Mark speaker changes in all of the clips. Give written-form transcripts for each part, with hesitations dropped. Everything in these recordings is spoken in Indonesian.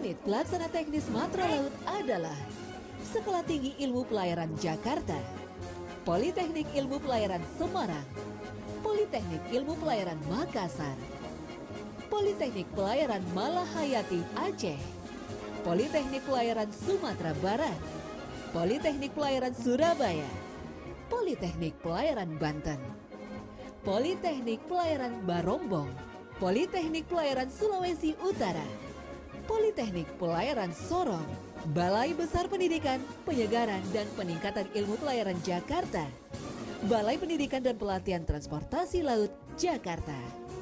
Speaker 1: Unit Pelaksana Teknis Matra Laut adalah Sekolah Tinggi Ilmu Pelayaran Jakarta, Politeknik Ilmu Pelayaran Semarang, Politeknik Ilmu Pelayaran Makassar, Politeknik Pelayaran Malahayati Aceh, Politeknik Pelayaran Sumatera Barat, Politeknik Pelayaran Surabaya, Politeknik Pelayaran Banten, Politeknik Pelayaran Barombong, Politeknik Pelayaran Sulawesi Utara, Politeknik Pelayaran Sorong, Balai Besar Pendidikan, Penyegaran dan Peningkatan Ilmu Pelayaran Jakarta, Balai Pendidikan dan Pelatihan Transportasi Laut Jakarta.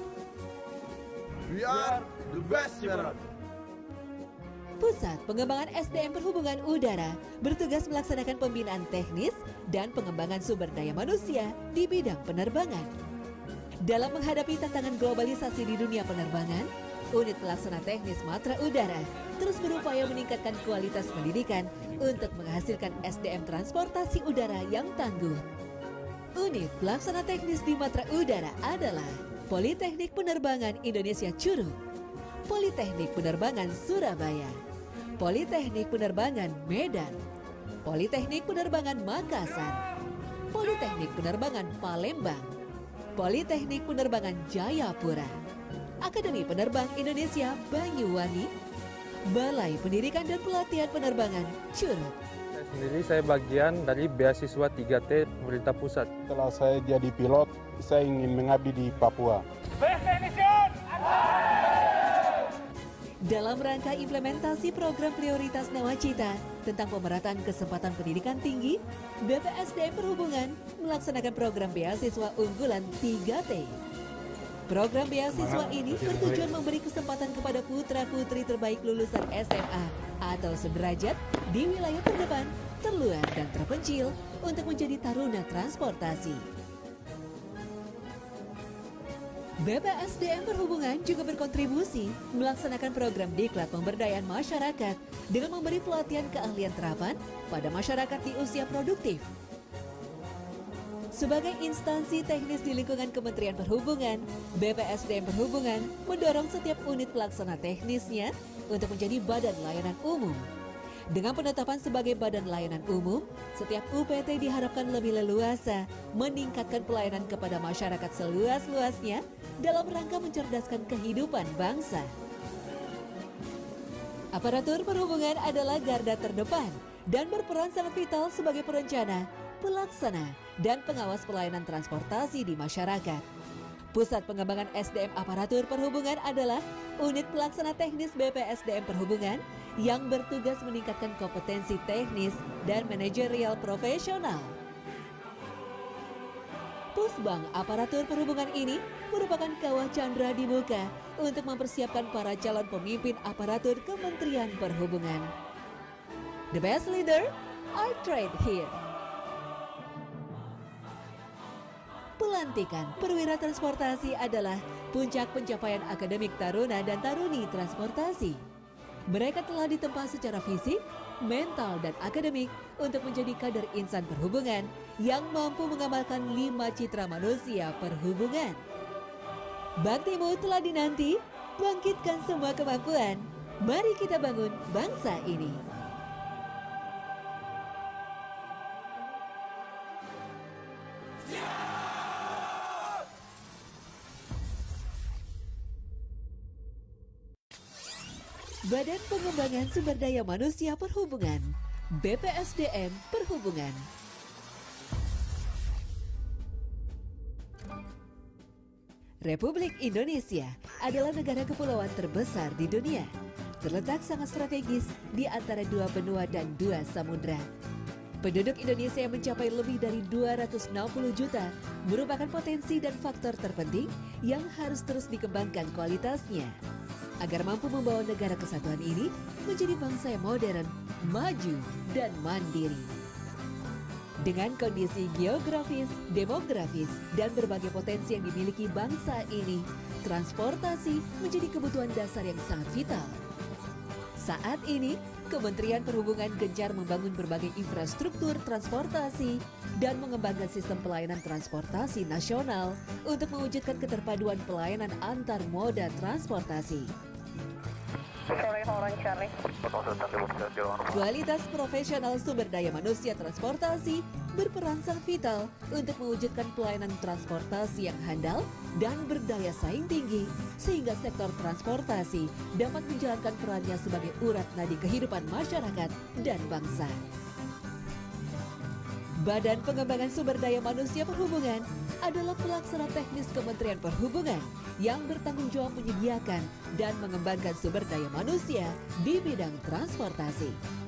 Speaker 2: We are the best, Barat.
Speaker 1: Pusat Pengembangan SDM Perhubungan Udara bertugas melaksanakan pembinaan teknis dan pengembangan sumber daya manusia di bidang penerbangan. Dalam menghadapi tantangan globalisasi di dunia penerbangan, Unit Pelaksana Teknis Matra Udara terus berupaya meningkatkan kualitas pendidikan untuk menghasilkan SDM transportasi udara yang tangguh. Unit Pelaksana Teknis di Matra Udara adalah Politeknik Penerbangan Indonesia Curug, Politeknik Penerbangan Surabaya, Politeknik Penerbangan Medan, Politeknik Penerbangan Makassar, Politeknik Penerbangan Palembang, Politeknik Penerbangan Jayapura, Akademi Penerbang Indonesia Banyuwangi, Balai Pendidikan dan Pelatihan Penerbangan Curug.
Speaker 3: Saya bagian dari beasiswa 3T pemerintah pusat.
Speaker 4: Setelah saya jadi pilot, saya ingin mengabdi di Papua.
Speaker 1: Dalam rangka implementasi program prioritas Nawacita tentang pemerataan kesempatan pendidikan tinggi, BPSDM Perhubungan melaksanakan program beasiswa unggulan 3T. Program beasiswa ini bertujuan memberi kesempatan kepada putra-putri terbaik lulusan SMA atau sederajat di wilayah terdepan, terluar, dan terpencil untuk menjadi taruna transportasi. BPSDM Perhubungan juga berkontribusi melaksanakan program Diklat Pemberdayaan Masyarakat dengan memberi pelatihan keahlian terapan pada masyarakat di usia produktif. Sebagai instansi teknis di lingkungan Kementerian Perhubungan, BPSDM Perhubungan mendorong setiap unit pelaksana teknisnya untuk menjadi badan layanan umum. Dengan penetapan sebagai badan layanan umum, setiap UPT diharapkan lebih leluasa meningkatkan pelayanan kepada masyarakat seluas-luasnya dalam rangka mencerdaskan kehidupan bangsa. Aparatur perhubungan adalah garda terdepan dan berperan sangat vital sebagai perencana, pelaksana, dan pengawas pelayanan transportasi di masyarakat. Pusat Pengembangan SDM Aparatur Perhubungan adalah unit pelaksana teknis BPSDM Perhubungan yang bertugas meningkatkan kompetensi teknis dan manajerial profesional. Pusbang Aparatur Perhubungan ini merupakan kawah candra di muka untuk mempersiapkan para calon pemimpin aparatur Kementerian Perhubungan. The best leader are trained here. Pelantikan perwira transportasi adalah puncak pencapaian akademik taruna dan taruni transportasi. Mereka telah ditempa secara fisik, mental, dan akademik untuk menjadi kader insan perhubungan yang mampu mengamalkan 5 citra manusia perhubungan. Baktimu telah dinanti, bangkitkan semua kemampuan. Mari kita bangun bangsa ini. Badan Pengembangan Sumber Daya Manusia Perhubungan, BPSDM Perhubungan. Republik Indonesia adalah negara kepulauan terbesar di dunia. Terletak sangat strategis di antara 2 benua dan 2 samudra. Penduduk Indonesia yang mencapai lebih dari 260 juta merupakan potensi dan faktor terpenting yang harus terus dikembangkan kualitasnya agar mampu membawa negara kesatuan ini menjadi bangsa yang modern, maju, dan mandiri. Dengan kondisi geografis, demografis, dan berbagai potensi yang dimiliki bangsa ini, transportasi menjadi kebutuhan dasar yang sangat vital. Saat ini, Kementerian Perhubungan gencar membangun berbagai infrastruktur transportasi dan mengembangkan sistem pelayanan transportasi nasional untuk mewujudkan keterpaduan pelayanan antar moda transportasi.
Speaker 5: Sore-sore Charlie.
Speaker 1: Kualitas profesional sumber daya manusia transportasi berperan sangat vital untuk mewujudkan pelayanan transportasi yang handal dan berdaya saing tinggi, sehingga sektor transportasi dapat menjalankan perannya sebagai urat nadi kehidupan masyarakat dan bangsa. Badan Pengembangan Sumber Daya Manusia Perhubungan adalah pelaksana teknis Kementerian Perhubungan yang bertanggung jawab menyediakan dan mengembangkan sumber daya manusia di bidang transportasi.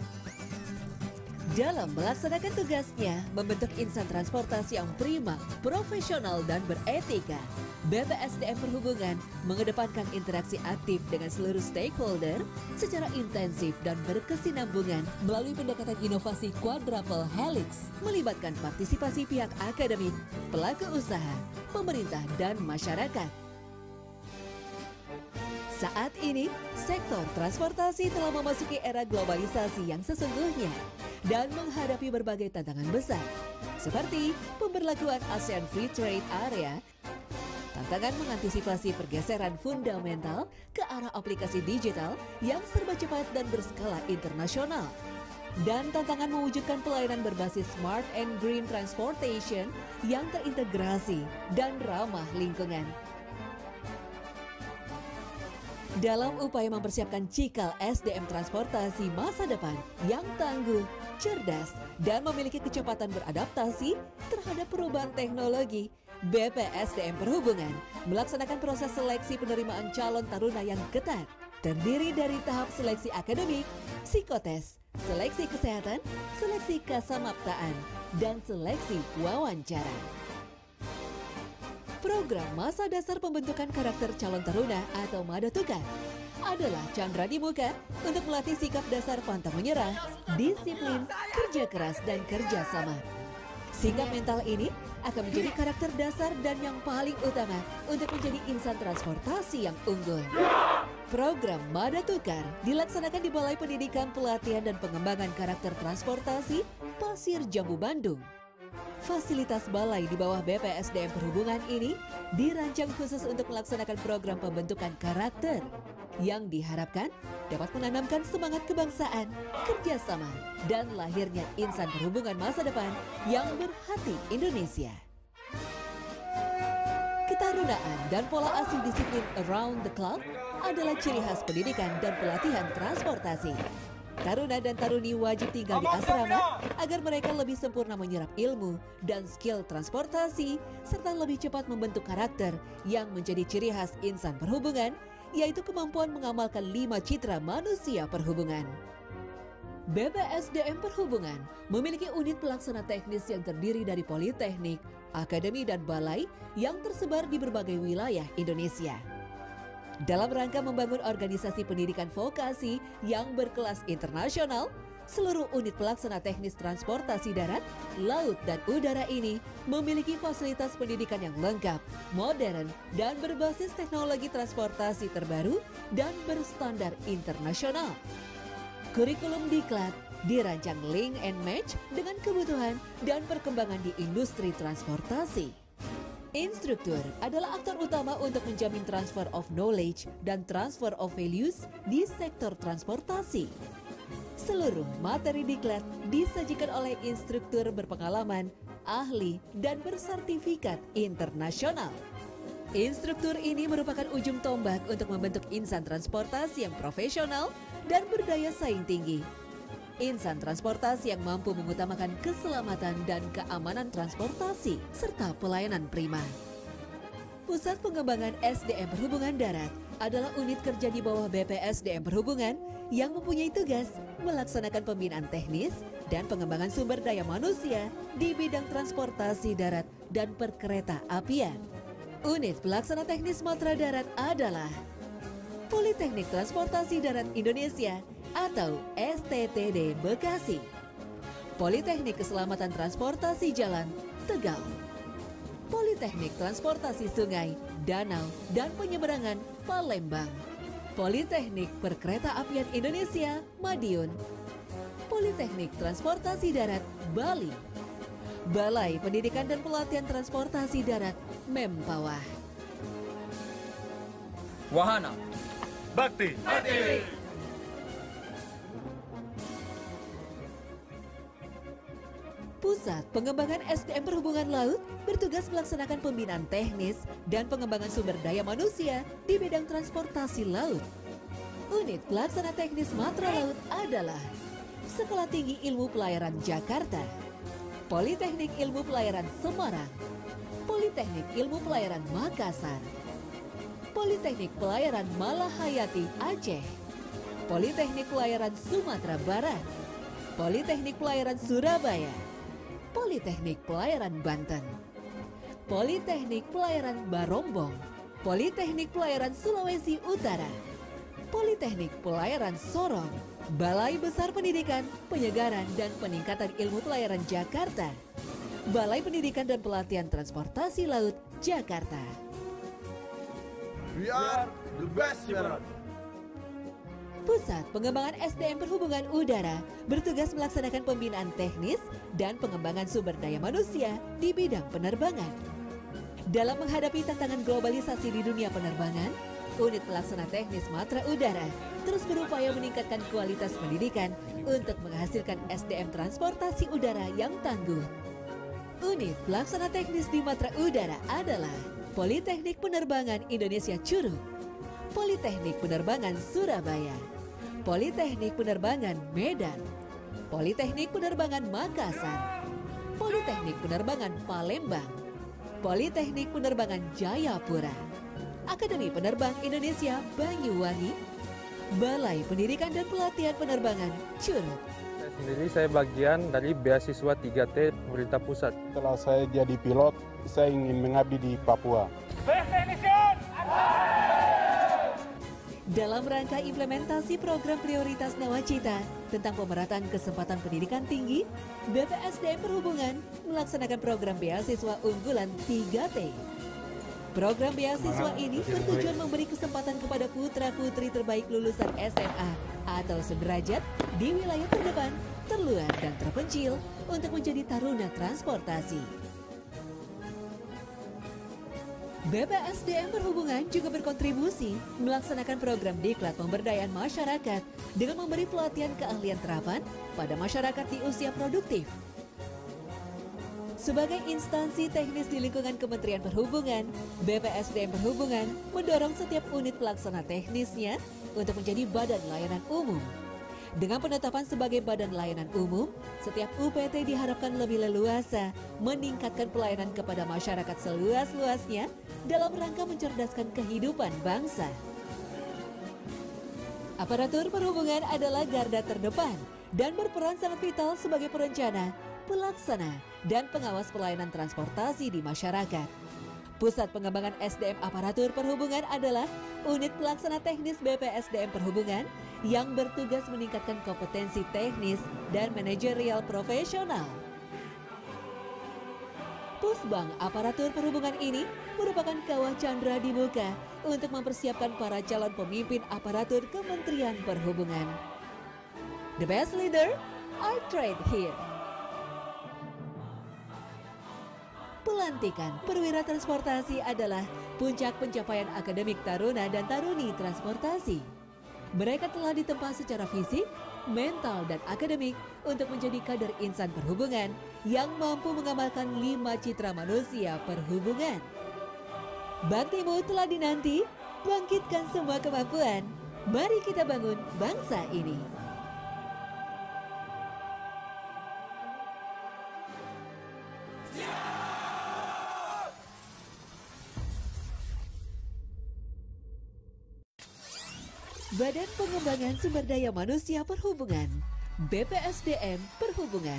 Speaker 1: Dalam melaksanakan tugasnya membentuk insan transportasi yang prima, profesional, dan beretika, BPSDM Perhubungan mengedepankan interaksi aktif dengan seluruh stakeholder secara intensif dan berkesinambungan melalui pendekatan inovasi quadruple helix, melibatkan partisipasi pihak akademik, pelaku usaha, pemerintah, dan masyarakat. Saat ini, sektor transportasi telah memasuki era globalisasi yang sesungguhnya dan menghadapi berbagai tantangan besar, seperti pemberlakuan ASEAN Free Trade Area, tantangan mengantisipasi pergeseran fundamental ke arah aplikasi digital yang serba cepat dan berskala internasional, dan tantangan mewujudkan pelayanan berbasis smart and green transportation yang terintegrasi dan ramah lingkungan. Dalam upaya mempersiapkan cikal SDM transportasi masa depan yang tangguh, cerdas, dan memiliki kecepatan beradaptasi terhadap perubahan teknologi, BPSDM Perhubungan melaksanakan proses seleksi penerimaan calon taruna yang ketat, terdiri dari tahap seleksi akademik, psikotes, seleksi kesehatan, seleksi kasamaptaan, dan seleksi wawancara. Program Masa Dasar Pembentukan Karakter Calon Taruna atau Madatukar adalah candra di muka untuk melatih sikap dasar pantang menyerah, disiplin, kerja keras, dan kerjasama. Sikap mental ini akan menjadi karakter dasar dan yang paling utama untuk menjadi insan transportasi yang unggul. Program Madatukar dilaksanakan di Balai Pendidikan, Pelatihan, dan Pengembangan Karakter Transportasi Pasir Jambu, Bandung. Fasilitas balai di bawah BPSDM Perhubungan ini dirancang khusus untuk melaksanakan program pembentukan karakter yang diharapkan dapat menanamkan semangat kebangsaan, kerjasama, dan lahirnya insan perhubungan masa depan yang berhati Indonesia. Ketarunaan dan pola asuh disiplin around the clock adalah ciri khas pendidikan dan pelatihan transportasi. Taruna dan taruni wajib tinggal di asrama agar mereka lebih sempurna menyerap ilmu dan skill transportasi serta lebih cepat membentuk karakter yang menjadi ciri khas insan perhubungan, yaitu kemampuan mengamalkan 5 citra manusia perhubungan. BPSDM Perhubungan memiliki unit pelaksana teknis yang terdiri dari politeknik, akademi, dan balai yang tersebar di berbagai wilayah Indonesia. Dalam rangka membangun organisasi pendidikan vokasi yang berkelas internasional, seluruh unit pelaksana teknis transportasi darat, laut, dan udara ini memiliki fasilitas pendidikan yang lengkap, modern, dan berbasis teknologi transportasi terbaru dan berstandar internasional. Kurikulum diklat dirancang link and match dengan kebutuhan dan perkembangan di industri transportasi. Instruktur adalah aktor utama untuk menjamin transfer of knowledge dan transfer of values di sektor transportasi. Seluruh materi diklat disajikan oleh instruktur berpengalaman, ahli, dan bersertifikat internasional. Instruktur ini merupakan ujung tombak untuk membentuk insan transportasi yang profesional dan berdaya saing tinggi. Insan transportasi yang mampu mengutamakan keselamatan dan keamanan transportasi serta pelayanan prima. Pusat Pengembangan SDM Perhubungan Darat adalah unit kerja di bawah BPSDM Perhubungan yang mempunyai tugas melaksanakan pembinaan teknis dan pengembangan sumber daya manusia di bidang transportasi darat dan perkereta-apian. Unit pelaksana teknis matra darat adalah Politeknik Transportasi Darat Indonesia atau STTD Bekasi, Politeknik Keselamatan Transportasi Jalan Tegal, Politeknik Transportasi Sungai, Danau, dan Penyeberangan Palembang, Politeknik Perkereta-apian Indonesia Madiun, Politeknik Transportasi Darat Bali, Balai Pendidikan dan Pelatihan Transportasi Darat Mempawah.
Speaker 2: Wahana
Speaker 6: Bakti.
Speaker 1: Pusat Pengembangan SDM Perhubungan Laut bertugas melaksanakan pembinaan teknis dan pengembangan sumber daya manusia di bidang transportasi laut. Unit Pelaksana Teknis Matra Laut adalah Sekolah Tinggi Ilmu Pelayaran Jakarta, Politeknik Ilmu Pelayaran Semarang, Politeknik Ilmu Pelayaran Makassar, Politeknik Pelayaran Malahayati Aceh, Politeknik Pelayaran Sumatera Barat, Politeknik Pelayaran Surabaya, Politeknik Pelayaran Banten, Politeknik Pelayaran Barombong, Politeknik Pelayaran Sulawesi Utara, Politeknik Pelayaran Sorong, Balai Besar Pendidikan, Penyegaran dan Peningkatan Ilmu Pelayaran Jakarta, Balai Pendidikan dan Pelatihan Transportasi Laut Jakarta.
Speaker 2: We are the best, brother.
Speaker 1: Pusat Pengembangan SDM Perhubungan Udara bertugas melaksanakan pembinaan teknis dan pengembangan sumber daya manusia di bidang penerbangan. Dalam menghadapi tantangan globalisasi di dunia penerbangan, Unit Pelaksana Teknis Matra Udara terus berupaya meningkatkan kualitas pendidikan untuk menghasilkan SDM transportasi udara yang tangguh. Unit Pelaksana Teknis di Matra Udara adalah Politeknik Penerbangan Indonesia Curug, Politeknik Penerbangan Surabaya, Politeknik Penerbangan Medan, Politeknik Penerbangan Makassar, Politeknik Penerbangan Palembang, Politeknik Penerbangan Jayapura, Akademi Penerbang Indonesia Banyuwangi, Balai Pendidikan dan Pelatihan Penerbangan Curug.
Speaker 3: Saya bagian dari beasiswa 3T pemerintah pusat.
Speaker 4: Setelah saya jadi pilot, saya ingin mengabdi di Papua.
Speaker 1: Dalam rangka implementasi program prioritas Nawacita tentang pemerataan kesempatan pendidikan tinggi, BPSDM Perhubungan melaksanakan program beasiswa unggulan 3T. Program beasiswa ini bertujuan memberi kesempatan kepada putra-putri terbaik lulusan SMA atau sederajat di wilayah terdepan, terluar, dan terpencil untuk menjadi taruna transportasi. BPSDM Perhubungan juga berkontribusi melaksanakan program diklat pemberdayaan masyarakat dengan memberi pelatihan keahlian terapan pada masyarakat di usia produktif. Sebagai instansi teknis di lingkungan Kementerian Perhubungan, BPSDM Perhubungan mendorong setiap unit pelaksana teknisnya untuk menjadi badan layanan umum. Dengan penetapan sebagai badan layanan umum, setiap UPT diharapkan lebih leluasa meningkatkan pelayanan kepada masyarakat seluas-luasnya dalam rangka mencerdaskan kehidupan bangsa. Aparatur perhubungan adalah garda terdepan dan berperan sangat vital sebagai perencana, pelaksana, dan pengawas pelayanan transportasi di masyarakat. Pusat Pengembangan SDM Aparatur Perhubungan adalah unit pelaksana teknis BPSDM Perhubungan yang bertugas meningkatkan kompetensi teknis dan manajerial profesional. Pusbang Aparatur Perhubungan ini merupakan kawah candra di muka untuk mempersiapkan para calon pemimpin aparatur Kementerian Perhubungan. The best leader are trained here. Pelantikan perwira transportasi adalah puncak pencapaian akademik taruna dan taruni transportasi. Mereka telah ditempa secara fisik, mental, dan akademik untuk menjadi kader insan perhubungan yang mampu mengamalkan 5 citra manusia perhubungan. Baktimu telah dinanti, bangkitkan semua kemampuan. Mari kita bangun bangsa ini. Badan Pengembangan Sumber Daya Manusia Perhubungan, BPSDM Perhubungan.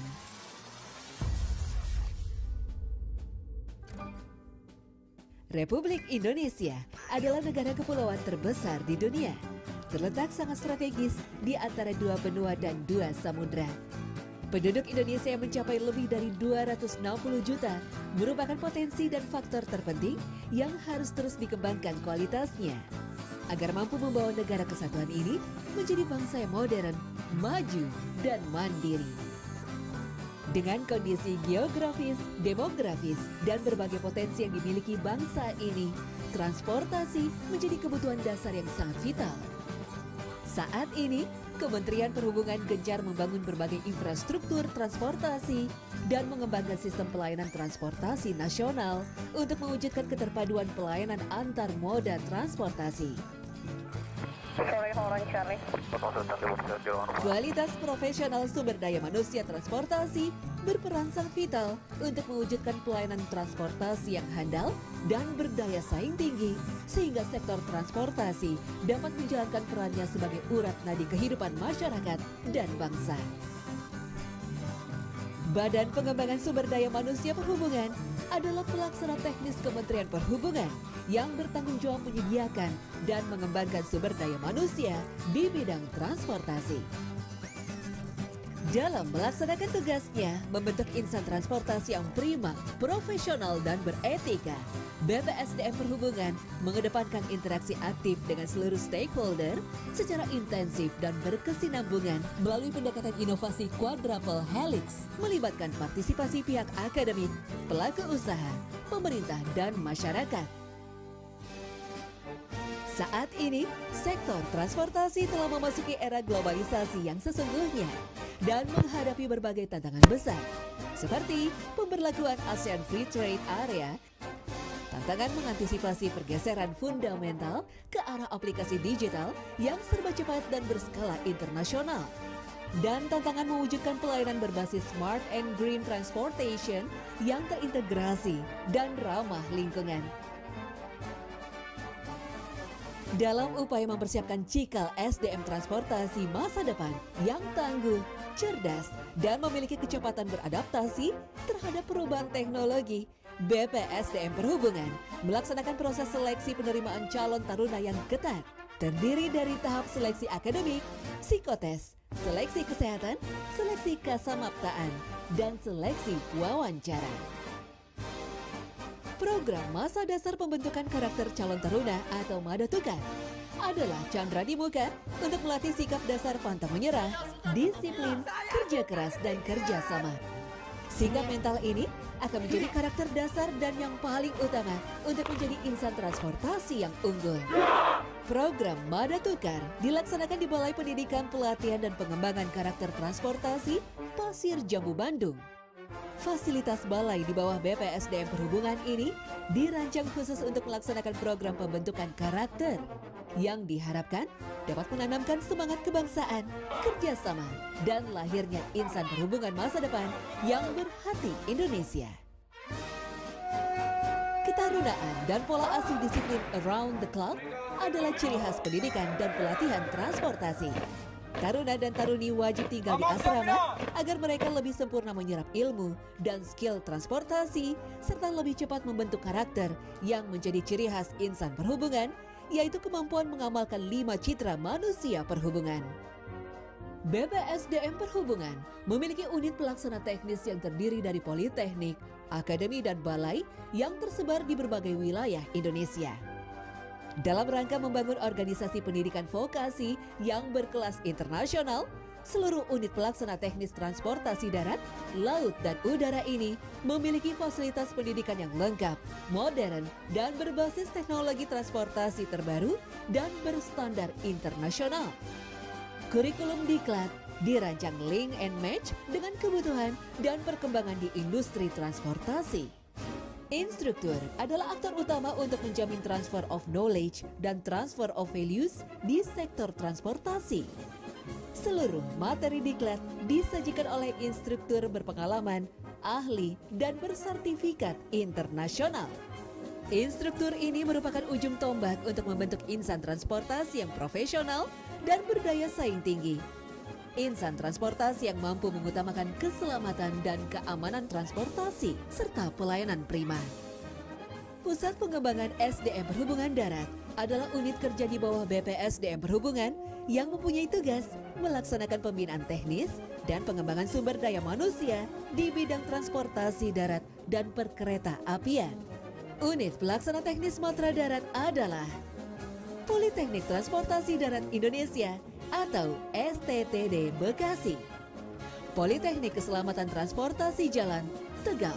Speaker 1: Republik Indonesia adalah negara kepulauan terbesar di dunia. Terletak sangat strategis di antara 2 benua dan 2 samudra. Penduduk Indonesia yang mencapai lebih dari 260 juta merupakan potensi dan faktor terpenting yang harus terus dikembangkan kualitasnya agar mampu membawa negara kesatuan ini menjadi bangsa yang modern, maju, dan mandiri. Dengan kondisi geografis, demografis, dan berbagai potensi yang dimiliki bangsa ini, transportasi menjadi kebutuhan dasar yang sangat vital. Saat ini, Kementerian Perhubungan gencar membangun berbagai infrastruktur transportasi dan mengembangkan sistem pelayanan transportasi nasional untuk mewujudkan keterpaduan pelayanan antar moda transportasi. Kualitas profesional sumber daya manusia transportasi berperan sangat vital untuk mewujudkan pelayanan transportasi yang handal dan berdaya saing tinggi, sehingga sektor transportasi dapat menjalankan perannya sebagai urat nadi kehidupan masyarakat dan bangsa. Badan Pengembangan Sumber Daya Manusia Perhubungan adalah pelaksana teknis Kementerian Perhubungan yang bertanggung jawab menyediakan dan mengembangkan sumber daya manusia di bidang transportasi. Dalam melaksanakan tugasnya membentuk insan transportasi yang prima, profesional, dan beretika, BPSDM Perhubungan mengedepankan interaksi aktif dengan seluruh stakeholder secara intensif dan berkesinambungan melalui pendekatan inovasi quadruple helix, melibatkan partisipasi pihak akademik, pelaku usaha, pemerintah, dan masyarakat. Saat ini, sektor transportasi telah memasuki era globalisasi yang sesungguhnya dan menghadapi berbagai tantangan besar, seperti pemberlakuan ASEAN Free Trade Area, tantangan mengantisipasi pergeseran fundamental ke arah aplikasi digital yang serba cepat dan berskala internasional, dan tantangan mewujudkan pelayanan berbasis smart and green transportation yang terintegrasi dan ramah lingkungan. Dalam upaya mempersiapkan cikal SDM transportasi masa depan yang tangguh, cerdas, dan memiliki kecepatan beradaptasi terhadap perubahan teknologi, BPSDM Perhubungan melaksanakan proses seleksi penerimaan calon taruna yang ketat, terdiri dari tahap seleksi akademik, psikotes, seleksi kesehatan, seleksi kasamaptaan, dan seleksi wawancara. Program Masa Dasar Pembentukan Karakter Calon Taruna atau Madatukar adalah candra di muka untuk melatih sikap dasar pantang menyerah, disiplin, kerja keras, dan kerjasama. Sikap mental ini akan menjadi karakter dasar dan yang paling utama untuk menjadi insan transportasi yang unggul. Program Madatukar dilaksanakan di Balai Pendidikan Pelatihan dan Pengembangan Karakter Transportasi Pasir Jambu, Bandung. Fasilitas balai di bawah BPSDM Perhubungan ini dirancang khusus untuk melaksanakan program pembentukan karakter yang diharapkan dapat menanamkan semangat kebangsaan, kerjasama, dan lahirnya insan perhubungan masa depan yang berhati Indonesia. Ketarunaan dan pola asuh disiplin around the clock adalah ciri khas pendidikan dan pelatihan transportasi. Taruna dan taruni wajib tinggal di asrama agar mereka lebih sempurna menyerap ilmu dan skill transportasi serta lebih cepat membentuk karakter yang menjadi ciri khas insan perhubungan, yaitu kemampuan mengamalkan 5 citra manusia perhubungan. BPSDM Perhubungan memiliki unit pelaksana teknis yang terdiri dari politeknik, akademi, dan balai yang tersebar di berbagai wilayah Indonesia. Dalam rangka membangun organisasi pendidikan vokasi yang berkelas internasional, seluruh unit pelaksana teknis transportasi darat, laut, dan udara ini memiliki fasilitas pendidikan yang lengkap, modern, dan berbasis teknologi transportasi terbaru dan berstandar internasional. Kurikulum diklat dirancang link and match dengan kebutuhan dan perkembangan di industri transportasi. Instruktur adalah aktor utama untuk menjamin transfer of knowledge dan transfer of values di sektor transportasi. Seluruh materi diklat disajikan oleh instruktur berpengalaman, ahli, dan bersertifikat internasional. Instruktur ini merupakan ujung tombak untuk membentuk insan transportasi yang profesional dan berdaya saing tinggi. Insan transportasi yang mampu mengutamakan keselamatan dan keamanan transportasi serta pelayanan prima. Pusat Pengembangan SDM Perhubungan Darat adalah unit kerja di bawah BPSDM Perhubungan yang mempunyai tugas melaksanakan pembinaan teknis dan pengembangan sumber daya manusia di bidang transportasi darat dan perkereta-apian. Unit pelaksana teknis Matra Darat adalah Politeknik Transportasi Darat Indonesia atau STTD Bekasi, Politeknik Keselamatan Transportasi Jalan Tegal,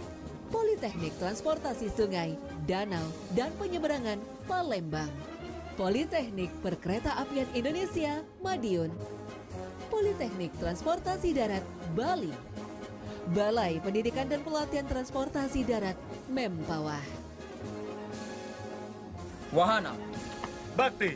Speaker 1: Politeknik Transportasi Sungai, Danau, dan Penyeberangan Palembang, Politeknik Perkeretaapian Indonesia, Madiun. Politeknik Transportasi Darat, Bali. Balai Pendidikan dan Pelatihan Transportasi Darat, Mempawah.
Speaker 5: Wahana
Speaker 2: Bakti.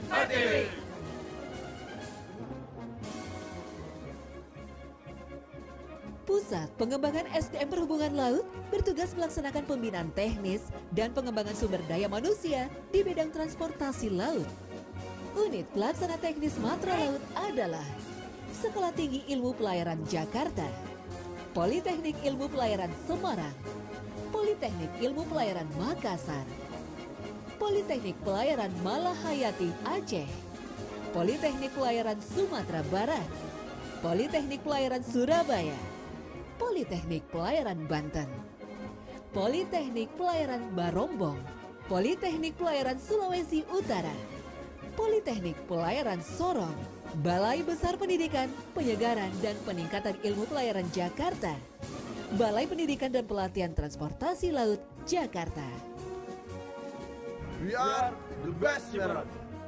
Speaker 1: Pusat Pengembangan SDM Perhubungan Laut bertugas melaksanakan pembinaan teknis dan pengembangan sumber daya manusia di bidang transportasi laut. Unit Pelaksana Teknis Matra Laut adalah Sekolah Tinggi Ilmu Pelayaran Jakarta, Politeknik Ilmu Pelayaran Semarang, Politeknik Ilmu Pelayaran Makassar, Politeknik Pelayaran Malahayati Aceh, Politeknik Pelayaran Sumatera Barat, Politeknik Pelayaran Surabaya, Politeknik Pelayaran Banten, Politeknik Pelayaran Barombong, Politeknik Pelayaran Sulawesi Utara, Politeknik Pelayaran Sorong, Balai Besar Pendidikan, Penyegaran dan Peningkatan Ilmu Pelayaran Jakarta, Balai Pendidikan dan Pelatihan Transportasi Laut Jakarta.
Speaker 2: We are the best, Barat.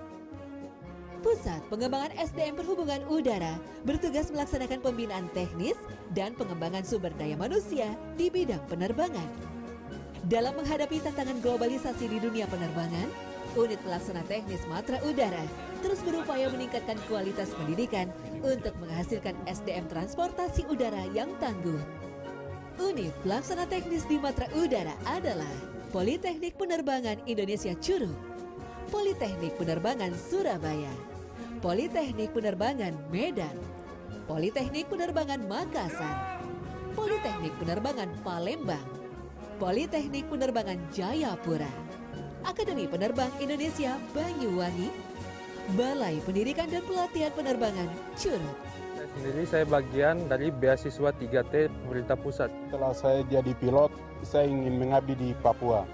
Speaker 1: Pusat Pengembangan SDM Perhubungan Udara bertugas melaksanakan pembinaan teknis dan pengembangan sumber daya manusia di bidang penerbangan. Dalam menghadapi tantangan globalisasi di dunia penerbangan, Unit Pelaksana Teknis Matra Udara terus berupaya meningkatkan kualitas pendidikan untuk menghasilkan SDM transportasi udara yang tangguh. Unit Pelaksana Teknis di Matra Udara adalah Politeknik Penerbangan Indonesia Curug, Politeknik Penerbangan Surabaya, Politeknik Penerbangan Medan, Politeknik Penerbangan Makassar, Politeknik Penerbangan Palembang, Politeknik Penerbangan Jayapura, Akademi Penerbang Indonesia Banyuwangi, Balai Pendidikan dan Pelatihan Penerbangan Curug.
Speaker 3: Saya bagian dari beasiswa 3T pemerintah pusat.
Speaker 4: Setelah saya jadi pilot, saya ingin mengabdi di Papua.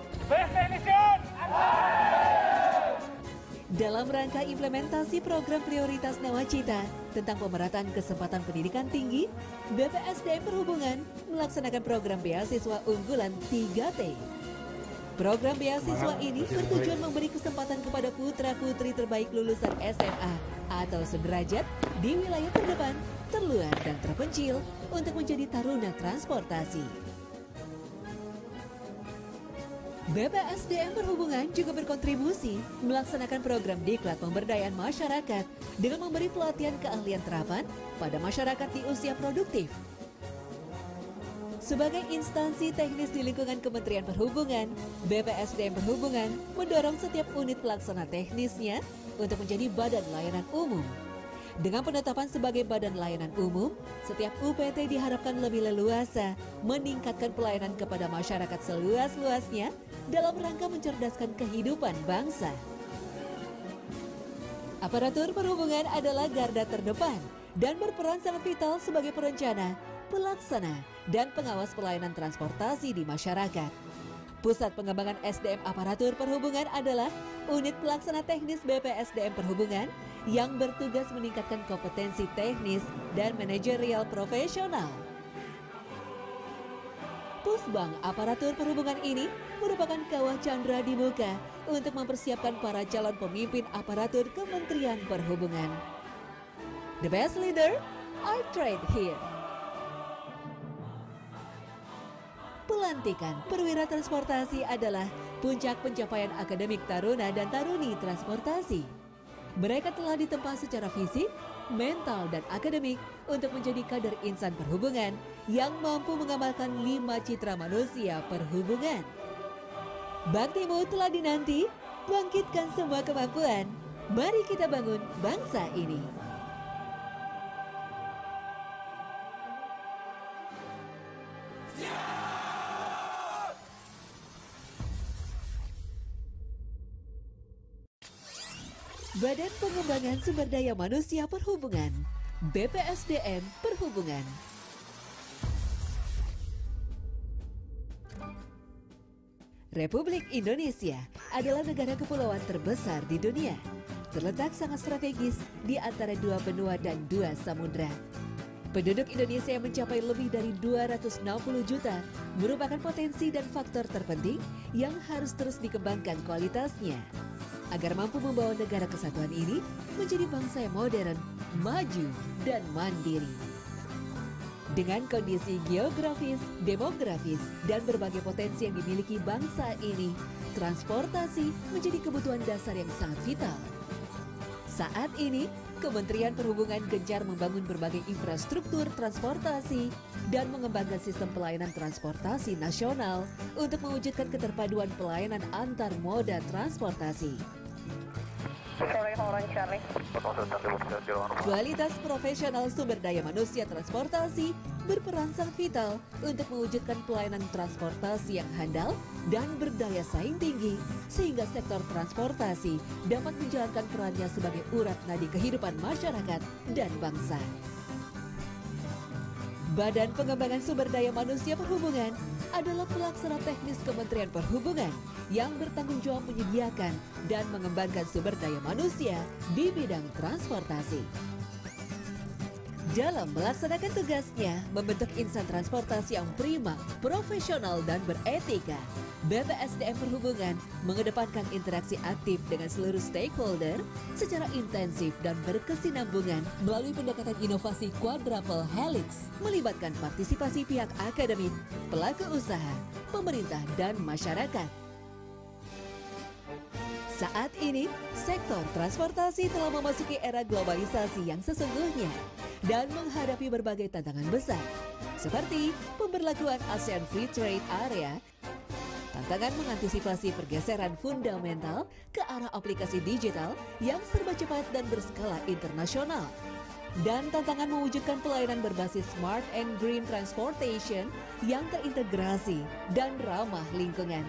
Speaker 1: Dalam rangka implementasi program prioritas Nawacita tentang pemerataan kesempatan pendidikan tinggi, BPSDM Perhubungan melaksanakan program beasiswa unggulan 3T. Program beasiswa ini bertujuan memberi kesempatan kepada putra-putri terbaik lulusan SMA atau sederajat di wilayah terdepan, terluar, dan terpencil untuk menjadi taruna transportasi. BPSDM Perhubungan juga berkontribusi melaksanakan program Diklat Pemberdayaan Masyarakat dengan memberi pelatihan keahlian terapan pada masyarakat di usia produktif. Sebagai instansi teknis di lingkungan Kementerian Perhubungan, BPSDM Perhubungan mendorong setiap unit pelaksana teknisnya untuk menjadi badan layanan umum. Dengan penetapan sebagai badan layanan umum, setiap UPT diharapkan lebih leluasa meningkatkan pelayanan kepada masyarakat seluas-luasnya dalam rangka mencerdaskan kehidupan bangsa. Aparatur perhubungan adalah garda terdepan dan berperan sangat vital sebagai perencana, pelaksana, dan pengawas pelayanan transportasi di masyarakat. Pusat Pengembangan SDM Aparatur Perhubungan adalah unit pelaksana teknis BPSDM Perhubungan yang bertugas meningkatkan kompetensi teknis dan manajerial profesional. Pusbang Aparatur Perhubungan ini merupakan kawah candra di muka untuk mempersiapkan para calon pemimpin aparatur Kementerian Perhubungan. The best leader are trained here. Pelantikan perwira transportasi adalah puncak pencapaian akademik taruna dan taruni transportasi. Mereka telah ditempa secara fisik, mental, dan akademik untuk menjadi kader insan perhubungan yang mampu mengamalkan 5 citra manusia perhubungan. Baktimu telah dinanti, bangkitkan semua kemampuan. Mari kita bangun bangsa ini. Badan Pengembangan Sumber Daya Manusia Perhubungan, BPSDM Perhubungan. Republik Indonesia adalah negara kepulauan terbesar di dunia. Terletak sangat strategis di antara 2 benua dan 2 samudra. Penduduk Indonesia yang mencapai lebih dari 260 juta merupakan potensi dan faktor terpenting yang harus terus dikembangkan kualitasnya. agar mampu membawa negara kesatuan ini menjadi bangsa yang modern, maju, dan mandiri. Dengan kondisi geografis, demografis, dan berbagai potensi yang dimiliki bangsa ini, transportasi menjadi kebutuhan dasar yang sangat vital. Saat ini, Kementerian Perhubungan gencar membangun berbagai infrastruktur transportasi dan mengembangkan sistem pelayanan transportasi nasional untuk mewujudkan keterpaduan pelayanan antar moda transportasi. Kualitas profesional sumber daya manusia transportasi berperan sangat vital untuk mewujudkan pelayanan transportasi yang handal dan berdaya saing tinggi, sehingga sektor transportasi dapat menjalankan perannya sebagai urat nadi kehidupan masyarakat dan bangsa. Badan Pengembangan Sumber Daya Manusia Perhubungan adalah pelaksana teknis Kementerian Perhubungan yang bertanggung jawab menyediakan dan mengembangkan sumber daya manusia di bidang transportasi. Dalam melaksanakan tugasnya membentuk insan transportasi yang prima, profesional, dan beretika, BPSDM Perhubungan mengedepankan interaksi aktif dengan seluruh stakeholder secara intensif dan berkesinambungan melalui pendekatan inovasi quadruple helix, melibatkan partisipasi pihak akademik, pelaku usaha, pemerintah, dan masyarakat. Saat ini, sektor transportasi telah memasuki era globalisasi yang sesungguhnya dan menghadapi berbagai tantangan besar, seperti pemberlakuan ASEAN Free Trade Area, tantangan mengantisipasi pergeseran fundamental ke arah aplikasi digital yang serba cepat dan berskala internasional, dan tantangan mewujudkan pelayanan berbasis smart and green transportation yang terintegrasi dan ramah lingkungan.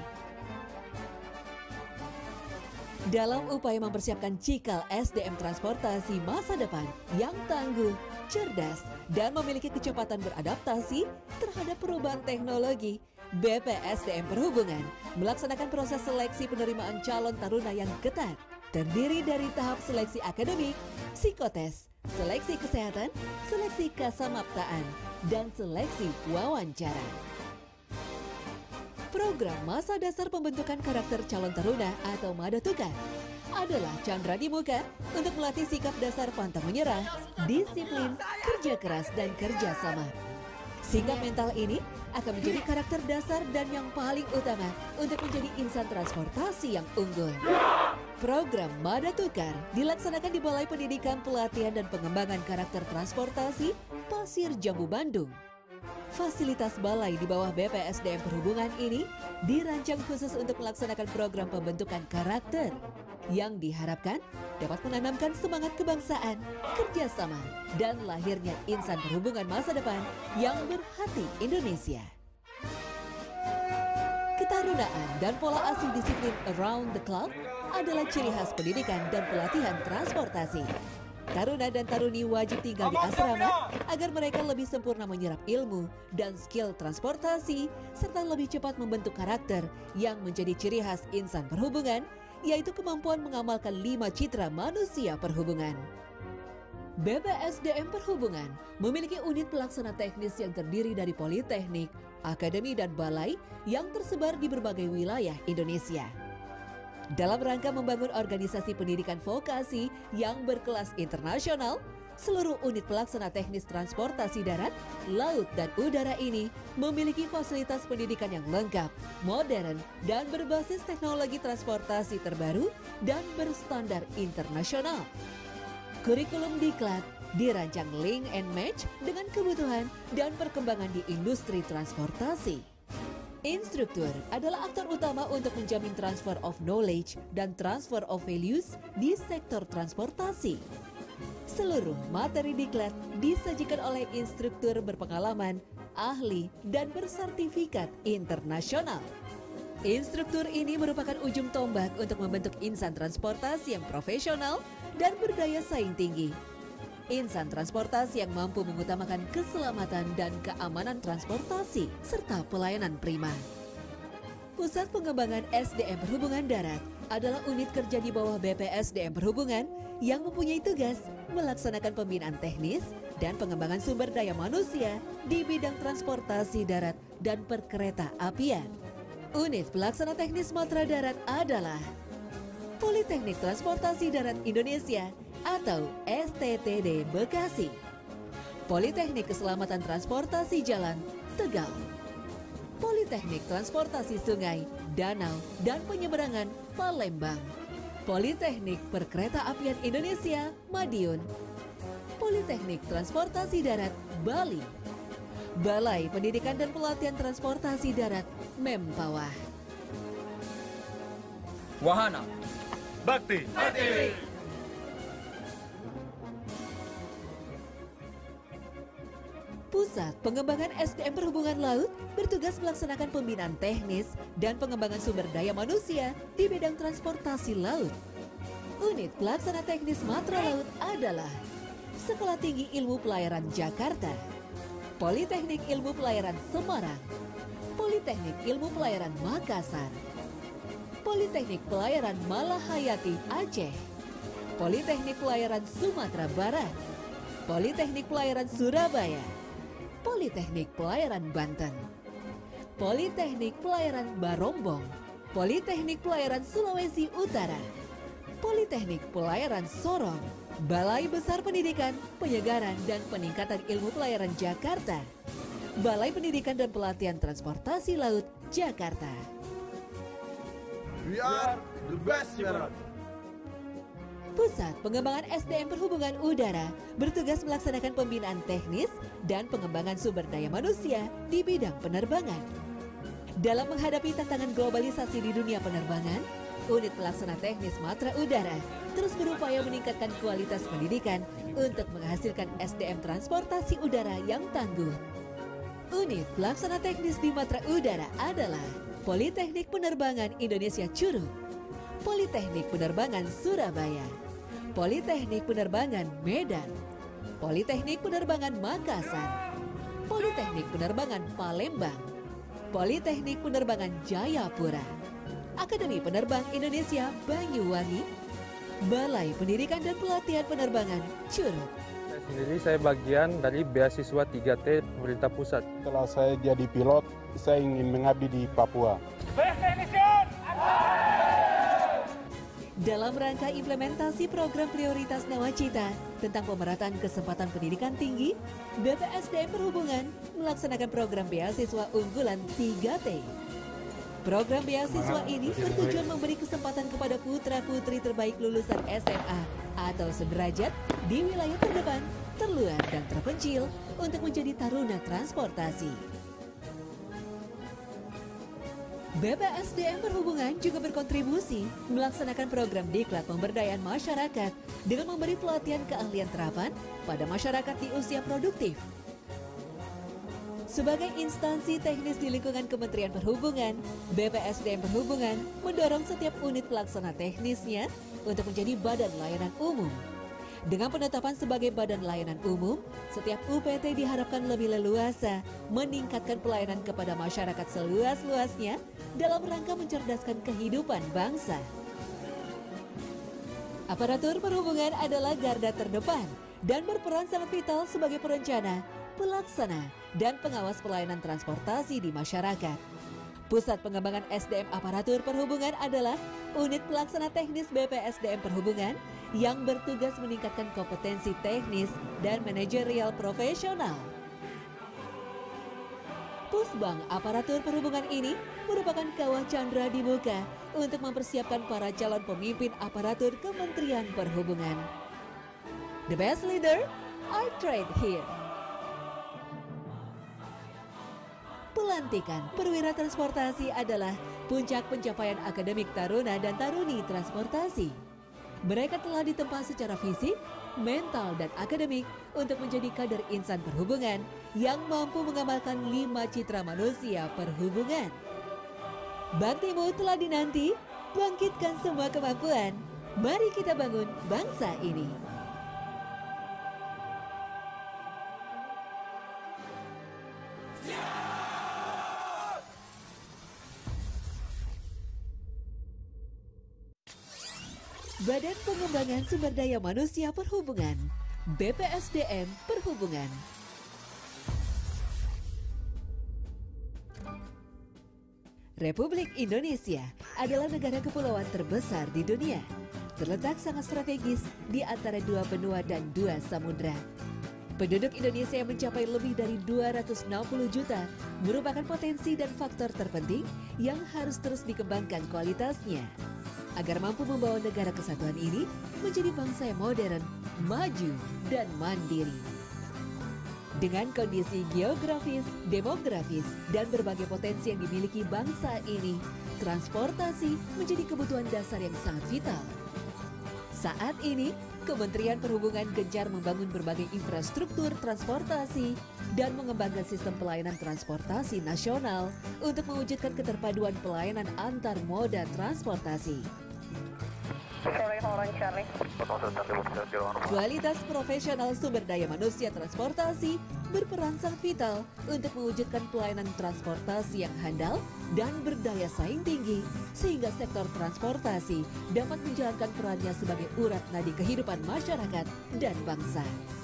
Speaker 1: Dalam upaya mempersiapkan cikal SDM transportasi masa depan yang tangguh, cerdas, dan memiliki kecepatan beradaptasi terhadap perubahan teknologi, BPSDM Perhubungan melaksanakan proses seleksi penerimaan calon taruna yang ketat, terdiri dari tahap seleksi akademik, psikotes, seleksi kesehatan, seleksi kasamaptaan, dan seleksi wawancara. Program Masa Dasar Pembentukan Karakter Calon Taruna atau Madatukar adalah candra di muka untuk melatih sikap dasar pantang menyerah, disiplin, kerja keras, dan kerjasama. Sikap mental ini akan menjadi karakter dasar dan yang paling utama untuk menjadi insan transportasi yang unggul. Program Madatukar dilaksanakan di Balai Pendidikan, Pelatihan, dan Pengembangan Karakter Transportasi Pasir Jambu, Bandung. Fasilitas balai di bawah BPSDM Perhubungan ini dirancang khusus untuk melaksanakan program pembentukan karakter yang diharapkan dapat menanamkan semangat kebangsaan, kerjasama, dan lahirnya insan perhubungan masa depan yang berhati Indonesia. Ketarunaan dan pola asuh disiplin around the clock adalah ciri khas pendidikan dan pelatihan transportasi. Taruna dan taruni wajib tinggal di asrama agar mereka lebih sempurna menyerap ilmu dan skill transportasi serta lebih cepat membentuk karakter yang menjadi ciri khas insan perhubungan, yaitu kemampuan mengamalkan 5 citra manusia perhubungan. BPSDM Perhubungan memiliki unit pelaksana teknis yang terdiri dari politeknik, akademi, dan balai yang tersebar di berbagai wilayah Indonesia. Dalam rangka membangun organisasi pendidikan vokasi yang berkelas internasional, seluruh unit pelaksana teknis transportasi darat, laut, dan udara ini memiliki fasilitas pendidikan yang lengkap, modern, dan berbasis teknologi transportasi terbaru dan berstandar internasional. Kurikulum diklat dirancang link and match dengan kebutuhan dan perkembangan di industri transportasi. Instruktur adalah aktor utama untuk menjamin transfer of knowledge dan transfer of values di sektor transportasi. Seluruh materi diklat disajikan oleh instruktur berpengalaman, ahli, dan bersertifikat internasional. Instruktur ini merupakan ujung tombak untuk membentuk insan transportasi yang profesional dan berdaya saing tinggi. Insan transportasi yang mampu mengutamakan keselamatan dan keamanan transportasi serta pelayanan prima. Pusat Pengembangan SDM Perhubungan Darat adalah unit kerja di bawah BPSDM Perhubungan yang mempunyai tugas melaksanakan pembinaan teknis dan pengembangan sumber daya manusia di bidang transportasi darat dan perkereta apian. Unit pelaksana teknis Matra Darat adalah Politeknik Transportasi Darat Indonesia atau STTD Bekasi, Politeknik Keselamatan Transportasi Jalan Tegal, Politeknik Transportasi Sungai, Danau, dan Penyeberangan Palembang, Politeknik Perkeretaapian Indonesia Madiun, Politeknik Transportasi Darat Bali, Balai Pendidikan dan Pelatihan Transportasi Darat Mempawah.
Speaker 5: Wahana
Speaker 2: Bakti.
Speaker 1: Pusat Pengembangan SDM Perhubungan Laut bertugas melaksanakan pembinaan teknis dan pengembangan sumber daya manusia di bidang transportasi laut. Unit Pelaksana Teknis Matra Laut adalah Sekolah Tinggi Ilmu Pelayaran Jakarta, Politeknik Ilmu Pelayaran Semarang, Politeknik Ilmu Pelayaran Makassar, Politeknik Pelayaran Malahayati Aceh, Politeknik Pelayaran Sumatera Barat, Politeknik Pelayaran Surabaya, Politeknik Pelayaran Banten, Politeknik Pelayaran Barombong, Politeknik Pelayaran Sulawesi Utara, Politeknik Pelayaran Sorong, Balai Besar Pendidikan, Penyegaran dan Peningkatan Ilmu Pelayaran Jakarta, Balai Pendidikan dan Pelatihan Transportasi Laut Jakarta.
Speaker 2: We are the best Darat.
Speaker 1: Pusat Pengembangan SDM Perhubungan Udara bertugas melaksanakan pembinaan teknis dan pengembangan sumber daya manusia di bidang penerbangan. Dalam menghadapi tantangan globalisasi di dunia penerbangan, Unit Pelaksana Teknis Matra Udara terus berupaya meningkatkan kualitas pendidikan untuk menghasilkan SDM transportasi udara yang tangguh. Unit Pelaksana Teknis di Matra Udara adalah Politeknik Penerbangan Indonesia Curug, Politeknik Penerbangan Surabaya, Politeknik Penerbangan Medan, Politeknik Penerbangan Makassar, Politeknik Penerbangan Palembang, Politeknik Penerbangan Jayapura, Akademi Penerbang Indonesia Banyuwangi, Balai Pendidikan dan Pelatihan Penerbangan Curug.
Speaker 3: Saya bagian dari beasiswa 3T pemerintah pusat.
Speaker 4: Setelah saya jadi pilot, saya ingin mengabdi di Papua.
Speaker 1: Dalam rangka implementasi program prioritas Nawacita tentang pemerataan kesempatan pendidikan tinggi, BPSDM Perhubungan melaksanakan program beasiswa unggulan 3T. Program beasiswa ini bertujuan memberi kesempatan kepada putra-putri terbaik lulusan SMA atau sederajat di wilayah terdepan, terluar, dan terpencil untuk menjadi taruna transportasi. BPSDM Perhubungan juga berkontribusi melaksanakan program diklat pemberdayaan masyarakat dengan memberi pelatihan keahlian terapan pada masyarakat di usia produktif. Sebagai instansi teknis di lingkungan Kementerian Perhubungan, BPSDM Perhubungan mendorong setiap unit pelaksana teknisnya untuk menjadi badan layanan umum. Dengan penetapan sebagai badan layanan umum, setiap UPT diharapkan lebih leluasa meningkatkan pelayanan kepada masyarakat seluas-luasnya dalam rangka mencerdaskan kehidupan bangsa. Aparatur perhubungan adalah garda terdepan dan berperan sangat vital sebagai perencana, pelaksana, dan pengawas pelayanan transportasi di masyarakat. Pusat Pengembangan SDM Aparatur Perhubungan adalah unit pelaksana teknis BPSDM Perhubungan yang bertugas meningkatkan kompetensi teknis dan manajerial profesional. Pusbang Aparatur Perhubungan ini merupakan kawah candra di muka untuk mempersiapkan para calon pemimpin aparatur Kementerian Perhubungan. The best leader are trained here. Pelantikan perwira transportasi adalah puncak pencapaian akademik taruna dan taruni transportasi. Mereka telah ditempa secara fisik, mental, dan akademik untuk menjadi kader insan perhubungan yang mampu mengamalkan 5 citra manusia perhubungan. Baktimu telah dinanti, bangkitkan semua kemampuan. Mari kita bangun bangsa ini. Badan Pengembangan Sumber Daya Manusia Perhubungan, BPSDM Perhubungan. Republik Indonesia adalah negara kepulauan terbesar di dunia. Terletak sangat strategis di antara dua benua dan dua samudra. Penduduk Indonesia yang mencapai lebih dari 260 juta merupakan potensi dan faktor terpenting yang harus terus dikembangkan kualitasnya agar mampu membawa negara kesatuan ini menjadi bangsa yang modern, maju, dan mandiri. Dengan kondisi geografis, demografis, dan berbagai potensi yang dimiliki bangsa ini, transportasi menjadi kebutuhan dasar yang sangat vital. Saat ini, Kementerian Perhubungan gencar membangun berbagai infrastruktur transportasi dan mengembangkan sistem pelayanan transportasi nasional untuk mewujudkan keterpaduan pelayanan antar moda transportasi. Kualitas profesional sumber daya manusia transportasi berperan sangat vital untuk mewujudkan pelayanan transportasi yang handal dan berdaya saing tinggi, sehingga sektor transportasi dapat menjalankan perannya sebagai urat nadi kehidupan masyarakat dan bangsa.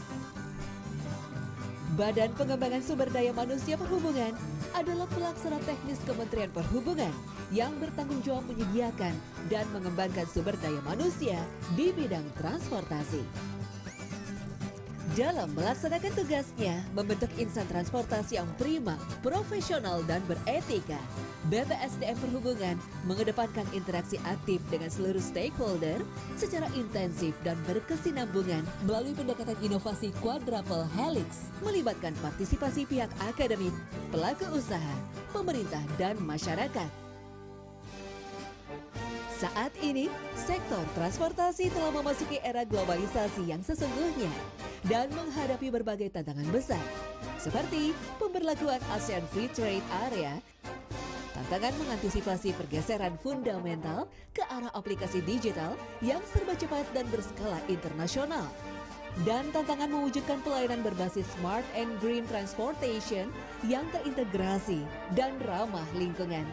Speaker 1: Badan Pengembangan Sumber Daya Manusia Perhubungan adalah pelaksana teknis Kementerian Perhubungan yang bertanggung jawab menyediakan dan mengembangkan sumber daya manusia di bidang transportasi. Dalam melaksanakan tugasnya membentuk insan transportasi yang prima, profesional, dan beretika, BPSDM Perhubungan mengedepankan interaksi aktif dengan seluruh stakeholder secara intensif dan berkesinambungan melalui pendekatan inovasi quadruple helix, melibatkan partisipasi pihak akademik, pelaku usaha, pemerintah, dan masyarakat. Saat ini, sektor transportasi telah memasuki era globalisasi yang sesungguhnya dan menghadapi berbagai tantangan besar, seperti pemberlakuan ASEAN Free Trade Area, tantangan mengantisipasi pergeseran fundamental ke arah aplikasi digital yang serba cepat dan berskala internasional, dan tantangan mewujudkan pelayanan berbasis smart and green transportation yang terintegrasi dan ramah lingkungan.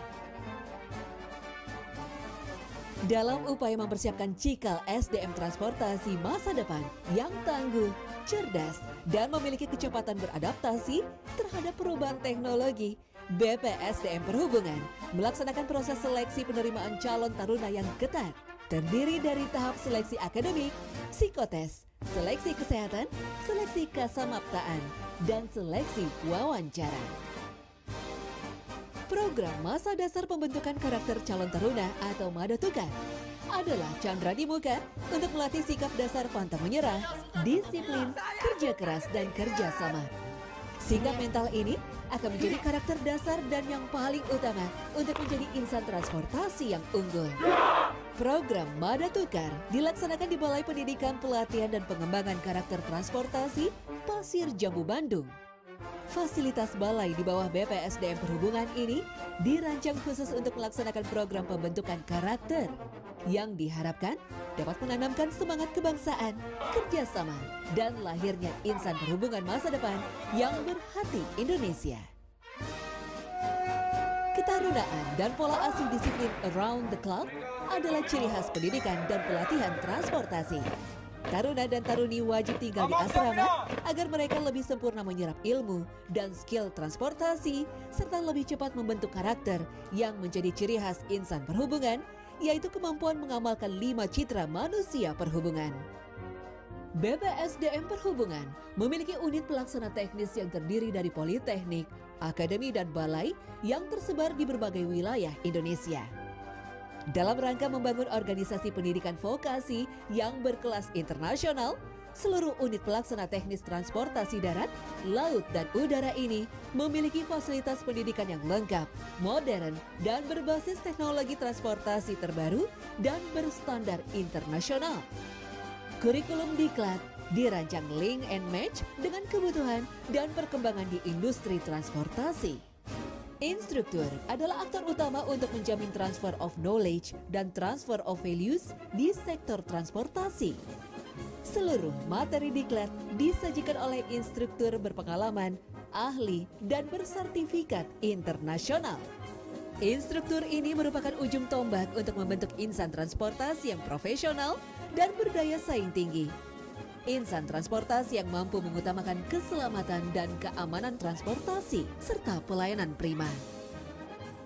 Speaker 1: Dalam upaya mempersiapkan cikal SDM transportasi masa depan yang tangguh, cerdas, dan memiliki kecepatan beradaptasi terhadap perubahan teknologi, BPSDM Perhubungan melaksanakan proses seleksi penerimaan calon taruna yang ketat, terdiri dari tahap seleksi akademik, psikotes, seleksi kesehatan, seleksi kasamaptaan, dan seleksi wawancara. Program Masa Dasar Pembentukan Karakter Calon Taruna atau Madatukar adalah candra di muka untuk melatih sikap dasar pantang menyerah, disiplin, kerja keras, dan kerjasama. Sikap mental ini akan menjadi karakter dasar dan yang paling utama untuk menjadi insan transportasi yang unggul. Program Madatukar dilaksanakan di Balai Pendidikan Pelatihan dan Pengembangan Karakter Transportasi Pasir Jambu, Bandung. Fasilitas balai di bawah BPSDM Perhubungan ini dirancang khusus untuk melaksanakan program pembentukan karakter yang diharapkan dapat menanamkan semangat kebangsaan, kerjasama, dan lahirnya insan perhubungan masa depan yang berhati Indonesia. Ketarunaan dan pola asuh disiplin around the clock adalah ciri khas pendidikan dan pelatihan transportasi. Taruna dan taruni wajib tinggal di asrama agar mereka lebih sempurna menyerap ilmu dan skill transportasi serta lebih cepat membentuk karakter yang menjadi ciri khas insan perhubungan, yaitu kemampuan mengamalkan 5 citra manusia perhubungan. BPSDM Perhubungan memiliki unit pelaksana teknis yang terdiri dari politeknik, akademi, dan balai yang tersebar di berbagai wilayah Indonesia. Dalam rangka membangun organisasi pendidikan vokasi yang berkelas internasional, seluruh unit pelaksana teknis transportasi darat, laut, dan udara ini memiliki fasilitas pendidikan yang lengkap, modern, dan berbasis teknologi transportasi terbaru dan berstandar internasional. Kurikulum diklat dirancang link and match dengan kebutuhan dan perkembangan di industri transportasi. Instruktur adalah aktor utama untuk menjamin transfer of knowledge dan transfer of values di sektor transportasi. Seluruh materi diklat disajikan oleh instruktur berpengalaman, ahli, dan bersertifikat internasional. Instruktur ini merupakan ujung tombak untuk membentuk insan transportasi yang profesional dan berdaya saing tinggi. Insan transportasi yang mampu mengutamakan keselamatan dan keamanan transportasi serta pelayanan prima.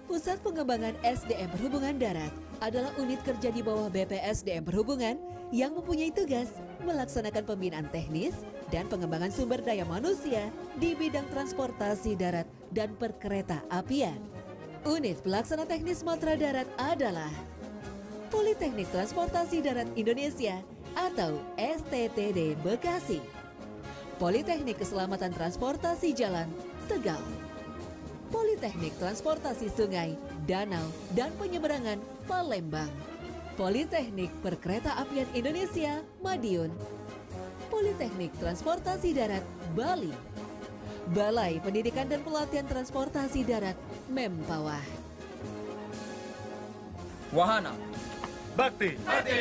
Speaker 1: Pusat Pengembangan SDM Perhubungan Darat adalah unit kerja di bawah BPSDM Perhubungan yang mempunyai tugas melaksanakan pembinaan teknis dan pengembangan sumber daya manusia di bidang transportasi darat dan perkereta-apian. Unit pelaksana teknis matra darat adalah Politeknik Transportasi Darat Indonesia atau STTD Bekasi, Politeknik Keselamatan Transportasi Jalan Tegal, Politeknik Transportasi Sungai, Danau, dan Penyeberangan Palembang, Politeknik Perkereta-apian Indonesia Madiun, Politeknik Transportasi Darat Bali, Balai Pendidikan dan Pelatihan Transportasi Darat Mempawah.
Speaker 5: Wahana
Speaker 2: Bakti.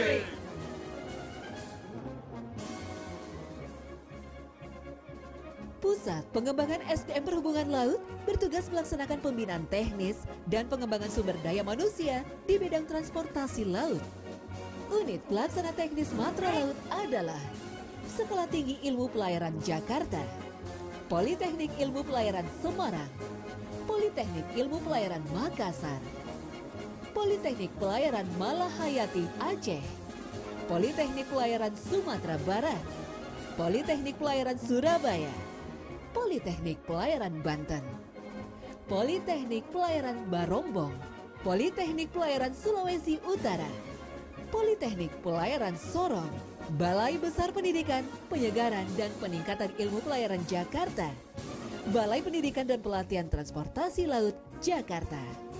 Speaker 1: Pusat Pengembangan SDM Perhubungan Laut bertugas melaksanakan pembinaan teknis dan pengembangan sumber daya manusia di bidang transportasi laut. Unit pelaksana teknis matra laut adalah Sekolah Tinggi Ilmu Pelayaran Jakarta, Politeknik Ilmu Pelayaran Semarang, Politeknik Ilmu Pelayaran Makassar, Politeknik Pelayaran Malahayati Aceh, Politeknik Pelayaran Sumatera Barat, Politeknik Pelayaran Surabaya, Politeknik Pelayaran Banten, Politeknik Pelayaran Barombong, Politeknik Pelayaran Sulawesi Utara, Politeknik Pelayaran Sorong, Balai Besar Pendidikan, Penyegaran dan Peningkatan Ilmu Pelayaran Jakarta, Balai Pendidikan dan Pelatihan Transportasi Laut Jakarta.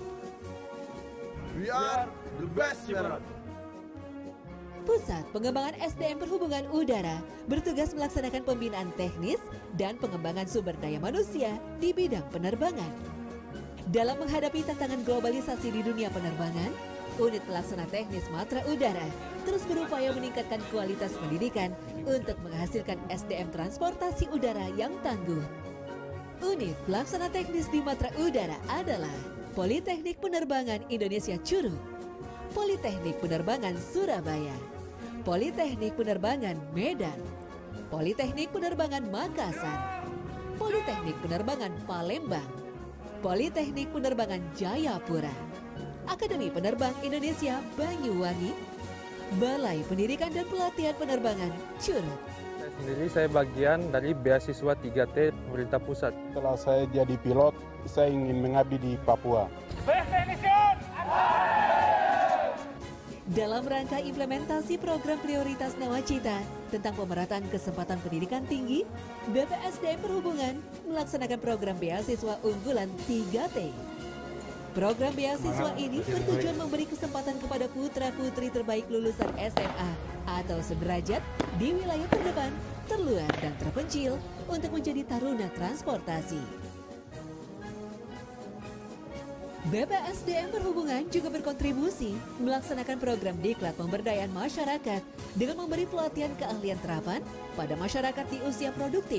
Speaker 2: We are the best, Merot.
Speaker 1: Pusat Pengembangan SDM Perhubungan Udara bertugas melaksanakan pembinaan teknis dan pengembangan sumber daya manusia di bidang penerbangan. Dalam menghadapi tantangan globalisasi di dunia penerbangan, unit pelaksana teknis matra udara terus berupaya meningkatkan kualitas pendidikan untuk menghasilkan SDM transportasi udara yang tangguh. Unit pelaksana teknis di matra udara adalah Politeknik Penerbangan Indonesia Curug, Politeknik Penerbangan Surabaya, Politeknik Penerbangan Medan, Politeknik Penerbangan Makassar, Politeknik Penerbangan Palembang, Politeknik Penerbangan Jayapura, Akademi Penerbang Indonesia Banyuwangi, Balai Pendidikan dan Pelatihan Penerbangan Curug.
Speaker 3: Saya bagian dari beasiswa 3T pemerintah pusat.
Speaker 4: Setelah saya jadi pilot, saya ingin mengabdi di Papua.
Speaker 1: Dalam rangka implementasi program prioritas Nawacita tentang pemerataan kesempatan pendidikan tinggi, BPSDM Perhubungan melaksanakan program beasiswa unggulan 3T. Program beasiswa ini bertujuan memberi kesempatan kepada putra-putri terbaik lulusan SMA atau sederajat di wilayah terdepan, terluar, dan terpencil untuk menjadi taruna transportasi. BPSDM Perhubungan juga berkontribusi melaksanakan program diklat pemberdayaan masyarakat dengan memberi pelatihan keahlian terapan pada masyarakat di usia produktif.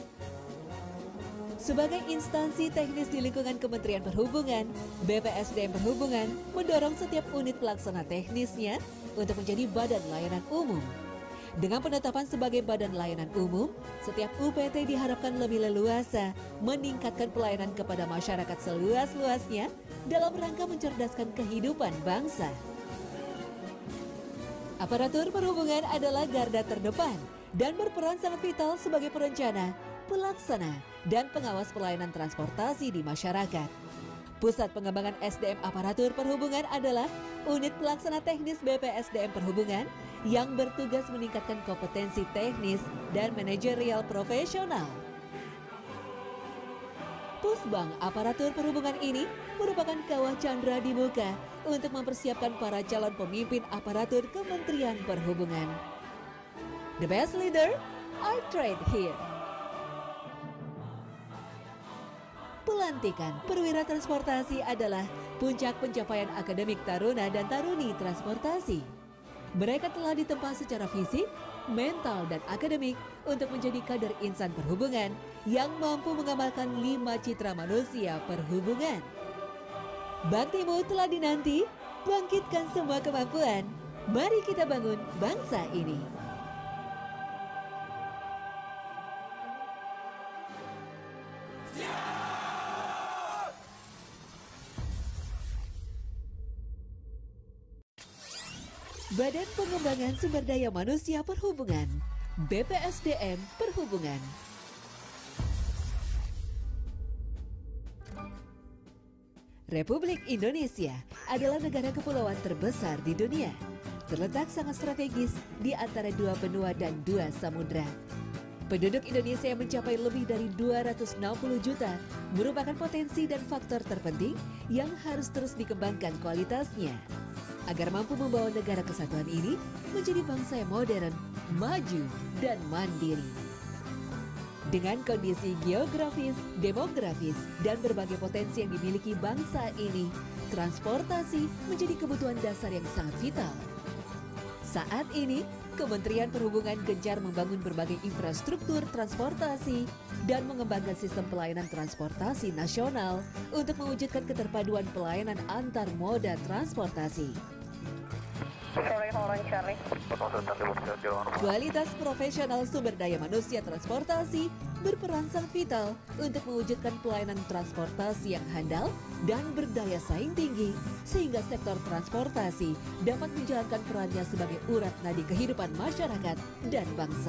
Speaker 1: Sebagai instansi teknis di lingkungan Kementerian Perhubungan, BPSDM Perhubungan mendorong setiap unit pelaksana teknisnya untuk menjadi badan layanan umum. Dengan penetapan sebagai badan layanan umum, setiap UPT diharapkan lebih leluasa meningkatkan pelayanan kepada masyarakat seluas-luasnya dalam rangka mencerdaskan kehidupan bangsa. Aparatur perhubungan adalah garda terdepan dan berperan sangat vital sebagai perencana, pelaksana, dan pengawas pelayanan transportasi di masyarakat. Pusat Pengembangan SDM Aparatur Perhubungan adalah unit pelaksana teknis BPSDM Perhubungan yang bertugas meningkatkan kompetensi teknis dan manajerial profesional. Pusbang Aparatur Perhubungan ini merupakan kawah candra di muka untuk mempersiapkan para calon pemimpin aparatur Kementerian Perhubungan. The best leader are trained here. Pelantikan perwira transportasi adalah puncak pencapaian akademik taruna dan taruni transportasi. Mereka telah ditempa secara fisik, mental, dan akademik untuk menjadi kader insan perhubungan yang mampu mengamalkan 5 citra manusia perhubungan. Baktimu telah dinanti, bangkitkan semua kemampuan. Mari kita bangun bangsa ini. Badan Pengembangan Sumber Daya Manusia Perhubungan, BPSDM Perhubungan. Republik Indonesia adalah negara kepulauan terbesar di dunia. Terletak sangat strategis di antara dua benua dan dua samudra. Penduduk Indonesia yang mencapai lebih dari 260 juta merupakan potensi dan faktor terpenting yang harus terus dikembangkan kualitasnya agar mampu membawa negara kesatuan ini menjadi bangsa yang modern, maju, dan mandiri. Dengan kondisi geografis, demografis, dan berbagai potensi yang dimiliki bangsa ini, transportasi menjadi kebutuhan dasar yang sangat vital. Saat ini, Kementerian Perhubungan gencar membangun berbagai infrastruktur transportasi dan mengembangkan sistem pelayanan transportasi nasional untuk mewujudkan keterpaduan pelayanan antar moda transportasi. Kualitas profesional sumber daya manusia transportasi berperan sangat vital untuk mewujudkan pelayanan transportasi yang handal dan berdaya saing tinggi, sehingga sektor transportasi dapat menjalankan perannya sebagai urat nadi kehidupan masyarakat dan bangsa.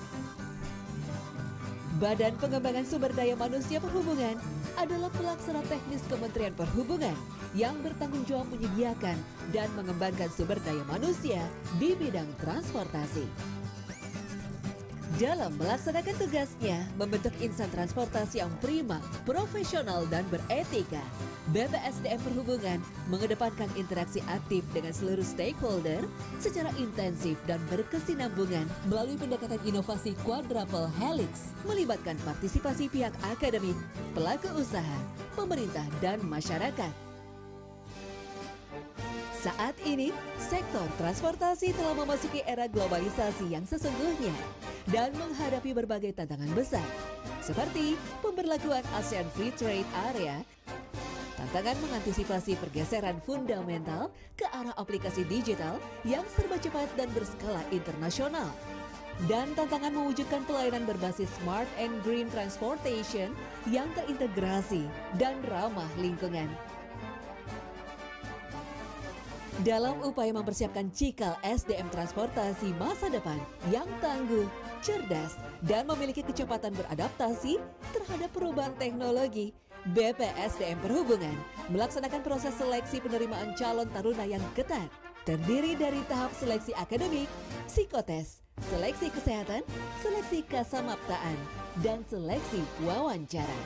Speaker 1: Badan Pengembangan Sumber Daya Manusia Perhubungan adalah pelaksana teknis Kementerian Perhubungan yang bertanggung jawab menyediakan dan mengembangkan sumber daya manusia di bidang transportasi. Dalam melaksanakan tugasnya membentuk insan transportasi yang prima, profesional, dan beretika, BPSDM Perhubungan mengedepankan interaksi aktif dengan seluruh stakeholder secara intensif dan berkesinambungan melalui pendekatan inovasi quadruple helix, melibatkan partisipasi pihak akademik, pelaku usaha, pemerintah, dan masyarakat. Saat ini, sektor transportasi telah memasuki era globalisasi yang sesungguhnya dan menghadapi berbagai tantangan besar, seperti pemberlakuan ASEAN Free Trade Area, tantangan mengantisipasi pergeseran fundamental ke arah aplikasi digital yang serba cepat dan berskala internasional, dan tantangan mewujudkan pelayanan berbasis smart and green transportation yang terintegrasi dan ramah lingkungan. Dalam upaya mempersiapkan cikal SDM transportasi masa depan yang tangguh, cerdas, dan memiliki kecepatan beradaptasi terhadap perubahan teknologi, BPSDM Perhubungan melaksanakan proses seleksi penerimaan calon taruna yang ketat, terdiri dari tahap seleksi akademik, psikotes, seleksi kesehatan, seleksi kasamaptaan, dan seleksi wawancara.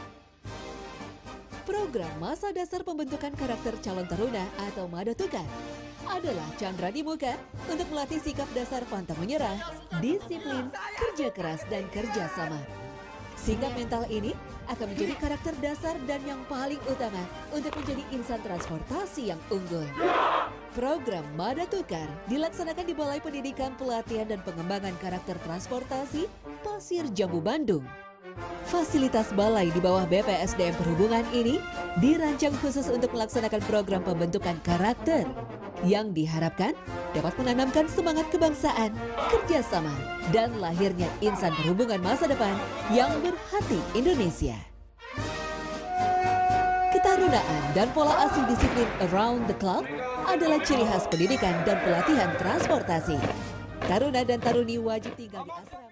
Speaker 1: Program Masa Dasar Pembentukan Karakter Calon Taruna atau Madatukar adalah candra di muka untuk melatih sikap dasar pantang menyerah, disiplin, kerja keras, dan kerjasama. Sikap mental ini akan menjadi karakter dasar dan yang paling utama untuk menjadi insan transportasi yang unggul. Program Madatukar dilaksanakan di Balai Pendidikan Pelatihan dan Pengembangan Karakter Transportasi Pasir Jambu, Bandung. Fasilitas balai di bawah BPSDM Perhubungan ini dirancang khusus untuk melaksanakan program pembentukan karakter yang diharapkan dapat menanamkan semangat kebangsaan, kerjasama, dan lahirnya insan perhubungan masa depan yang berhati Indonesia. Ketarunaan dan pola asuh disiplin around the clock adalah ciri khas pendidikan dan pelatihan transportasi. Taruna dan taruni wajib tinggal di asrama.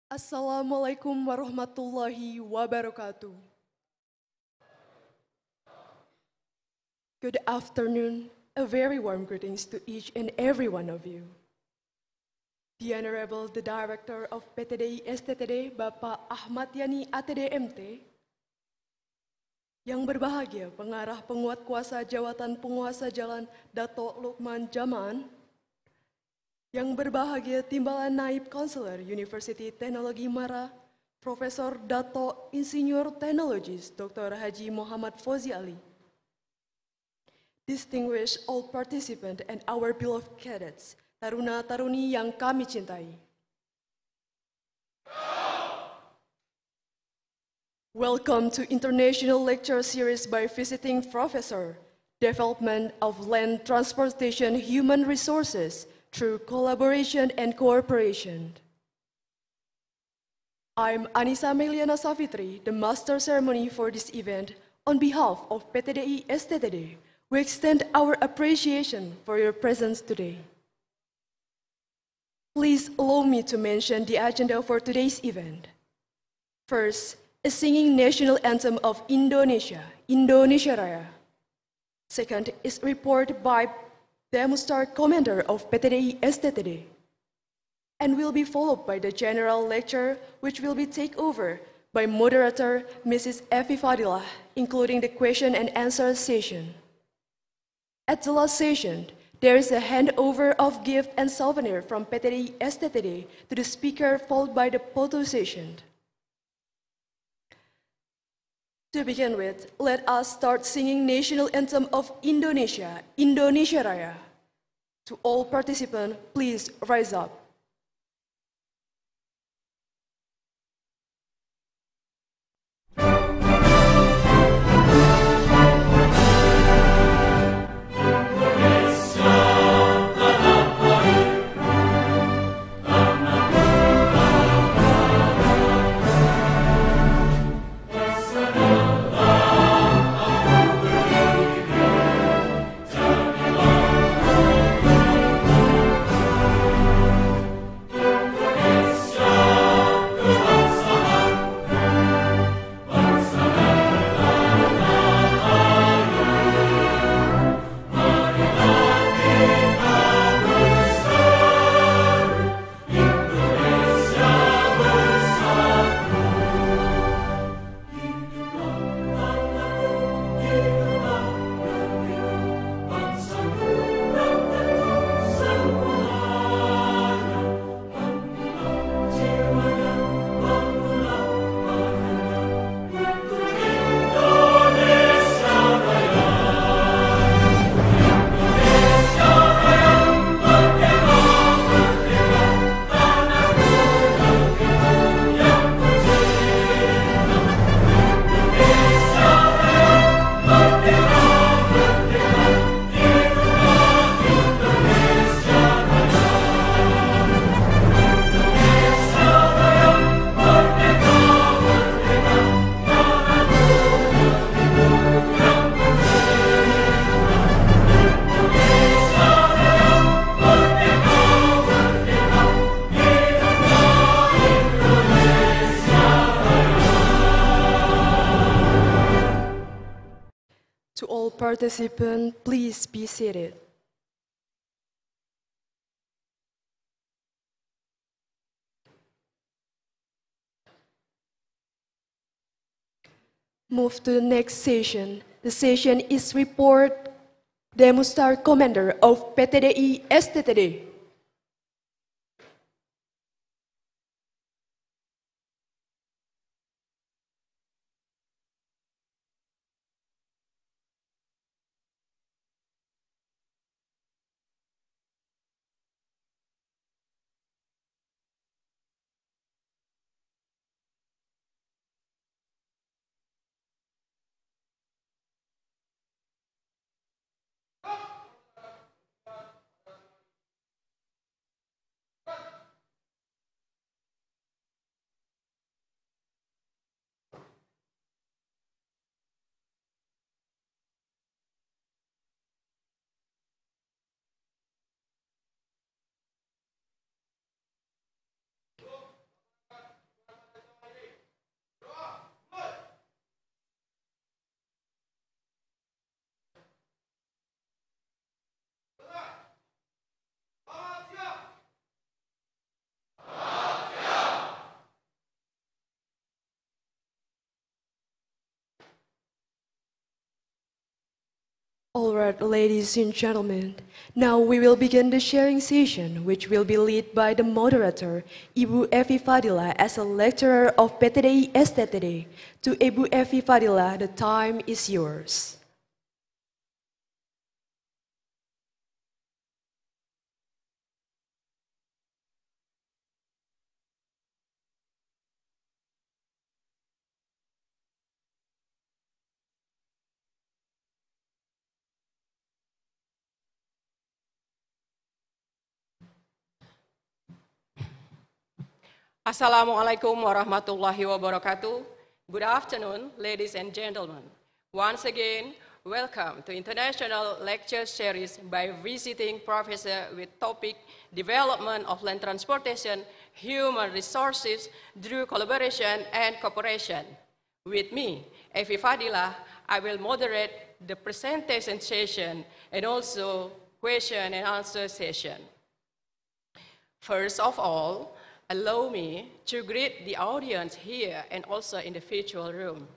Speaker 5: Assalamualaikum warahmatullahi wabarakatuh. Good afternoon, a very warm greetings to each and every one of you. The Honorable the Director of PTDI STTD, Bapak Ahmad Yani ATD-MT, yang berbahagia pengarah penguat kuasa jawatan penguasa jalan Dato' Lukman Jaman, yang berbahagia Timbalan Naib Konselor University Teknologi Mara, Profesor Dato' Insinyur Teknologis Dr. Haji Muhammad Fauzi Ali, distinguished all participants and our beloved cadets, taruna-taruni yang kami cintai. Welcome to International Lecture Series by Visiting Professor, Development of Land Transportation Human Resources through Collaboration and Cooperation. I'm Anissa Meliana Savitri, the Master Ceremony for this event. On behalf of PTDI STTD, we extend our appreciation for your presence today. Please allow me to mention the agenda for today's event. First, a singing national anthem of Indonesia, Indonesia Raya. Second is report by Demustar Commander of PTDI STTD, and will be followed by the general lecture, which will be taken over by moderator Mrs. Evi Fadilah, including the question and answer session. At the last session, there is a handover of gift and souvenir from PTDI STTD to the speaker, followed by the photo session. To begin with, let us start singing national anthem of Indonesia, Indonesia Raya. To all participants, please rise up. To all participants, please be seated. Move to the next session. The session is report Demustar Commander of PTDI STTD. Alright, ladies and gentlemen, now we will begin the sharing session, which will be led by the moderator, Ibu Evi Fadila, as a lecturer of PTDI STTD. To Ibu Evi Fadila, the time is yours.
Speaker 6: Assalamualaikum warahmatullahi wabarakatuh. Good afternoon, ladies and gentlemen. Once again, welcome to International Lecture Series by visiting professor with topic Development of Land Transportation, Human Resources through Collaboration and Cooperation. With me, Evi Fadila, I will moderate the presentation session and also question and answer session. First of all, allow me to greet the audience here and also in the virtual room.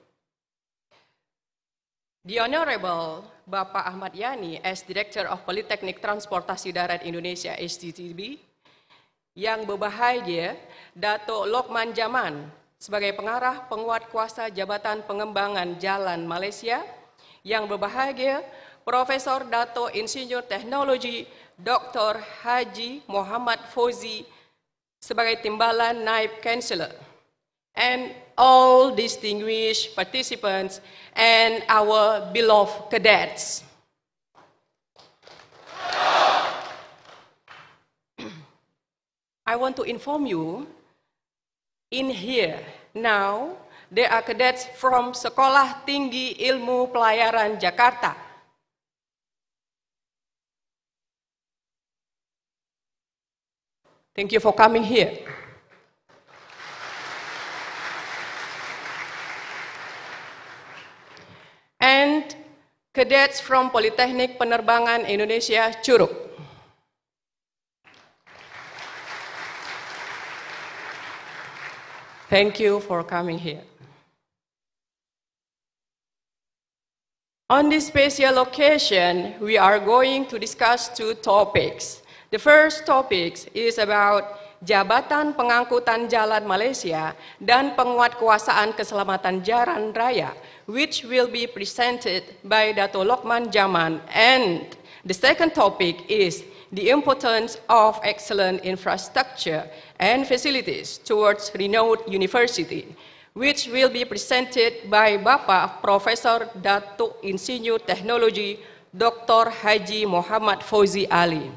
Speaker 6: The Honorable Bapak Ahmad Yani as Director of Politeknik Transportasi Darat Indonesia STTB, yang berbahagia Dato' Lokman Jaman sebagai pengarah penguat kuasa Jabatan Pengembangan Jalan Malaysia, yang berbahagia Profesor Dato' Insinyur Teknologi Dr. Haji Muhammad Fauzi sebagai Timbalan Naib Chancellor, and all distinguished participants and our beloved cadets. I want to inform you, in here now, there are cadets from Sekolah Tinggi Ilmu Pelayaran Jakarta. Thank you for coming here. And cadets from Politeknik Penerbangan Indonesia Curug. Thank you for coming here. On this special occasion, we are going to discuss two topics. The first topic is about Jabatan Pengangkutan Jalan Malaysia dan Penguatkuasaan Keselamatan Jalan Raya, which will be presented by Dato' Lokman Jaman. And the second topic is the importance of excellent infrastructure and facilities towards renowned university, which will be presented by Bapak Profesor Dato' Insinyur Teknologi Dr. Haji Muhammad Fauzi Ali.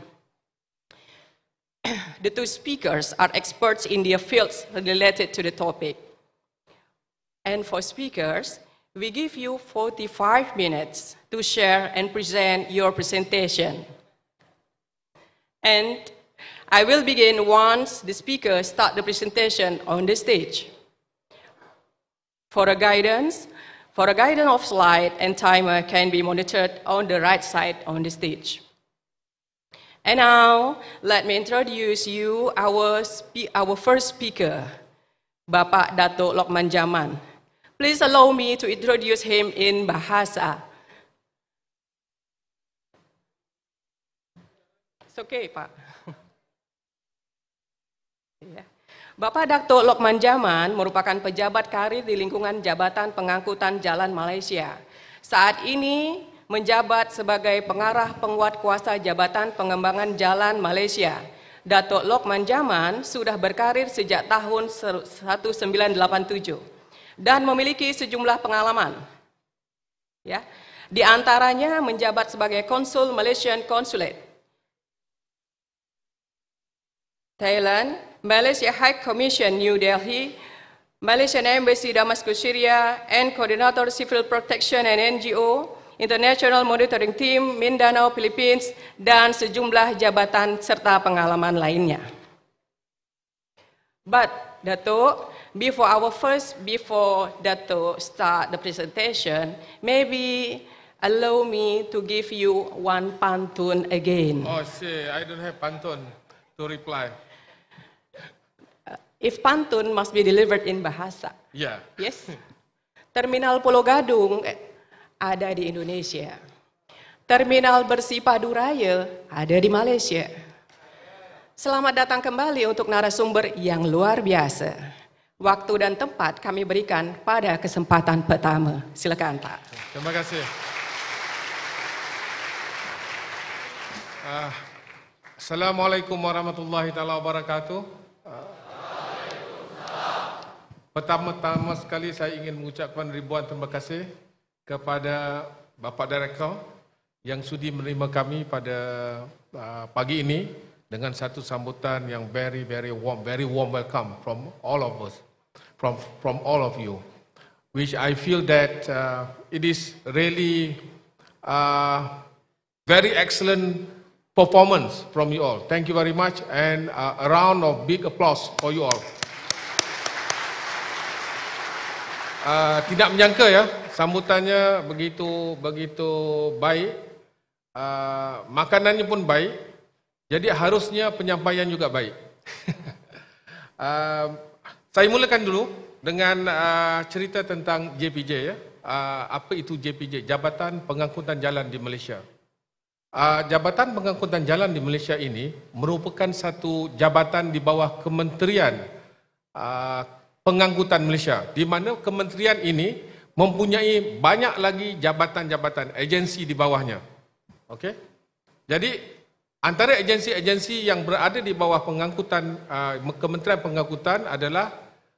Speaker 6: The two speakers are experts in their fields related to the topic. And for speakers, we give you 45 minutes to share and present your presentation. And I will begin once the speakers start the presentation on the stage. For a guidance of slide and timer can be monitored on the right side on the stage. And now, let me introduce you our first speaker, Bapak Dato' Lokman Jaman. Please allow me to introduce him in Bahasa. It's okay, Pak. Bapak Dato' Lokman Jaman merupakan pejabat karir di lingkungan Jabatan Pengangkutan Jalan Malaysia. Saat ini menjabat sebagai pengarah penguat kuasa Jabatan Pengembangan Jalan Malaysia. Dato' Lokman Jaman sudah berkarir sejak tahun 1987 dan memiliki sejumlah pengalaman. Ya, di antaranya menjabat sebagai konsul Malaysian Consulate, Thailand, Malaysia High Commission New Delhi, Malaysian Embassy Damascus Syria, and Coordinator Civil Protection and NGO, International Monitoring Team, Mindanao, Philippines, dan sejumlah jabatan serta pengalaman lainnya. But Dato', before Dato' start the presentation, maybe allow me to give you one pantun again.
Speaker 2: Oh, see, I don't have pantun to reply.
Speaker 6: If pantun must be delivered in Bahasa.
Speaker 2: Yeah.
Speaker 6: Yes. Terminal Pulau Gadung ada di Indonesia. terminal bersih padu raya ada di Malaysia. Selamat datang kembali untuk narasumber yang luar biasa. Waktu dan tempat kami berikan pada kesempatan pertama. Silakan Pak.
Speaker 2: Terima kasih. Assalamualaikum warahmatullahi taala wabarakatuh. Pertama-tama sekali saya ingin mengucapkan ribuan terima kasih kepada Bapak Direktur yang sudi menerima kami pada pagi ini dengan satu sambutan yang very warm welcome from all of us, from all of you, which I feel that it is really very excellent performance from you all. Thank you very much, and a round of big applause for you all. Tidak menyangka ya, sambutannya begitu baik, makanannya pun baik, jadi harusnya penyampaian juga baik. Saya mulakan dulu dengan cerita tentang JPJ ya. Apa itu JPJ? Jabatan Pengangkutan Jalan di Malaysia. Jabatan Pengangkutan Jalan di Malaysia ini merupakan satu jabatan di bawah Kementerian Pengangkutan Malaysia, di mana kementerian ini mempunyai banyak lagi jabatan-jabatan, agensi di bawahnya. Okey? Jadi antara agensi-agensi yang berada di bawah pengangkutan Kementerian Pengangkutan adalah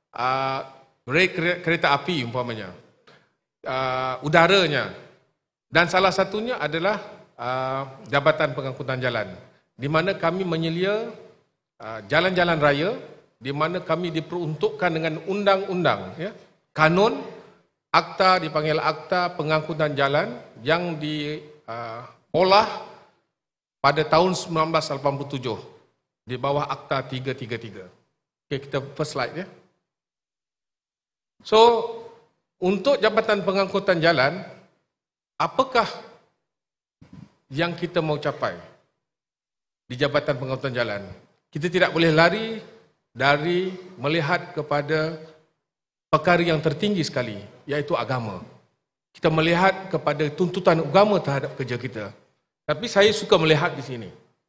Speaker 2: kereta api umpamanya, udaranya, dan salah satunya adalah Jabatan Pengangkutan Jalan, di mana kami menyelia jalan-jalan raya, di mana kami diperuntukkan dengan undang-undang, ya, kanun, akta, dipanggil Akta Pengangkutan Jalan yang diolah pada tahun 1987 di bawah Akta 333. Okey, kita first slide ya. So, untuk Jabatan Pengangkutan Jalan, apakah yang kita mau capai di Jabatan Pengangkutan Jalan? Kita tidak boleh lari dari melihat kepada perkara yang tertinggi sekali, iaitu agama. Kita melihat kepada tuntutan agama terhadap kerja kita. Tapi saya suka melihat di sini.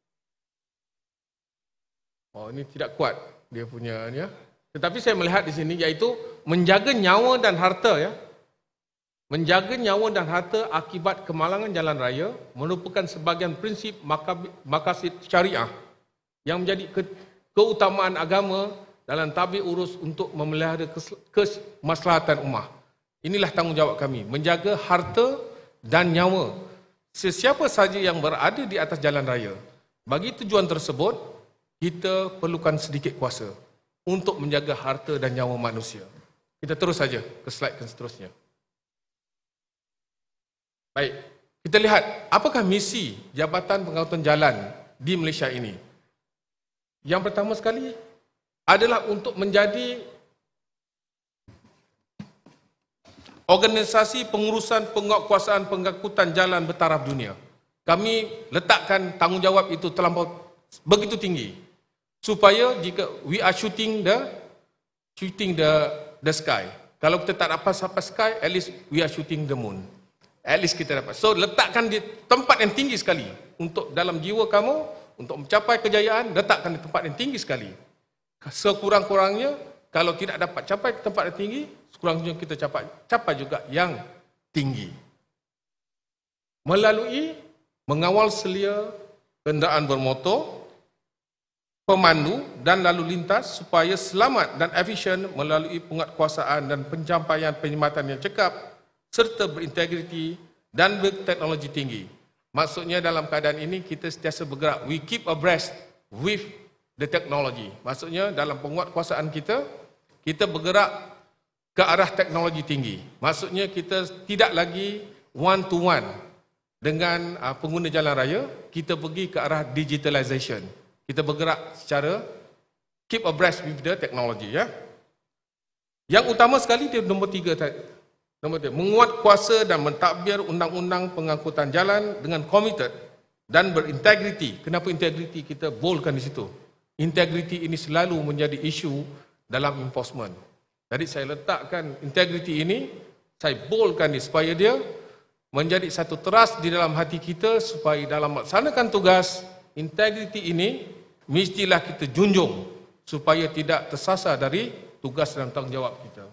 Speaker 2: Oh, ini tidak kuat dia punya ya. Tetapi saya melihat di sini, iaitu menjaga nyawa dan harta ya. Menjaga nyawa dan harta akibat kemalangan jalan raya merupakan sebahagian prinsip maqasid syariah yang menjadi keutamaan agama dalam tabik urus untuk memelihara kemaslahatan ummah. Inilah tanggungjawab kami, menjaga harta dan nyawa sesiapa saja yang berada di atas jalan raya. Bagi tujuan tersebut, kita perlukan sedikit kuasa untuk menjaga harta dan nyawa manusia. Kita terus saja ke slide yang seterusnya. Baik, kita lihat apakah misi Jabatan Pengangkutan Jalan di Malaysia ini. Yang pertama sekali adalah untuk menjadi organisasi pengurusan penguatkuasaan pengangkutan jalan bertaraf dunia. Kami letakkan tanggungjawab itu terlampau begitu tinggi supaya jika we are shooting the sky. Kalau kita tak dapat sampai sky, at least we are shooting the moon. At least kita dapat. So letakkan di tempat yang tinggi sekali untuk dalam jiwa kamu, untuk mencapai kejayaan, letakkan di tempat yang tinggi sekali. Sekurang-kurangnya kalau tidak dapat capai ke tempat yang tinggi, sekurang-kurangnya kita capai juga yang tinggi. Melalui mengawal selia kenderaan bermotor, pemandu dan lalu lintas supaya selamat dan efisien melalui penguatkuasaan dan pencapaian perkhidmatan yang cekap serta berintegriti dan berteknologi tinggi. Maksudnya dalam keadaan ini kita sentiasa bergerak. We keep abreast with the technology. Maksudnya dalam penguatkuasaan kita bergerak ke arah teknologi tinggi. Maksudnya kita tidak lagi one to one dengan pengguna jalan raya, kita pergi ke arah digitalization. Kita bergerak secara keep abreast with the technology ya. Yang utama sekali dia nombor 3 tadi. Menguat kuasa dan mentadbir undang-undang pengangkutan jalan dengan committed dan berintegriti. Kenapa integriti kita boldkan di situ? Integriti ini selalu menjadi isu dalam enforcement. Jadi saya letakkan integriti ini, saya boldkan supaya dia menjadi satu trust di dalam hati kita supaya dalam melaksanakan tugas, integriti ini mestilah kita junjung supaya tidak tersasar dari tugas dan tanggungjawab kita.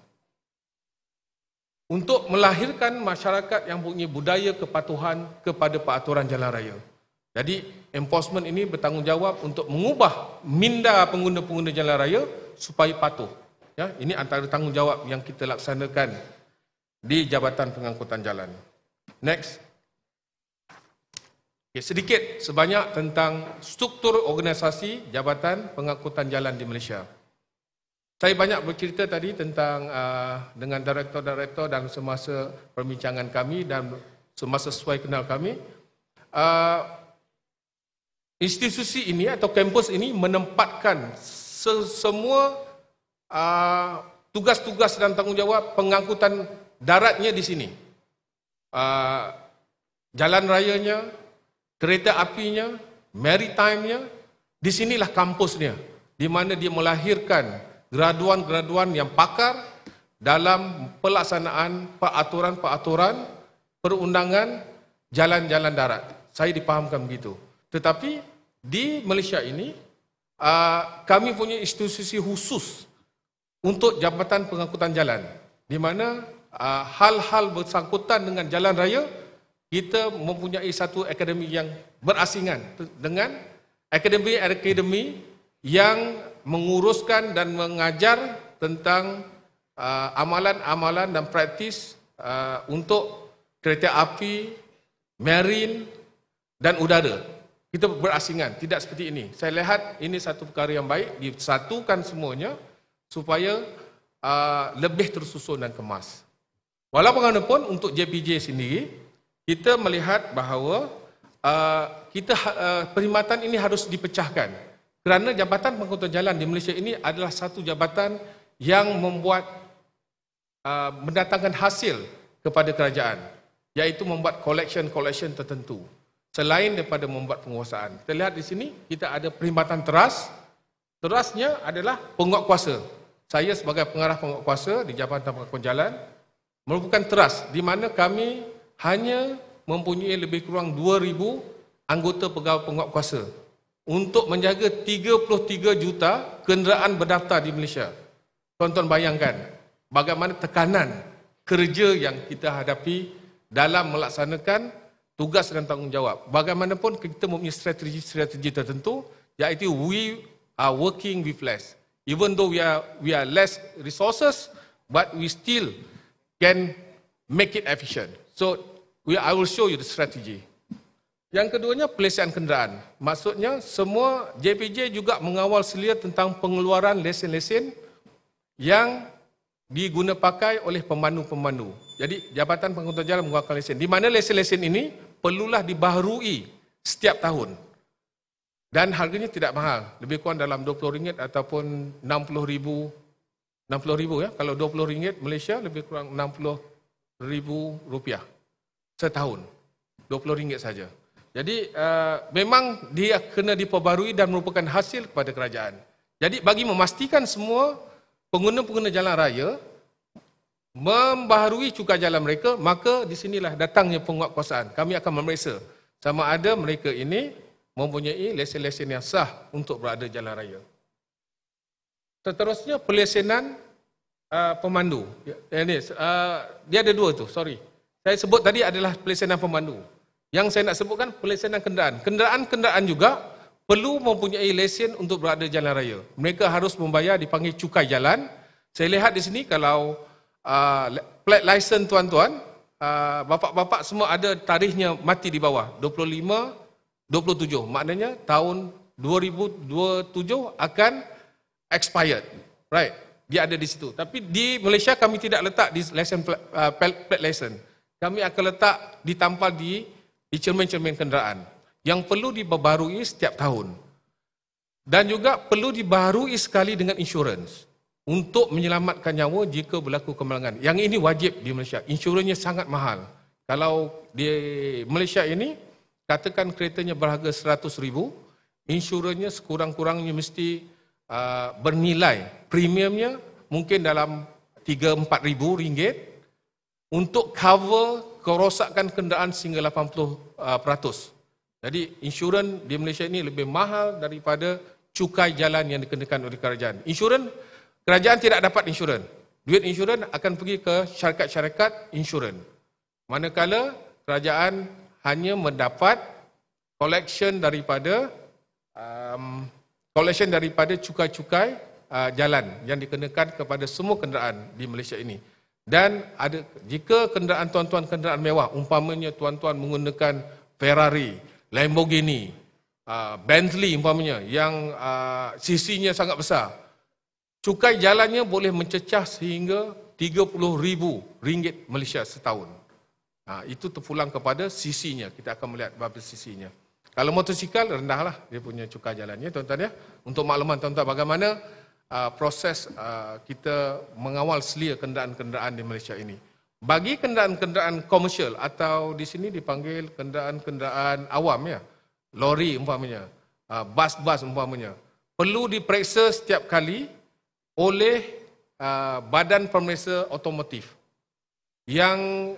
Speaker 2: Untuk melahirkan masyarakat yang mempunyai budaya kepatuhan kepada peraturan jalan raya. Jadi enforcement ini bertanggungjawab untuk mengubah minda pengguna-pengguna jalan raya supaya patuh. Ya, ini antara tanggungjawab yang kita laksanakan di Jabatan Pengangkutan Jalan. Next. Okay, sedikit sebanyak tentang struktur organisasi Jabatan Pengangkutan Jalan di Malaysia. Saya banyak bercerita tadi tentang dengan direktor-direktor dan semasa perbincangan kami dan semasa sesuai kenal kami. Institusi ini atau kampus ini menempatkan semua tugas-tugas dan tanggungjawab pengangkutan daratnya di sini. Jalan rayanya, kereta apinya, maritime-nya, di sinilah kampusnya, di mana dia melahirkan graduan-graduan yang pakar dalam pelaksanaan peraturan-peraturan perundangan jalan-jalan darat. Saya dipahamkan begitu. Tetapi di Malaysia ini, kami punya institusi khusus untuk Jabatan Pengangkutan Jalan, di mana hal-hal bersangkutan dengan jalan raya, kita mempunyai satu akademi yang berasingan dengan akademi yang menguruskan dan mengajar tentang amalan-amalan dan praktis untuk kereta api, marine dan udara. Kita berasingan, tidak seperti ini. Saya lihat ini satu perkara yang baik, disatukan semuanya supaya lebih tersusun dan kemas. Walaupun untuk JPJ sendiri, kita melihat bahawa perkhidmatan ini harus dipecahkan. Kerana Jabatan Pengangkutan Jalan di Malaysia ini adalah satu jabatan yang mendatangkan hasil kepada kerajaan, iaitu membuat collection tertentu. Selain daripada membuat penguasaan. Kita lihat di sini, kita ada perkhidmatan teras. Terasnya adalah penguat kuasa. Saya sebagai pengarah penguat kuasa di Jabatan Pengangkutan Jalan, merupakan teras di mana kami hanya mempunyai lebih kurang 2,000 anggota pegawai penguat kuasa untuk menjaga 33 juta kenderaan berdaftar di Malaysia. Tuan-tuan bayangkan bagaimana tekanan kerja yang kita hadapi dalam melaksanakan tugas dan tanggungjawab. Bagaimanapun kita mempunyai strategi tertentu, iaitu we are working with less. Even though we are less resources, but we still can make it efficient. So I will show you the strategy. Yang keduanya, pelesian kenderaan. Maksudnya semua JPJ juga mengawal selia tentang pengeluaran lesen-lesen yang diguna pakai oleh pemandu-pemandu. Jadi Jabatan Pengangkutan Jalan mengeluarkan lesen. Di mana lesen-lesen ini perlulah dibaharui setiap tahun. Dan harganya tidak mahal. Lebih kurang dalam RM20 ataupun RM60,000. RM60,000 ya. Kalau RM20 Malaysia lebih kurang RM60,000 setahun. RM20 saja. Jadi memang dia kena diperbarui dan merupakan hasil kepada kerajaan. Jadi bagi memastikan semua pengguna-pengguna jalan raya membaharui cukai jalan mereka, maka di sinilah datangnya penguatkuasaan. Kami akan memeriksa sama ada mereka ini mempunyai lesen-lesen yang sah untuk berada jalan raya. Seterusnya pelesenan pemandu. Dia ada dua tu, sorry. Saya sebut tadi adalah pelesenan pemandu. Yang saya nak sebutkan pelesenan kenderaan. Kenderaan-kenderaan juga perlu mempunyai lesen untuk berada jalan raya. Mereka harus membayar dipanggil cukai jalan. Saya lihat di sini kalau plate license tuan-tuan, bapa-bapa semua ada tarikhnya mati di bawah, 25-27. Maknanya tahun 2027 akan expired. Right? Dia ada di situ. Tapi di Malaysia kami tidak letak di license plate license. Kami akan letak ditampal di cermin-cermin kenderaan yang perlu dibaharui setiap tahun. Dan juga perlu dibaharui sekali dengan insurans untuk menyelamatkan nyawa jika berlaku kemalangan. Yang ini wajib di Malaysia. Insurannya sangat mahal. Kalau di Malaysia ini, katakan keretanya berharga RM100,000, insurannya sekurang-kurangnya mesti bernilai. Premiumnya mungkin dalam RM3,000-RM4,000 untuk cover kerosakan kenderaan sehingga 80%. Jadi insurans di Malaysia ini lebih mahal daripada cukai jalan yang dikenakan oleh kerajaan. Kerajaan tidak dapat insurans. Duit insurans akan pergi ke syarikat-syarikat insurans. Manakala kerajaan hanya mendapat collection daripada cukai-cukai jalan yang dikenakan kepada semua kenderaan di Malaysia ini. Dan jika kenderaan tuan-tuan kenderaan mewah, umpamanya tuan-tuan menggunakan Ferrari, Lamborghini, Bentley umpamanya yang sisinya sangat besar, cukai jalannya boleh mencecah sehingga RM30,000 Malaysia setahun. Itu terpulang kepada sisinya. Kita akan melihat berapa sisinya. Kalau motosikal rendahlah dia punya cukai jalannya, tuan-tuan ya. Untuk makluman tuan-tuan bagaimana proses kita mengawal selia kenderaan-kenderaan di Malaysia ini. Bagi kenderaan-kenderaan komersial atau di sini dipanggil kenderaan-kenderaan awam ya, lori umpamanya, bas-bas umpamanya, perlu diperiksa setiap kali oleh Badan Pemeriksa Otomotif yang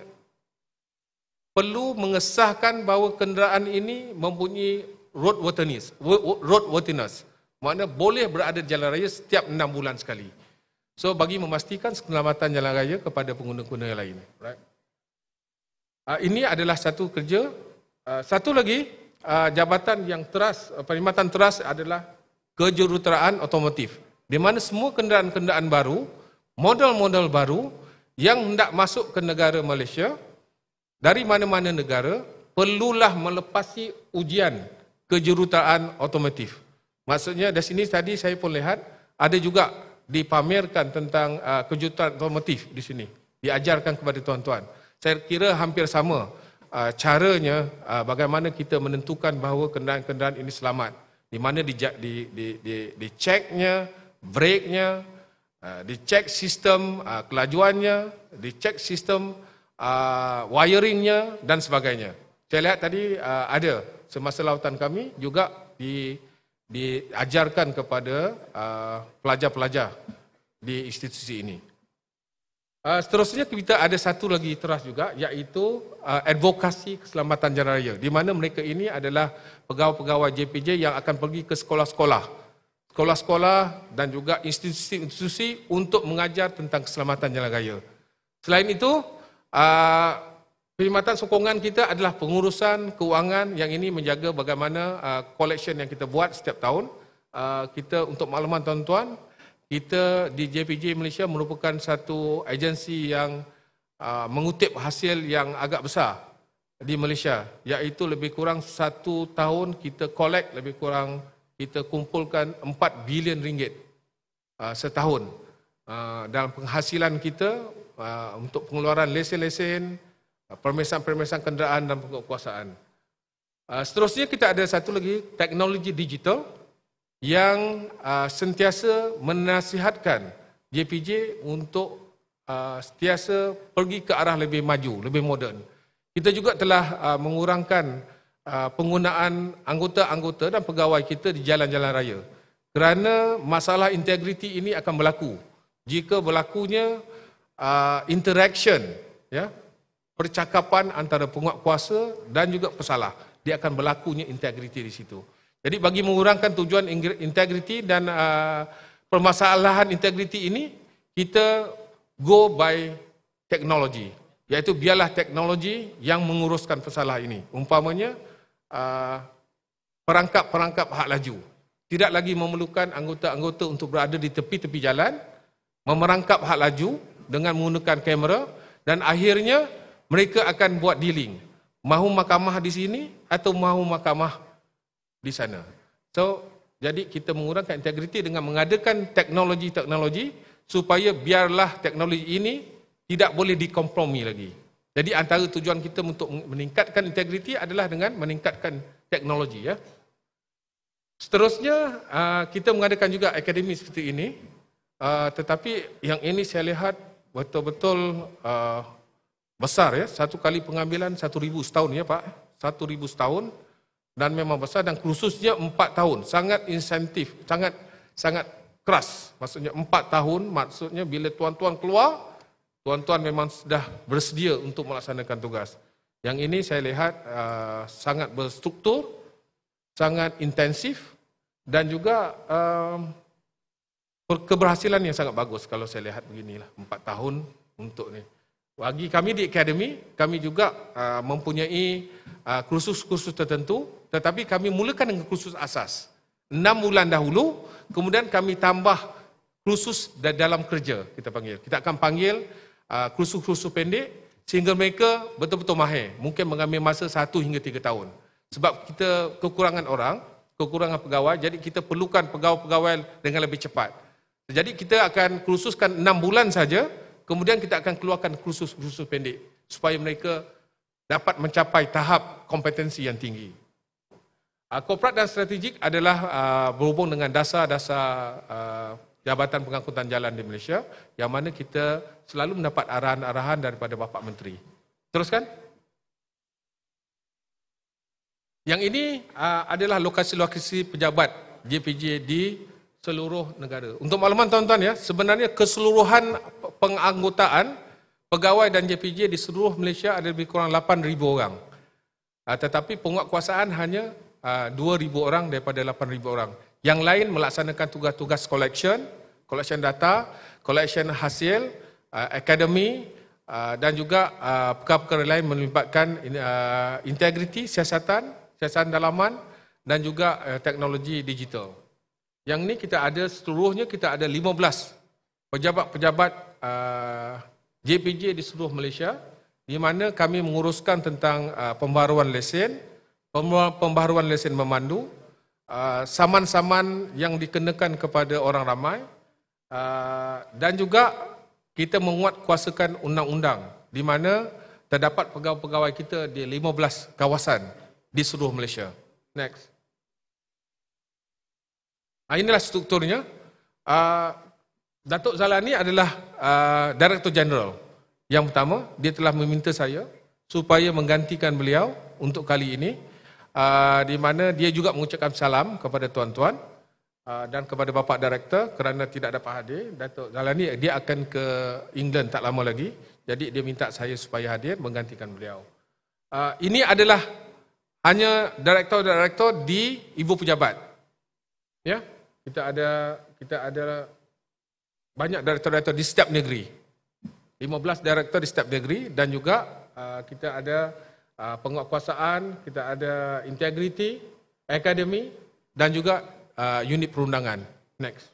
Speaker 2: perlu mengesahkan bahawa kenderaan ini mempunyai roadworthiness. Maknanya boleh berada di jalan raya setiap 6 bulan sekali. So bagi memastikan keselamatan jalan raya kepada pengguna-pengguna yang lain. Right? Ini adalah satu kerja. Satu lagi, jabatan yang perkhidmatan teras adalah kejuruteraan otomotif. Di mana semua kenderaan-kenderaan baru, model-model baru yang hendak masuk ke negara Malaysia, dari mana-mana negara, perlulah melepasi ujian kejuruteraan otomotif. Maksudnya dari sini tadi saya pun lihat, ada juga dipamerkan tentang kejuruteraan otomotif di sini. Diajarkan kepada tuan-tuan. Saya kira hampir sama caranya bagaimana kita menentukan bahawa kenderaan-kenderaan ini selamat. Di mana diceknya, breknya, dicek sistem kelajuannya, dicek sistem wiringnya dan sebagainya. Saya lihat tadi ada semasa lautan kami juga diajarkan kepada pelajar-pelajar di institusi ini. Seterusnya kita ada satu lagi teras juga, iaitu advokasi keselamatan jalan raya, di mana mereka ini adalah pegawai-pegawai JPJ yang akan pergi ke sekolah-sekolah dan juga institusi-institusi untuk mengajar tentang keselamatan jalan raya. Selain itu, perkhidmatan sokongan kita adalah pengurusan keuangan yang ini menjaga bagaimana collection yang kita buat setiap tahun. Kita untuk makluman tuan-tuan, kita di JPJ Malaysia merupakan satu agensi yang mengutip hasil yang agak besar di Malaysia, iaitu lebih kurang 1 tahun kita collect lebih kurang kita kumpulkan RM4 bilion setahun. Dalam penghasilan kita untuk pengeluaran lesen-lesen, permesan-permesan kenderaan dan penguasaan. Seterusnya kita ada satu lagi teknologi digital yang sentiasa menasihatkan JPJ untuk sentiasa pergi ke arah lebih maju, lebih moden. Kita juga telah mengurangkan penggunaan anggota-anggota dan pegawai kita di jalan-jalan raya. Kerana masalah integriti ini akan berlaku jika berlakunya interaction, ya, percakapan antara penguatkuasa dan juga pesalah. Dia akan berlakunya integriti di situ. Jadi bagi mengurangkan tujuan integriti dan permasalahan integriti ini, kita go by teknologi. Iaitu biarlah teknologi yang menguruskan pesalah ini. Umpamanya perangkap-perangkap hak laju. Tidak lagi memerlukan anggota-anggota untuk berada di tepi-tepi jalan, memerangkap hak laju dengan menggunakan kamera, dan akhirnya mereka akan buat dealing. Mahu mahkamah di sini atau mahu mahkamah di sana. So, jadi kita mengurangkan integriti dengan mengadakan teknologi-teknologi supaya biarlah teknologi ini tidak boleh dikompromi lagi. Jadi antara tujuan kita untuk meningkatkan integriti adalah dengan meningkatkan teknologi. Ya. Seterusnya, kita mengadakan juga akademi seperti ini. Tetapi yang ini saya lihat betul-betul besar. Ya. Satu kali pengambilan 1,000 setahun ya Pak. 1,000 setahun. Dan memang besar dan khususnya 4 tahun. Sangat insentif, sangat keras. Maksudnya 4 tahun, maksudnya bila tuan-tuan keluar, tuan-tuan memang sudah bersedia untuk melaksanakan tugas. Yang ini saya lihat sangat berstruktur, sangat intensif dan juga keberhasilan yang sangat bagus kalau saya lihat beginilah 4 tahun untuk ni. Bagi kami di akademi, kami juga mempunyai kursus-kursus tertentu, tetapi kami mulakan dengan kursus asas. 6 bulan dahulu, kemudian kami tambah kursus dalam kerja kita panggil. Kita akan panggil kursus-kursus pendek sehingga mereka betul-betul mahir. Mungkin mengambil masa 1 hingga 3 tahun. Sebab kita kekurangan orang, kekurangan pegawai, jadi kita perlukan pegawai-pegawai dengan lebih cepat. Jadi kita akan kursuskan 6 bulan saja, kemudian kita akan keluarkan kursus-kursus pendek supaya mereka dapat mencapai tahap kompetensi yang tinggi. Korporat dan strategik adalah berhubung dengan dasar-dasar Jabatan Pengangkutan Jalan di Malaysia, yang mana kita selalu mendapat arahan-arahan daripada Bapa Menteri. Teruskan. Yang ini adalah lokasi-lokasi pejabat JPJ di seluruh negara. Untuk makluman tuan-tuan ya, sebenarnya keseluruhan penganggotaan pegawai dan JPJ di seluruh Malaysia ada lebih kurang 8,000 orang. Tetapi penguatkuasaan hanya 2,000 orang daripada 8,000 orang. Yang lain melaksanakan tugas-tugas collection data, collection hasil, akademi dan juga perkara-perkara lain melibatkan integriti, siasatan dalaman dan juga teknologi digital. Yang ni kita ada seluruhnya, kita ada 15 pejabat-pejabat JPJ di seluruh Malaysia, di mana kami menguruskan tentang pembaharuan lesen memandu, saman-saman yang dikenakan kepada orang ramai, dan juga kita menguatkuasakan undang-undang di mana terdapat pegawai-pegawai kita di 15 kawasan di seluruh Malaysia. Next. Inilah strukturnya. Datuk Zalani adalah Director General. Yang pertama, dia telah meminta saya supaya menggantikan beliau untuk kali ini, di mana dia juga mengucapkan salam kepada tuan-tuan dan kepada Bapak Director kerana tidak dapat hadir. Datuk Zalani dia akan ke England tak lama lagi, jadi dia minta saya supaya hadir menggantikan beliau. Ini adalah hanya direktor-direktor di ibu pejabat. Ya, kita ada banyak direktor-direktor di setiap negeri. 15 direktor di setiap negeri dan juga kita ada penguatkuasaan, kita ada integriti, akademi dan juga unit perundangan. Next.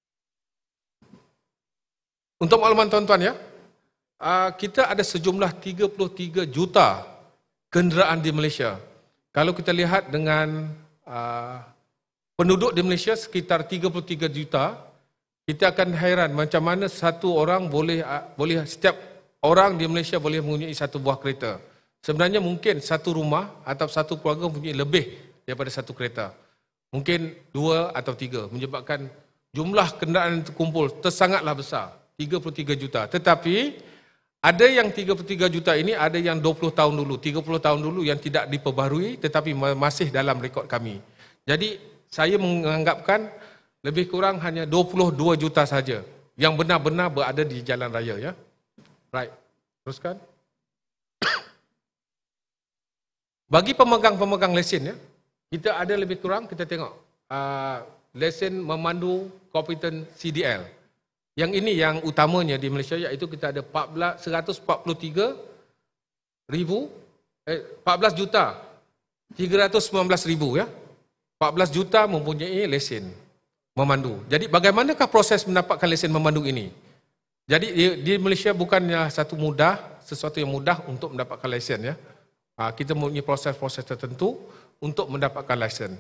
Speaker 2: Untuk makluman tuan-tuan ya, kita ada sejumlah 33 juta kenderaan di Malaysia. Kalau kita lihat dengan penduduk di Malaysia sekitar 33 juta, kita akan heran macam mana satu orang boleh setiap orang di Malaysia boleh mempunyai satu buah kereta. Sebenarnya mungkin satu rumah atau satu keluarga mempunyai lebih daripada satu kereta. Mungkin 2 atau 3, menyebabkan jumlah kenderaan yang terkumpul tersangatlah besar, 33 juta. Tetapi ada yang 33 juta ini, ada yang 20 tahun dulu, 30 tahun dulu yang tidak diperbaharui tetapi masih dalam rekod kami. Jadi saya menganggapkan lebih kurang hanya 22 juta saja yang benar-benar berada di jalan raya ya. Right. Teruskan. Bagi pemegang-pemegang lesen ya, kita ada lebih kurang, kita tengok lesen memandu kompeten CDL. Yang ini yang utamanya di Malaysia, iaitu kita ada 14 juta 319,000 ya. 14 juta mempunyai lesen memandu. Jadi bagaimanakah proses mendapatkan lesen memandu ini? Jadi di Malaysia bukannya sesuatu yang mudah untuk mendapatkan lesen ya. Kita mempunyai proses-proses tertentu untuk mendapatkan lesen.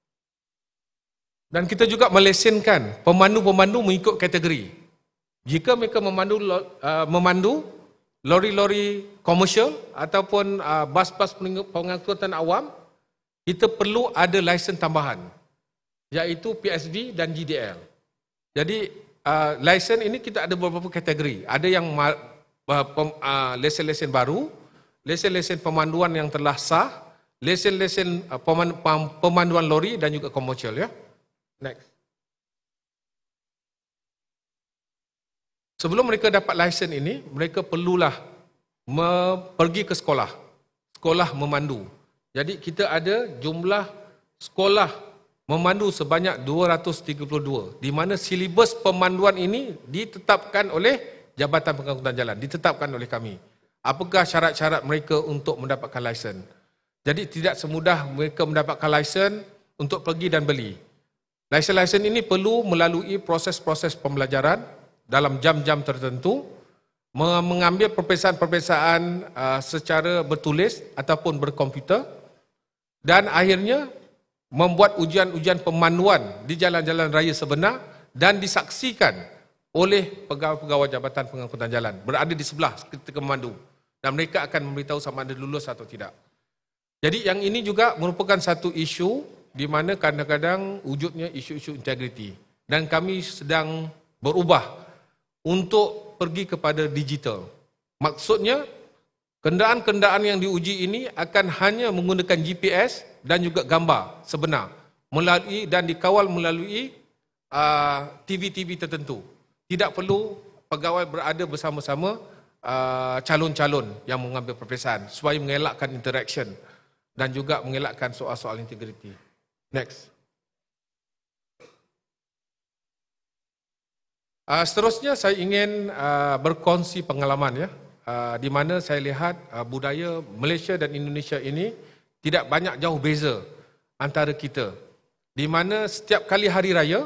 Speaker 2: Dan kita juga melesenkan pemandu-pemandu mengikut kategori. Jika mereka memandu lori-lori komersial ataupun bas-bas pengangkutan awam, kita perlu ada lesen tambahan, iaitu PSV dan GDL. Jadi lesen ini kita ada beberapa kategori. Ada yang lesen-lesen baru, lesen-lesen pemanduan yang telah sah, lesen-lesen pemanduan lori dan juga komersial ya. Next. Sebelum mereka dapat lesen ini, mereka perlulah pergi ke sekolah memandu. Jadi kita ada jumlah sekolah memandu sebanyak 232, di mana silibus pemanduan ini ditetapkan oleh Jabatan Pengangkutan Jalan, ditetapkan oleh kami. Apakah syarat-syarat mereka untuk mendapatkan lesen? Jadi tidak semudah mereka mendapatkan lesen untuk pergi dan beli. Lesen-lesen ini perlu melalui proses-proses pembelajaran dalam jam-jam tertentu, mengambil peperiksaan-peperiksaan secara bertulis ataupun berkomputer, dan akhirnya membuat ujian-ujian pemanduan di jalan-jalan raya sebenar dan disaksikan oleh pegawai-pegawai Jabatan Pengangkutan Jalan berada di sebelah ketika memandu, dan mereka akan memberitahu sama ada lulus atau tidak. Jadi yang ini juga merupakan satu isu di mana kadang-kadang wujudnya isu-isu integriti, dan kami sedang berubah untuk pergi kepada digital. Maksudnya kenderaan-kenderaan yang diuji ini akan hanya menggunakan GPS dan juga gambar sebenar melalui dan dikawal melalui TV-TV tertentu. Tidak perlu pegawai berada bersama-sama calon-calon yang mengambil peperiksaan supaya mengelakkan interaction dan juga mengelakkan soal-soal integriti. Next. Seterusnya saya ingin berkongsi pengalaman, ya, di mana saya lihat budaya Malaysia dan Indonesia ini tidak banyak jauh beza antara kita. Di mana setiap kali hari raya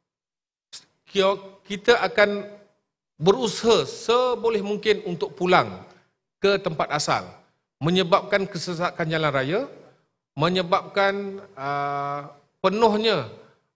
Speaker 2: kita akan berusaha seboleh mungkin untuk pulang ke tempat asal, menyebabkan kesesakan jalan raya, menyebabkan penuhnya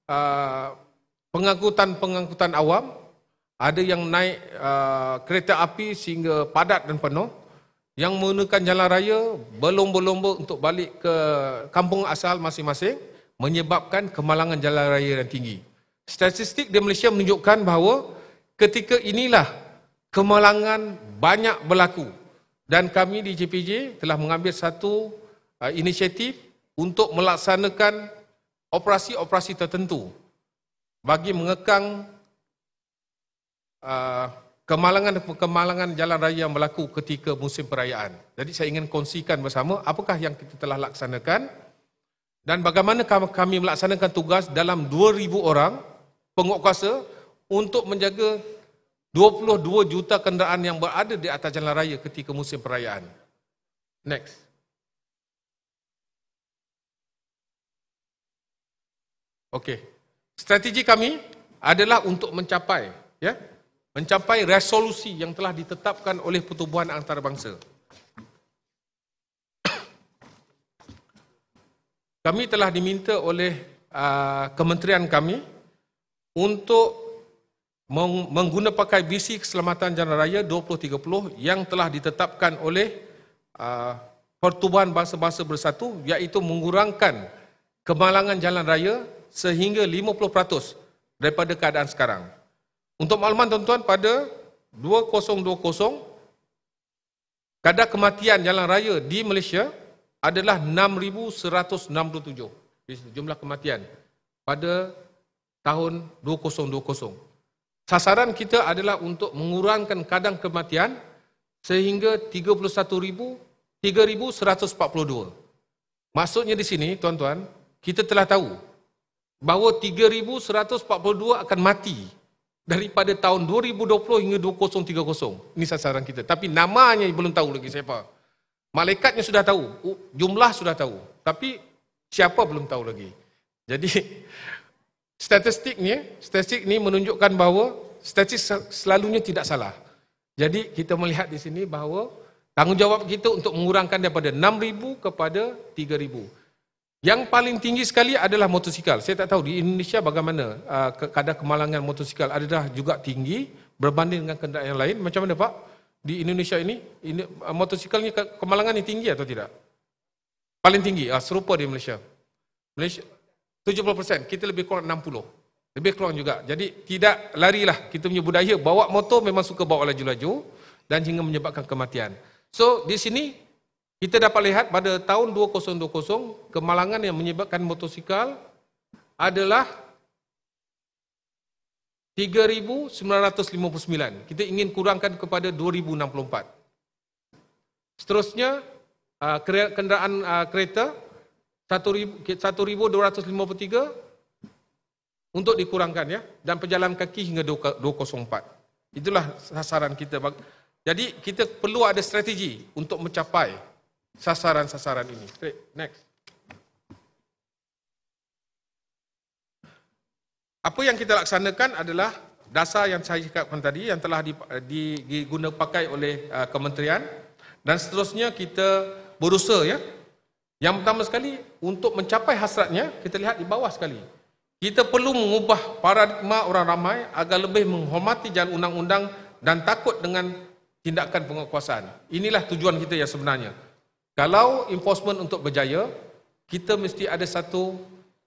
Speaker 2: pengangkutan awam. Ada yang naik kereta api sehingga padat dan penuh, yang menggunakan jalan raya berlomba-lomba untuk balik ke kampung asal masing-masing, menyebabkan kemalangan jalan raya yang tinggi. Statistik di Malaysia menunjukkan bahawa ketika inilah kemalangan banyak berlaku, dan kami di JPJ telah mengambil satu inisiatif untuk melaksanakan operasi-operasi tertentu bagi mengekang kemalangan jalan raya yang berlaku ketika musim perayaan. Jadi saya ingin kongsikan bersama apakah yang kita telah laksanakan dan bagaimana kami melaksanakan tugas dalam 2,000 orang penguatkuasa untuk menjaga 22 juta kenderaan yang berada di atas jalan raya ketika musim perayaan. Next. Okey. Strategi kami adalah untuk mencapai resolusi yang telah ditetapkan oleh Pertubuhan Antarabangsa. Kami telah diminta oleh kementerian kami untuk mengguna pakai visi keselamatan jalan raya 2030 yang telah ditetapkan oleh Pertubuhan Bangsa-Bangsa Bersatu, iaitu mengurangkan kemalangan jalan raya sehingga 50% daripada keadaan sekarang. Untuk makluman tuan-tuan, pada 2020, kadar kematian jalan raya di Malaysia adalah 6,167 jumlah kematian pada tahun 2020. Sasaran kita adalah untuk mengurangkan kadar kematian sehingga 3,142. Maksudnya di sini, tuan-tuan, kita telah tahu bahawa 3,142 akan mati daripada tahun 2020 hingga 2030. Ini sasaran kita. Tapi namanya belum tahu lagi siapa. Malaikatnya sudah tahu, jumlah sudah tahu. Tapi siapa belum tahu lagi. Jadi statistik ni menunjukkan bahawa statistik selalunya tidak salah. Jadi kita melihat di sini bahawa tanggungjawab kita untuk mengurangkan daripada 6,000 kepada 3,000. Yang paling tinggi sekali adalah motosikal. Saya tak tahu di Indonesia bagaimana kadar kemalangan motosikal, adakah juga tinggi berbanding dengan kenderaan yang lain. Macam mana Pak? Di Indonesia ini motosikalnya kemalangannya tinggi atau tidak? Paling tinggi, serupa di Malaysia. Malaysia 70%, kita lebih kurang 60. Lebih kurang juga. Jadi tidak larilah, kita punya budaya bawa motor memang suka bawa laju-laju dan hingga menyebabkan kematian. So di sini kita dapat lihat pada tahun 2020, kemalangan yang menyebabkan motosikal adalah 3,959. Kita ingin kurangkan kepada 2,064. Seterusnya, kenderaan kereta 1,253 untuk dikurangkan ya, dan pejalan kaki hingga 204. Itulah sasaran kita. Jadi kita perlu ada strategi untuk mencapai sasaran-sasaran ini. Next. Apa yang kita laksanakan adalah dasar yang saya cakapkan tadi yang telah diguna pakai oleh kementerian, dan seterusnya kita berusaha ya. Yang pertama sekali untuk mencapai hasratnya, kita lihat di bawah sekali. Kita perlu mengubah paradigma orang ramai agar lebih menghormati jalan undang-undang dan takut dengan tindakan penguasaan. Inilah tujuan kita yang sebenarnya. Kalau enforcement untuk berjaya, kita mesti ada satu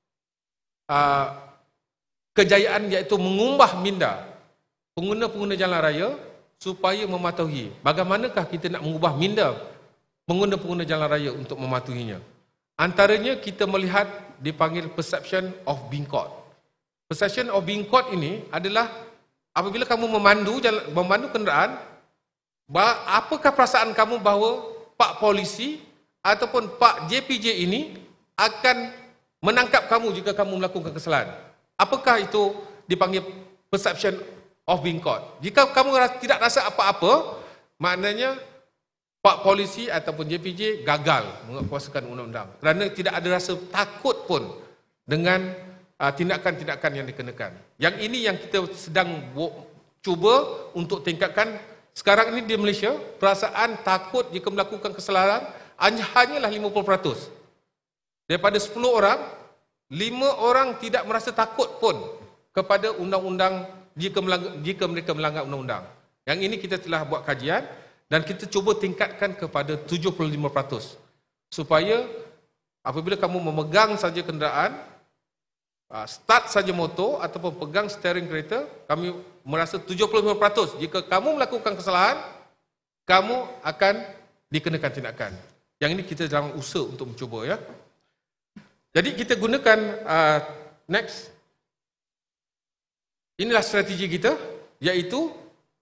Speaker 2: kejayaan, iaitu mengubah minda pengguna-pengguna jalan raya supaya mematuhi. Bagaimanakah kita nak mengubah minda pengguna-pengguna jalan raya untuk mematuhinya? Antaranya kita melihat dipanggil perception of being caught. Perception of being caught ini adalah apabila kamu memandu kenderaan, apakah perasaan kamu bahawa Pak Polisi ataupun Pak JPJ ini akan menangkap kamu jika kamu melakukan kesalahan? Apakah itu dipanggil perception of being caught? Jika kamu tidak rasa apa-apa, maknanya Pak Polisi ataupun JPJ gagal menguasakan undang-undang kerana tidak ada rasa takut pun dengan tindakan-tindakan yang dikenakan. Yang ini yang kita sedang cuba untuk tingkatkan. Sekarang ini di Malaysia, perasaan takut jika melakukan kesalahan hanyalah 50%. Daripada 10 orang, 5 orang tidak merasa takut pun kepada undang-undang jika mereka melanggar undang-undang. Yang ini kita telah buat kajian dan kita cuba tingkatkan kepada 75%. Supaya apabila kamu memegang saja kenderaan, start saja motor ataupun pegang steering kereta, kami merasa 75% jika kamu melakukan kesalahan, kamu akan dikenakan tindakan. Yang ini kita dalam usaha untuk mencuba ya. Jadi kita gunakan next. Inilah strategi kita, iaitu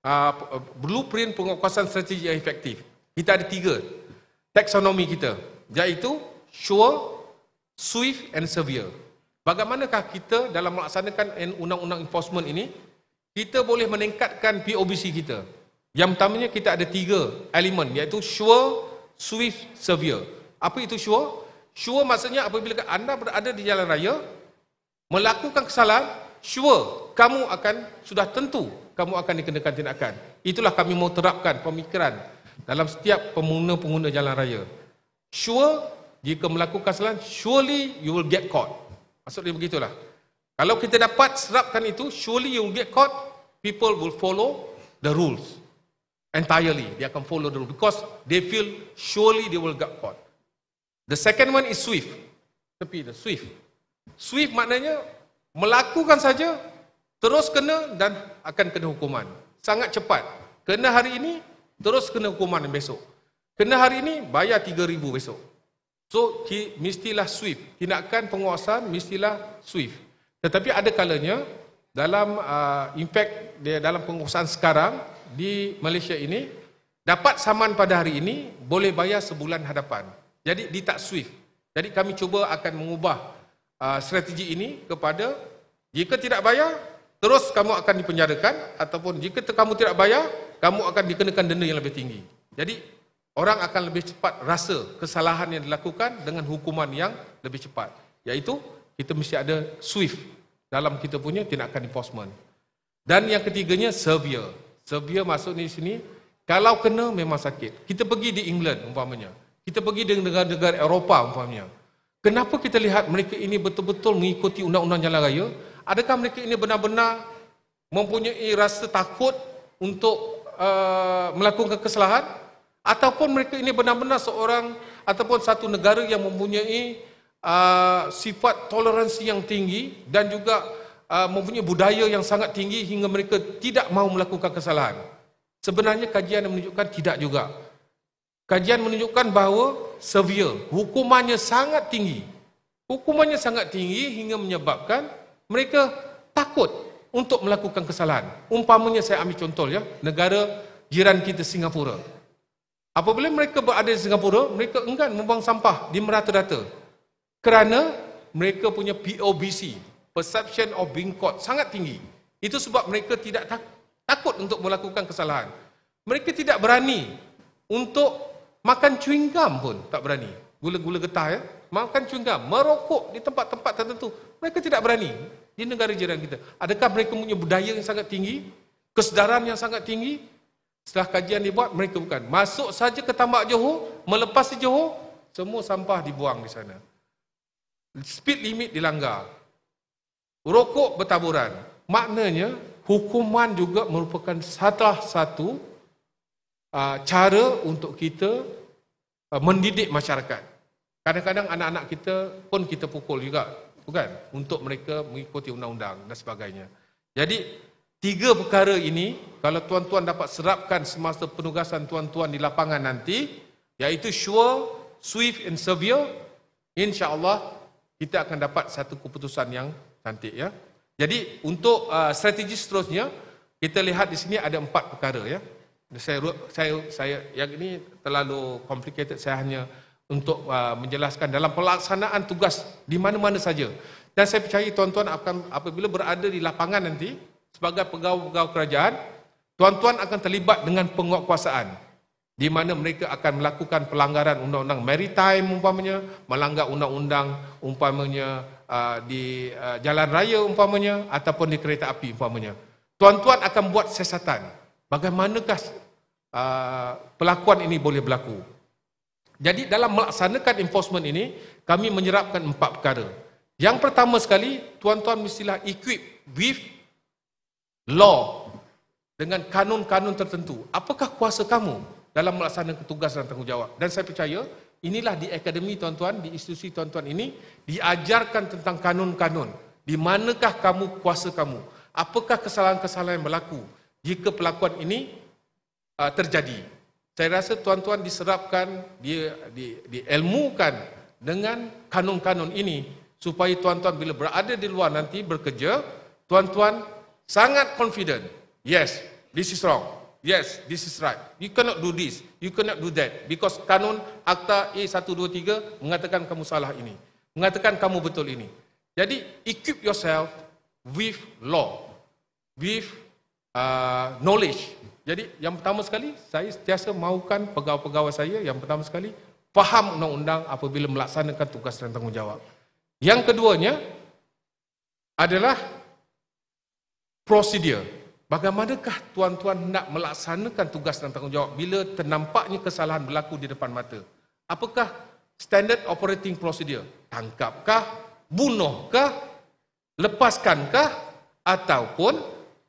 Speaker 2: blueprint penguasaan strategi yang efektif. Kita ada 3 taksonomi kita, iaitu sure, swift and severe. Bagaimanakah kita dalam melaksanakan undang-undang enforcement ini, kita boleh meningkatkan POBC kita. Yang pertamanya kita ada 3 elemen, iaitu sure, swift, severe. Apa itu sure? Sure maksudnya apabila anda berada di jalan raya, melakukan kesalahan, sure, kamu akan, sudah tentu, kamu akan dikenakan tindakan. Itulah kami mau terapkan pemikiran dalam setiap pengguna-pengguna jalan raya. Sure, jika melakukan kesalahan, surely you will get caught. Maksudnya begitulah. Kalau kita dapat serapkan itu, surely you will get caught, people will follow the rules entirely. Dia akan follow the rules because they feel surely they will get caught. The second one is swift. Tepi, the swift. Swift maknanya melakukan saja, terus kena dan akan kena hukuman. Sangat cepat. Kena hari ini, terus kena hukuman besok. Kena hari ini, bayar 3,000 besok. So, mestilah swift. Tindakan penguasaan mestilah swift. Tetapi ada kalanya, dalam impact dalam penguasaan sekarang di Malaysia ini, dapat saman pada hari ini, boleh bayar sebulan hadapan. Jadi, dia tak swift. Jadi, kami cuba akan mengubah strategi ini kepada jika tidak bayar, terus kamu akan dipenjarakan, ataupun jika kamu tidak bayar, kamu akan dikenakan denda yang lebih tinggi. Jadi, orang akan lebih cepat rasa kesalahan yang dilakukan dengan hukuman yang lebih cepat. Iaitu, kita mesti ada swift dalam kita punya tindakan enforcement. Dan yang ketiganya, severe. Severe maksud di sini, kalau kena memang sakit. Kita pergi di England umpamanya. Kita pergi di negara-negara Eropah umpamanya. Kenapa kita lihat mereka ini betul-betul mengikuti undang-undang jalan raya? Adakah mereka ini benar-benar mempunyai rasa takut untuk melakukan kesalahan? Ataupun mereka ini benar-benar seorang ataupun satu negara yang mempunyai sifat toleransi yang tinggi dan juga mempunyai budaya yang sangat tinggi hingga mereka tidak mahu melakukan kesalahan? Sebenarnya kajian menunjukkan tidak juga. Kajian menunjukkan bahawa severe, hukumannya sangat tinggi. Hukumannya sangat tinggi hingga menyebabkan mereka takut untuk melakukan kesalahan. Umpamanya saya ambil contoh ya, negara jiran kita Singapura. Apabila mereka berada di Singapura, mereka enggan membuang sampah di merata-rata. Kerana mereka punya POBC, perception of being caught, sangat tinggi. Itu sebab mereka tidak takut untuk melakukan kesalahan. Mereka tidak berani untuk makan chewing gum pun, tak berani. Gula-gula getah ya, makan chewing gum, merokok di tempat-tempat tertentu. Mereka tidak berani di negara jiran kita. Adakah mereka punya budaya yang sangat tinggi, kesedaran yang sangat tinggi? Setelah kajian dibuat, mereka bukan. Masuk saja ke tambak Johor, melepas di Johor, semua sampah dibuang di sana. Speed limit dilanggar. Rokok bertaburan. Maknanya, hukuman juga merupakan salah satu cara untuk kita mendidik masyarakat. Kadang-kadang anak-anak kita pun kita pukul juga, bukan? Untuk mereka mengikuti undang-undang dan sebagainya. Jadi, 3 perkara ini, kalau tuan-tuan dapat serapkan semasa penugasan tuan-tuan di lapangan nanti, iaitu sure, swift and severe, insya-Allah kita akan dapat satu keputusan yang cantik ya. Jadi untuk strategi seterusnya, kita lihat di sini ada 4 perkara ya. Saya yang ini terlalu complicated, saya hanya untuk menjelaskan dalam pelaksanaan tugas di mana-mana saja. Dan saya percaya tuan-tuan akan apabila berada di lapangan nanti sebagai pegawai-pegawai kerajaan, tuan-tuan akan terlibat dengan penguatkuasaan di mana mereka akan melakukan pelanggaran undang-undang maritime umpamanya, melanggar undang-undang umpamanya di jalan raya umpamanya ataupun di kereta api umpamanya. Tuan-tuan akan buat siasatan. Bagaimanakah pelakuan ini boleh berlaku? Jadi dalam melaksanakan enforcement ini, kami menyerapkan 4 perkara. Yang pertama sekali, tuan-tuan mestilah equip with law dengan kanun-kanun tertentu. Apakah kuasa kamu dalam melaksanakan tugas dan tanggungjawab? Dan saya percaya inilah di akademi tuan-tuan, di institusi tuan-tuan ini diajarkan tentang kanun-kanun. Di manakah kamu, kuasa kamu? Apakah kesalahan-kesalahan yang berlaku jika pelakuan ini terjadi? Saya rasa tuan-tuan diserapkan, diilmukan dengan kanun-kanun ini supaya tuan-tuan bila berada di luar nanti bekerja, tuan-tuan sangat confident. Yes, this is wrong. Yes, this is right. You cannot do this. You cannot do that. Because kanun Akta A123 mengatakan kamu salah ini. Mengatakan kamu betul ini. Jadi, equip yourself with law. With knowledge. Jadi, yang pertama sekali, saya sentiasa mahukan pegawai-pegawai saya, yang pertama sekali, faham undang-undang apabila melaksanakan tugas dan tanggungjawab. Yang keduanya adalah prosedur. Bagaimanakah tuan-tuan nak melaksanakan tugas dan tanggungjawab bila ternampaknya kesalahan berlaku di depan mata? Apakah standard operating procedure? Tangkapkah? Bunuhkah? Lepaskankah? Ataupun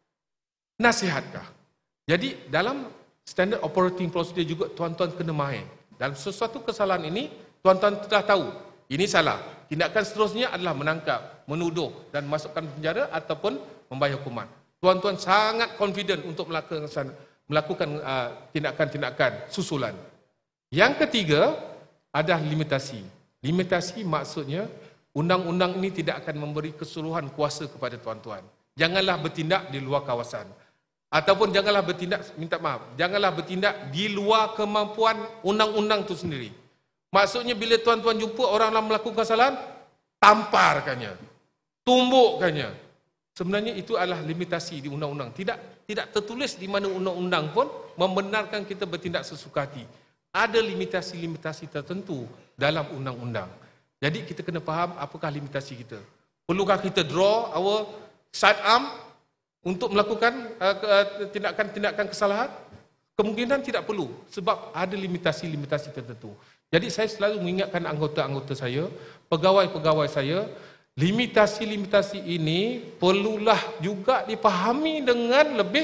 Speaker 2: nasihatkah? Jadi dalam standard operating procedure juga tuan-tuan kena main. Dalam sesuatu kesalahan ini, tuan-tuan telah tahu ini salah. Tindakan seterusnya adalah menangkap, menuduh dan masukkan penjara ataupun membayar hukuman. Tuan-tuan sangat confident untuk melakukan tindakan-tindakan susulan. Yang ketiga adalah limitasi. Limitasi maksudnya undang-undang ini tidak akan memberi keseluruhan kuasa kepada tuan-tuan. Janganlah bertindak di luar kawasan. Ataupun janganlah bertindak, janganlah bertindak di luar kemampuan undang-undang itu sendiri. Maksudnya bila tuan-tuan jumpa orang yang melakukan kesalahan, tamparkannya, tumbukkannya. Sebenarnya itu adalah limitasi di undang-undang. Tidak tertulis di mana undang-undang pun membenarkan kita bertindak sesuka hati. Ada limitasi-limitasi tertentu dalam undang-undang. Jadi kita kena faham apakah limitasi kita. Perlukah kita draw our sidearm untuk melakukan tindakan-tindakan kesalahan? Kemungkinan tidak perlu sebab ada limitasi-limitasi tertentu. Jadi saya selalu mengingatkan anggota-anggota saya, pegawai-pegawai saya, limitasi-limitasi ini perlulah juga dipahami dengan lebih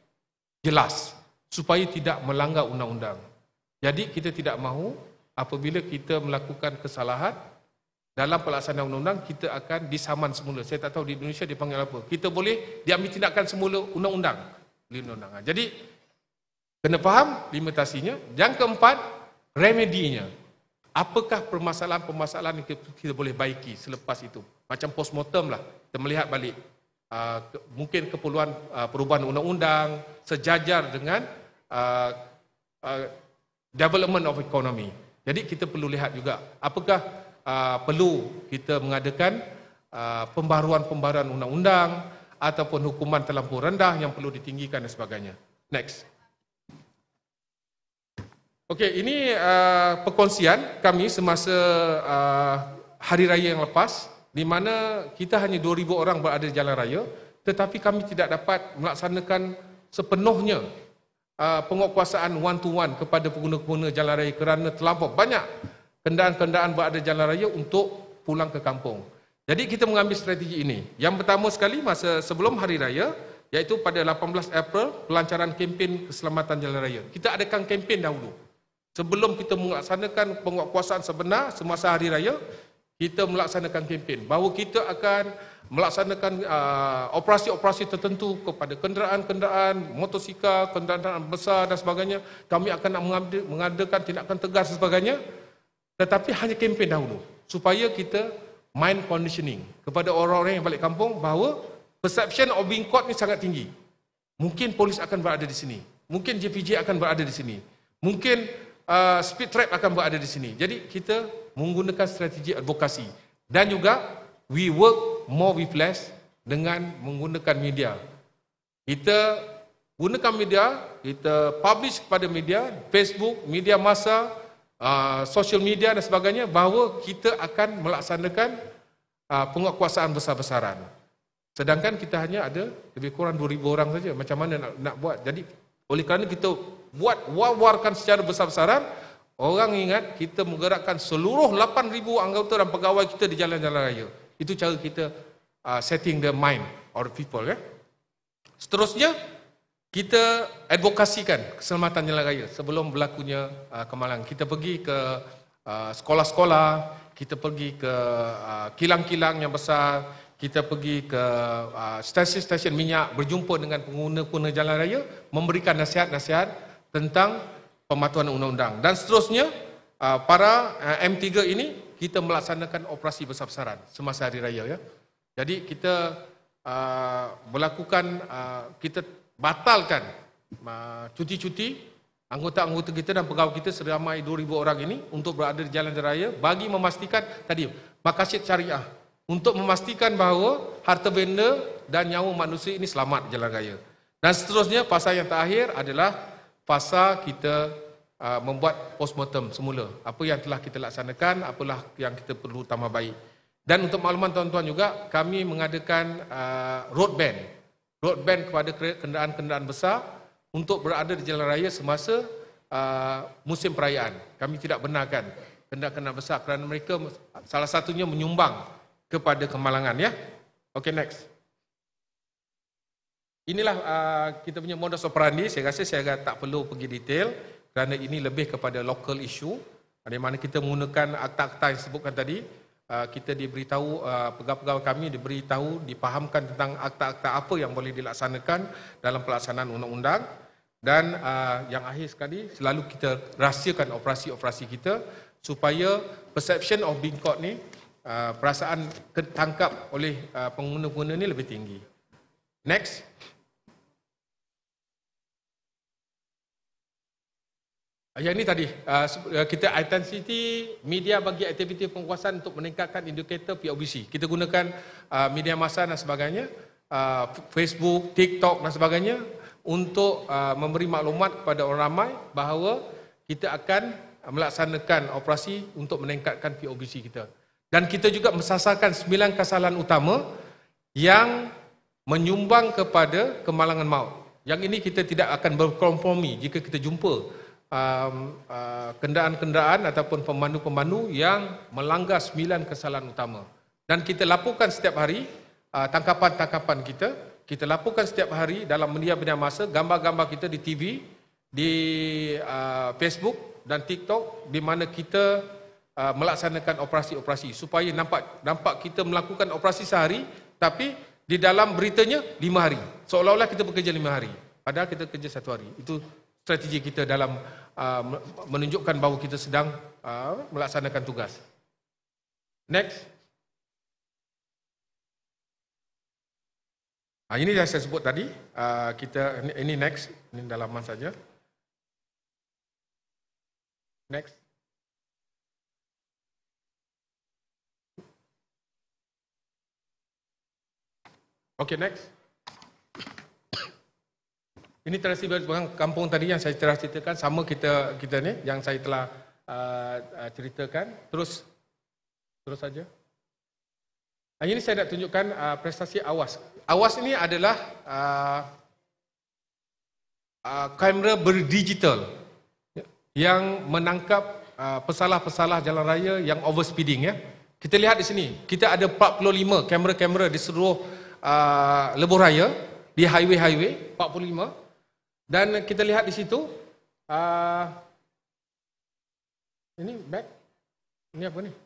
Speaker 2: jelas supaya tidak melanggar undang-undang. Jadi kita tidak mahu apabila kita melakukan kesalahan dalam pelaksanaan undang-undang, kita akan disaman semula. Saya tak tahu di Indonesia dipanggil apa. Kita boleh diambil tindakan semula undang-undang. Jadi kena faham limitasinya. Yang keempat, remedinya. Apakah permasalahan-permasalahan yang kita boleh baiki selepas itu? Macam postmortem lah, kita melihat balik. mungkin keperluan perubahan undang-undang sejajar dengan development of economy. Jadi kita perlu lihat juga apakah perlu kita mengadakan pembaruan-pembaruan undang-undang ataupun hukuman terlampau rendah yang perlu ditinggikan dan sebagainya. Next. Okey, ini perkongsian kami semasa hari raya yang lepas, di mana kita hanya 2,000 orang berada di jalan raya, tetapi kami tidak dapat melaksanakan sepenuhnya penguatkuasaan one to one kepada pengguna-pengguna jalan raya kerana terlampau banyak kenderaan-kenderaan berada di jalan raya untuk pulang ke kampung. Jadi kita mengambil strategi ini. Yang pertama sekali masa sebelum hari raya, iaitu pada 18 April, pelancaran kempen keselamatan jalan raya. Kita adakan kempen dahulu. Sebelum kita melaksanakan penguatkuasaan sebenar semasa hari raya, kita melaksanakan kempen bahawa kita akan melaksanakan operasi-operasi tertentu kepada kenderaan-kenderaan, motosikal, kenderaan besar dan sebagainya. Kami akan mengadakan tindakan tegas dan sebagainya. Tetapi hanya kempen dahulu supaya kita mind conditioning kepada orang-orang yang balik kampung bahawa perception of being caught ni sangat tinggi. Mungkin polis akan berada di sini. Mungkin JPJ akan berada di sini. Mungkin speed trap akan berada di sini. Jadi kita menggunakan strategi advokasi dan juga we work more with less dengan menggunakan media. Kita gunakan media, kita publish kepada media, Facebook, media massa, social media dan sebagainya bahawa kita akan melaksanakan penguatkuasaan besar-besaran. Sedangkan kita hanya ada lebih kurang 2,000 orang saja. Macam mana nak buat? Jadi oleh kerana kita buat war-warkan secara besar-besaran, orang ingat kita menggerakkan seluruh 8,000 anggota dan pegawai kita di jalan-jalan raya. Itu cara kita setting the mind of the people. Seterusnya, kita advokasikan keselamatan jalan raya sebelum berlakunya kemalangan. Kita pergi ke sekolah-sekolah, kita pergi ke kilang-kilang yang besar, kita pergi ke stesen-stesen minyak, berjumpa dengan pengguna-pengguna jalan raya, memberikan nasihat-nasihat tentang pematuhan undang-undang. Dan seterusnya, para M3 ini, kita melaksanakan operasi besar-besaran semasa hari raya. Jadi kita melakukan, kita batalkan cuti-cuti anggota-anggota kita dan pegawai kita seramai 2,000 orang ini untuk berada di jalan raya bagi memastikan tadi maqasid syariah, untuk memastikan bahawa harta benda dan nyawa manusia ini selamat di jalan raya. Dan seterusnya, fasa yang terakhir adalah fasa kita membuat postmortem semula. Apa yang telah kita laksanakan, apalah yang kita perlu tambah baik. Dan untuk makluman tuan-tuan juga, kami mengadakan road ban. Road ban kepada kenderaan-kenderaan besar untuk berada di jalan raya semasa musim perayaan. Kami tidak benarkan kenderaan-kenderaan besar kerana mereka salah satunya menyumbang kepada kemalangan, ya. Okey, next. Inilah kita punya modus operandi. Saya rasa saya tak perlu pergi detail kerana ini lebih kepada local issue, di mana kita menggunakan akta-akta yang disebutkan tadi. Kita diberitahu, pegawai-pegawai kami diberitahu, dipahamkan tentang akta-akta apa yang boleh dilaksanakan dalam pelaksanaan undang-undang. Dan yang akhir sekali, selalu kita rahsiakan operasi-operasi kita supaya perception of being caught ni, perasaan ketangkap oleh pengguna-pengguna ni lebih tinggi. Next. Yang ini tadi, kita intensity media bagi aktiviti penguasaan untuk meningkatkan indikator POBC. Kita gunakan media massa dan sebagainya, Facebook, TikTok dan sebagainya untuk memberi maklumat kepada orang ramai bahawa kita akan melaksanakan operasi untuk meningkatkan POBC kita. Dan kita juga mensasarkan 9 kesalahan utama yang menyumbang kepada kemalangan maut. Yang ini kita tidak akan berkompromi jika kita jumpa kenderaan-kenderaan ataupun pemandu-pemandu yang melanggar 9 kesalahan utama. Dan kita laporkan setiap hari tangkapan-tangkapan kita. Kita laporkan setiap hari dalam media-media massa, gambar-gambar kita di TV, di Facebook dan TikTok, di mana kita melaksanakan operasi-operasi supaya nampak kita melakukan operasi sehari, tapi di dalam beritanya 5 hari. Seolah-olah kita bekerja 5 hari, padahal kita kerja 1 hari. Itu strategi kita dalam menunjukkan bahawa kita sedang melaksanakan tugas. Next. Ini yang saya sebut tadi. Ini next, ini dalaman saja. Next. Okay, next. Ini terasi kampung tadi yang saya telah ceritakan, sama kita ni yang saya telah ceritakan. Terus saja. Ini saya nak tunjukkan prestasi AWAS. AWAS ini adalah kamera berdigital yang menangkap pesalah-pesalah jalan raya yang overspeeding, ya. Kita lihat di sini, kita ada 45 kamera-kamera di seluruh lebuh raya, di highway-highway 45. Dan kita lihat di situ, ini back, ini apa ni?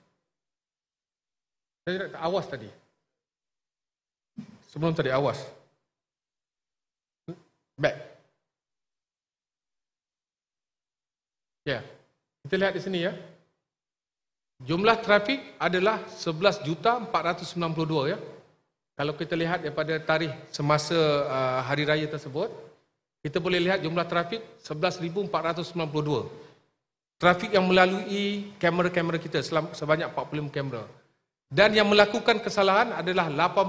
Speaker 2: Saya AWAS tadi. Sebelum tadi AWAS. Back. Ya. Kita lihat di sini, ya. Jumlah trafik adalah 11,492, ya. Kalau kita lihat daripada tarikh semasa hari raya tersebut, kita boleh lihat jumlah trafik 11,492. Trafik yang melalui kamera-kamera kita sebanyak 45 kamera. Dan yang melakukan kesalahan adalah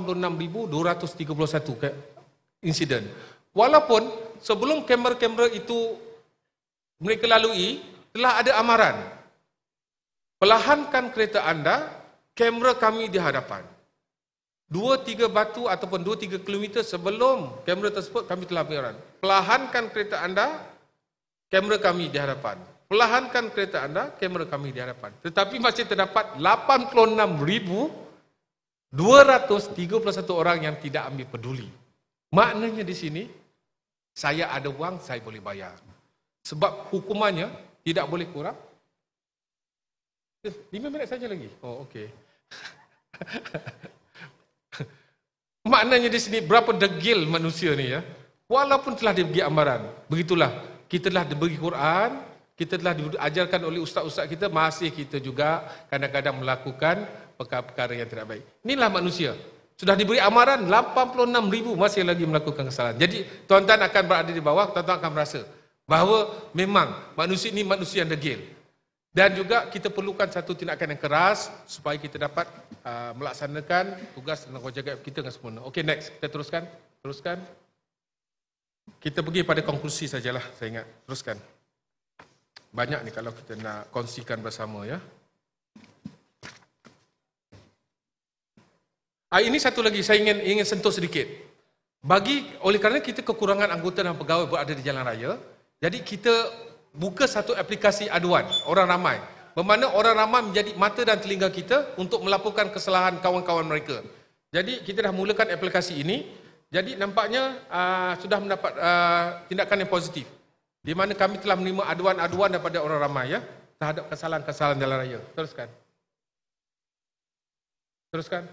Speaker 2: 86,231 insiden. Walaupun sebelum kamera-kamera itu mereka lalui, telah ada amaran. Perlahankan kereta anda, kamera kami di hadapan. 2-3 batu ataupun 2-3 kilometer sebelum kamera tersebut kami telah amaran. Perlahankan kereta anda, kamera kami di hadapan. Perlahankan kereta anda, kamera kami di hadapan. Tetapi masih terdapat 86,231 orang yang tidak ambil peduli. Maknanya di sini, saya ada wang, saya boleh bayar. Sebab hukumannya tidak boleh kurang. 5 minit saja lagi. Oh, okey. Maknanya di sini, berapa degil manusia ni, ya. Walaupun telah diberi amaran. Begitulah, kita telah diberi Quran, kita telah diajarkan oleh ustaz-ustaz kita, masih kita juga kadang-kadang melakukan perkara-perkara yang tidak baik. Inilah manusia. Sudah diberi amaran 86,000 masih lagi melakukan kesalahan. Jadi tuan-tuan akan berada di bawah, tuan-tuan akan merasa bahawa memang manusia ini manusia yang degil. Dan juga kita perlukan satu tindakan yang keras supaya kita dapat melaksanakan tugas dan tanggungjawab kita dengan sempurna. Okey, next. Kita teruskan. Kita pergi pada konklusi sajalah, saya ingat. Teruskan. Banyak ni kalau kita nak kongsikan bersama, ya. Ini satu lagi saya ingin sentuh sedikit. Oleh kerana kita kekurangan anggota dan pegawai berada di jalan raya, jadi kita buka satu aplikasi aduan orang ramai. Bermakna orang ramai menjadi mata dan telinga kita untuk melaporkan kesalahan kawan-kawan mereka. Jadi kita dah mulakan aplikasi ini. Jadi nampaknya sudah mendapat tindakan yang positif. Di mana kami telah menerima aduan-aduan daripada orang ramai, ya, terhadap kesalahan-kesalahan jalan raya. Teruskan.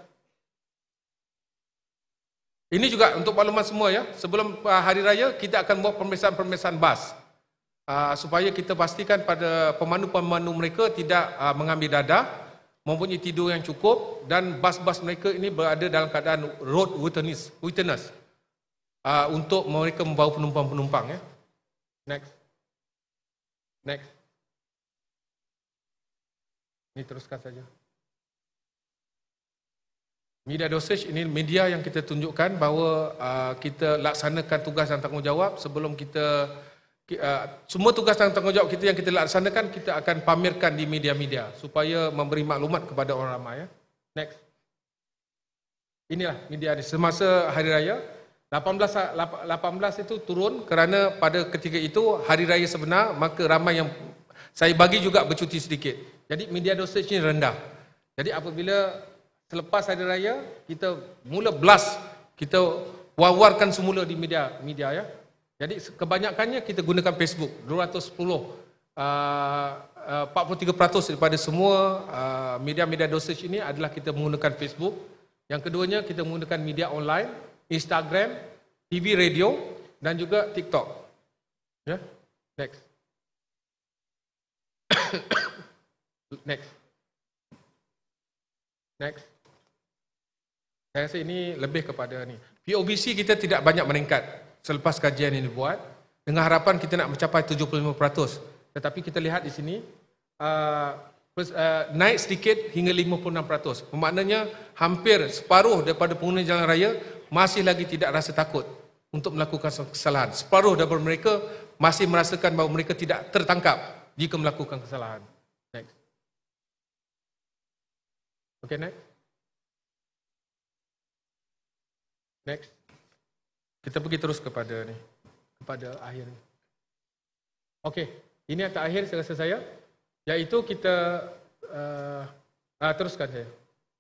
Speaker 2: Ini juga untuk makluman semua, ya. Sebelum hari raya kita akan buat pemeriksaan bas. Supaya kita pastikan pada pemandu-pemandu mereka tidak mengambil dadah, mempunyai tidur yang cukup, dan bas-bas mereka ini berada dalam keadaan road witness untuk mereka membawa penumpang-penumpang, ya. Next. Ini teruskan saja. Media dosage ini media yang kita tunjukkan bahawa kita laksanakan tugas dan tanggungjawab sebelum kita semua tugas dan tanggungjawab kita yang kita laksanakan, kita akan pamerkan di media-media supaya memberi maklumat kepada orang ramai, ya. Next. Inilah media ini semasa hari raya. 18 itu turun kerana pada ketika itu hari raya sebenar, maka ramai yang saya bagi juga bercuti sedikit. Jadi media dosage ini rendah. Jadi apabila selepas hari raya kita mula blast, kita wawarkan semula di media, ya. Jadi kebanyakannya kita gunakan Facebook. 43% daripada semua media-media dosage ini adalah kita menggunakan Facebook. Yang keduanya kita menggunakan media online, Instagram, TV, radio, dan juga TikTok. Ya, next. Next. Saya rasa ini lebih kepada ni. POBC kita tidak banyak meningkat selepas kajian ini dibuat dengan harapan kita nak mencapai 75%. Tetapi kita lihat di sini naik sedikit hingga 56%. Bermaknanya hampir separuh daripada pengguna jalan raya masih lagi tidak rasa takut untuk melakukan kesalahan. Separuh daripada mereka masih merasakan bahawa mereka tidak tertangkap jika melakukan kesalahan. Next. Okay, next. Next. Kita pergi terus kepada akhir. Okey, ini yang terakhir saya rasa saya, iaitu kita teruskan saya.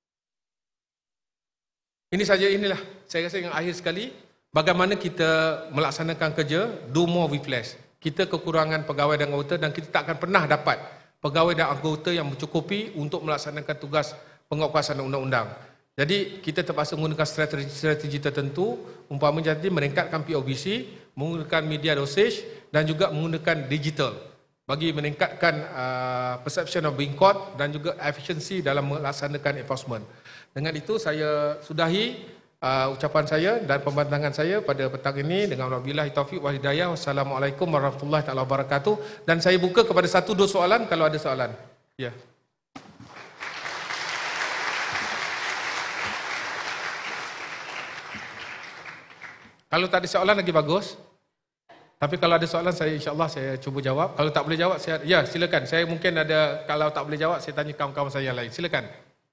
Speaker 2: Inilah saya rasa yang akhir sekali, bagaimana kita melaksanakan kerja do more with less. Kita kekurangan pegawai dan anggota dan kita tak akan pernah dapat pegawai dan anggota yang mencukupi untuk melaksanakan tugas penguatkuasaan undang-undang. Jadi kita terpaksa menggunakan strategi tertentu, umpamanya jadi meningkatkan POBC, menggunakan media dosage dan juga menggunakan digital bagi meningkatkan perception of being caught dan juga efisiensi dalam melaksanakan enforcement. Dengan itu saya sudahi ucapan saya dan pembentangan saya pada petang ini dengan wabillahi taufiq wal hidayah. Wassalamualaikum warahmatullahi taala wabarakatuh. Dan saya buka kepada 1-2 soalan kalau ada soalan. Ya. Kalau tak ada soalan lagi bagus. Tapi kalau ada soalan saya insya-Allah saya cuba jawab. Kalau tak boleh jawab saya silakan. Saya mungkin ada, kalau tak boleh jawab saya tanya kawan-kawan saya yang lain. Silakan.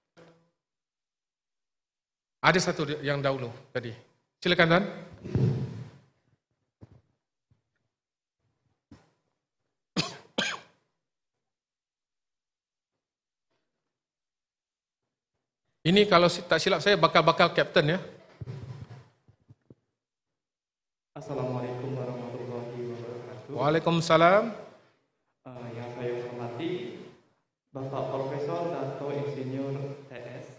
Speaker 2: Ada satu yang dahulu tadi. Silakan Tuan. Ini kalau tak silap saya bakal kapten ya.
Speaker 7: Assalamualaikum warahmatullahi wabarakatuh.
Speaker 2: Waalaikumsalam.
Speaker 7: Yang saya hormati Bapak Profesor Dato Insinyur TS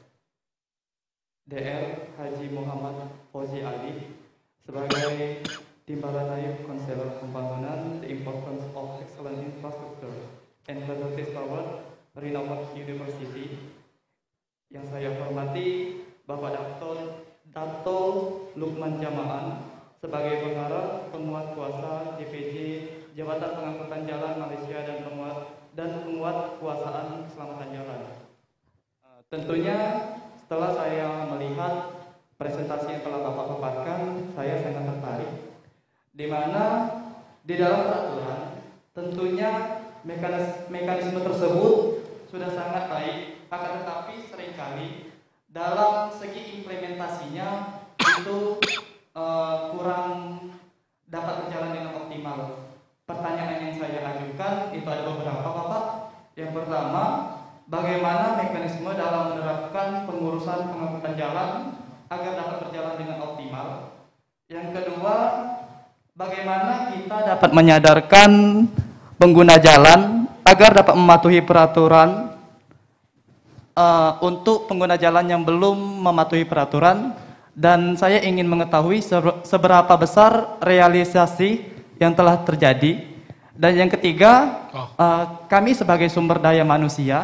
Speaker 7: Dr. Haji Muhammad Fauzi Ali sebagai Timbalan Konselor Pembangunan The Importance of Excellent Infrastructure and Facilities Toward Renowned University. Yang saya hormati Bapak Dato Lukman Jamaan sebagai pengarah penguat kuasa JPJ Jabatan Pengangkutan Jalan Malaysia dan penguat kuasaan keselamatan jalan. Tentunya setelah saya melihat presentasi yang telah Bapak paparkan, saya sangat tertarik. Di mana di dalam peraturan tentunya mekanisme tersebut sudah sangat baik, akan tetapi seringkali dalam segi implementasinya itu kurang dapat berjalan dengan optimal. Pertanyaan yang saya ajukan itu ada beberapa, Bapak. Yang pertama, bagaimana mekanisme dalam menerapkan pengurusan pengangkutan jalan agar dapat berjalan dengan optimal? Yang kedua, bagaimana kita dapat menyadarkan pengguna jalan agar dapat mematuhi peraturan untuk pengguna jalan yang belum mematuhi peraturan? Dan saya ingin mengetahui seberapa besar realisasi yang telah terjadi. Dan yang ketiga, kami sebagai sumber daya manusia,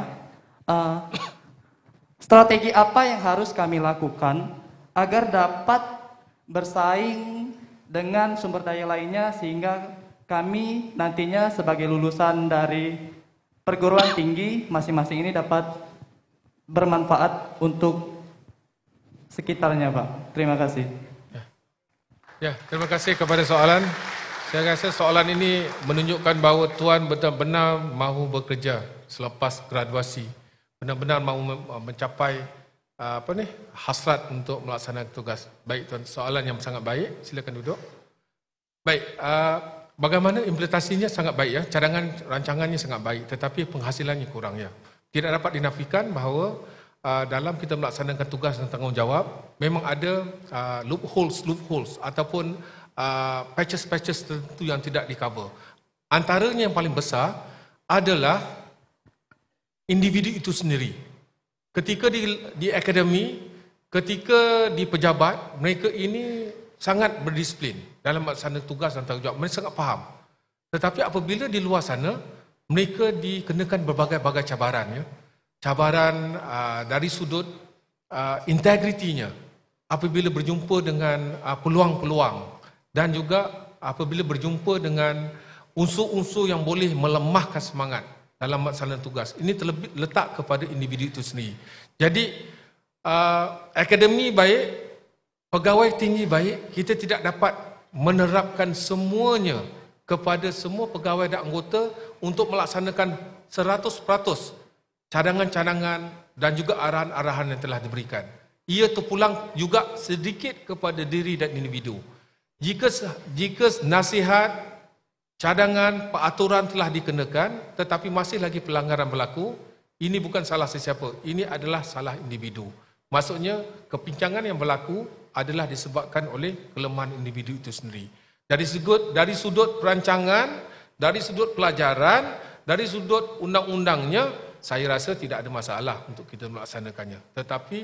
Speaker 7: strategi apa yang harus kami lakukan agar dapat bersaing dengan sumber daya lainnya sehingga kami nantinya sebagai lulusan dari perguruan tinggi masing-masing ini dapat bermanfaat untuk sekitarnya, Pak. Terima kasih.
Speaker 2: Ya, terima kasih kepada soalan. Saya rasa soalan ini menunjukkan bahawa Tuan benar-benar mahu bekerja selepas graduasi. Benar-benar mahu mencapai hasrat untuk melaksanakan tugas. Baik Tuan, soalan yang sangat baik. Silakan duduk. Baik, bagaimana implementasinya sangat baik ya. Cadangan rancangannya sangat baik, tetapi penghasilannya kurang ya. Tidak dapat dinafikan bahawa dalam kita melaksanakan tugas dan tanggungjawab memang ada loopholes ataupun patches tertentu yang tidak di-cover. Antaranya yang paling besar adalah individu itu sendiri. Ketika di akademi, ketika di pejabat, mereka ini sangat berdisiplin dalam melaksanakan tugas dan tanggungjawab. Mereka sangat faham. Tetapi apabila di luar sana, mereka dikenakan berbagai-bagai cabaran ya. Cabaran dari sudut integritinya apabila berjumpa dengan peluang-peluang dan juga apabila berjumpa dengan unsur-unsur yang boleh melemahkan semangat dalam melaksanakan tugas. Ini terlebih letak kepada individu itu sendiri. Jadi akademi baik, pegawai tinggi baik, kita tidak dapat menerapkan semuanya kepada semua pegawai dan anggota untuk melaksanakan 100% cadangan-cadangan dan juga arahan-arahan yang telah diberikan. Ia terpulang juga sedikit kepada diri dan individu. Jika nasihat, cadangan, peraturan telah dikenakan tetapi masih lagi pelanggaran berlaku, ini bukan salah sesiapa, ini adalah salah individu. Maksudnya kepincangan yang berlaku adalah disebabkan oleh kelemahan individu itu sendiri. Dari sudut perancangan, dari sudut pelajaran, dari sudut undang-undangnya, saya rasa tidak ada masalah untuk kita melaksanakannya. Tetapi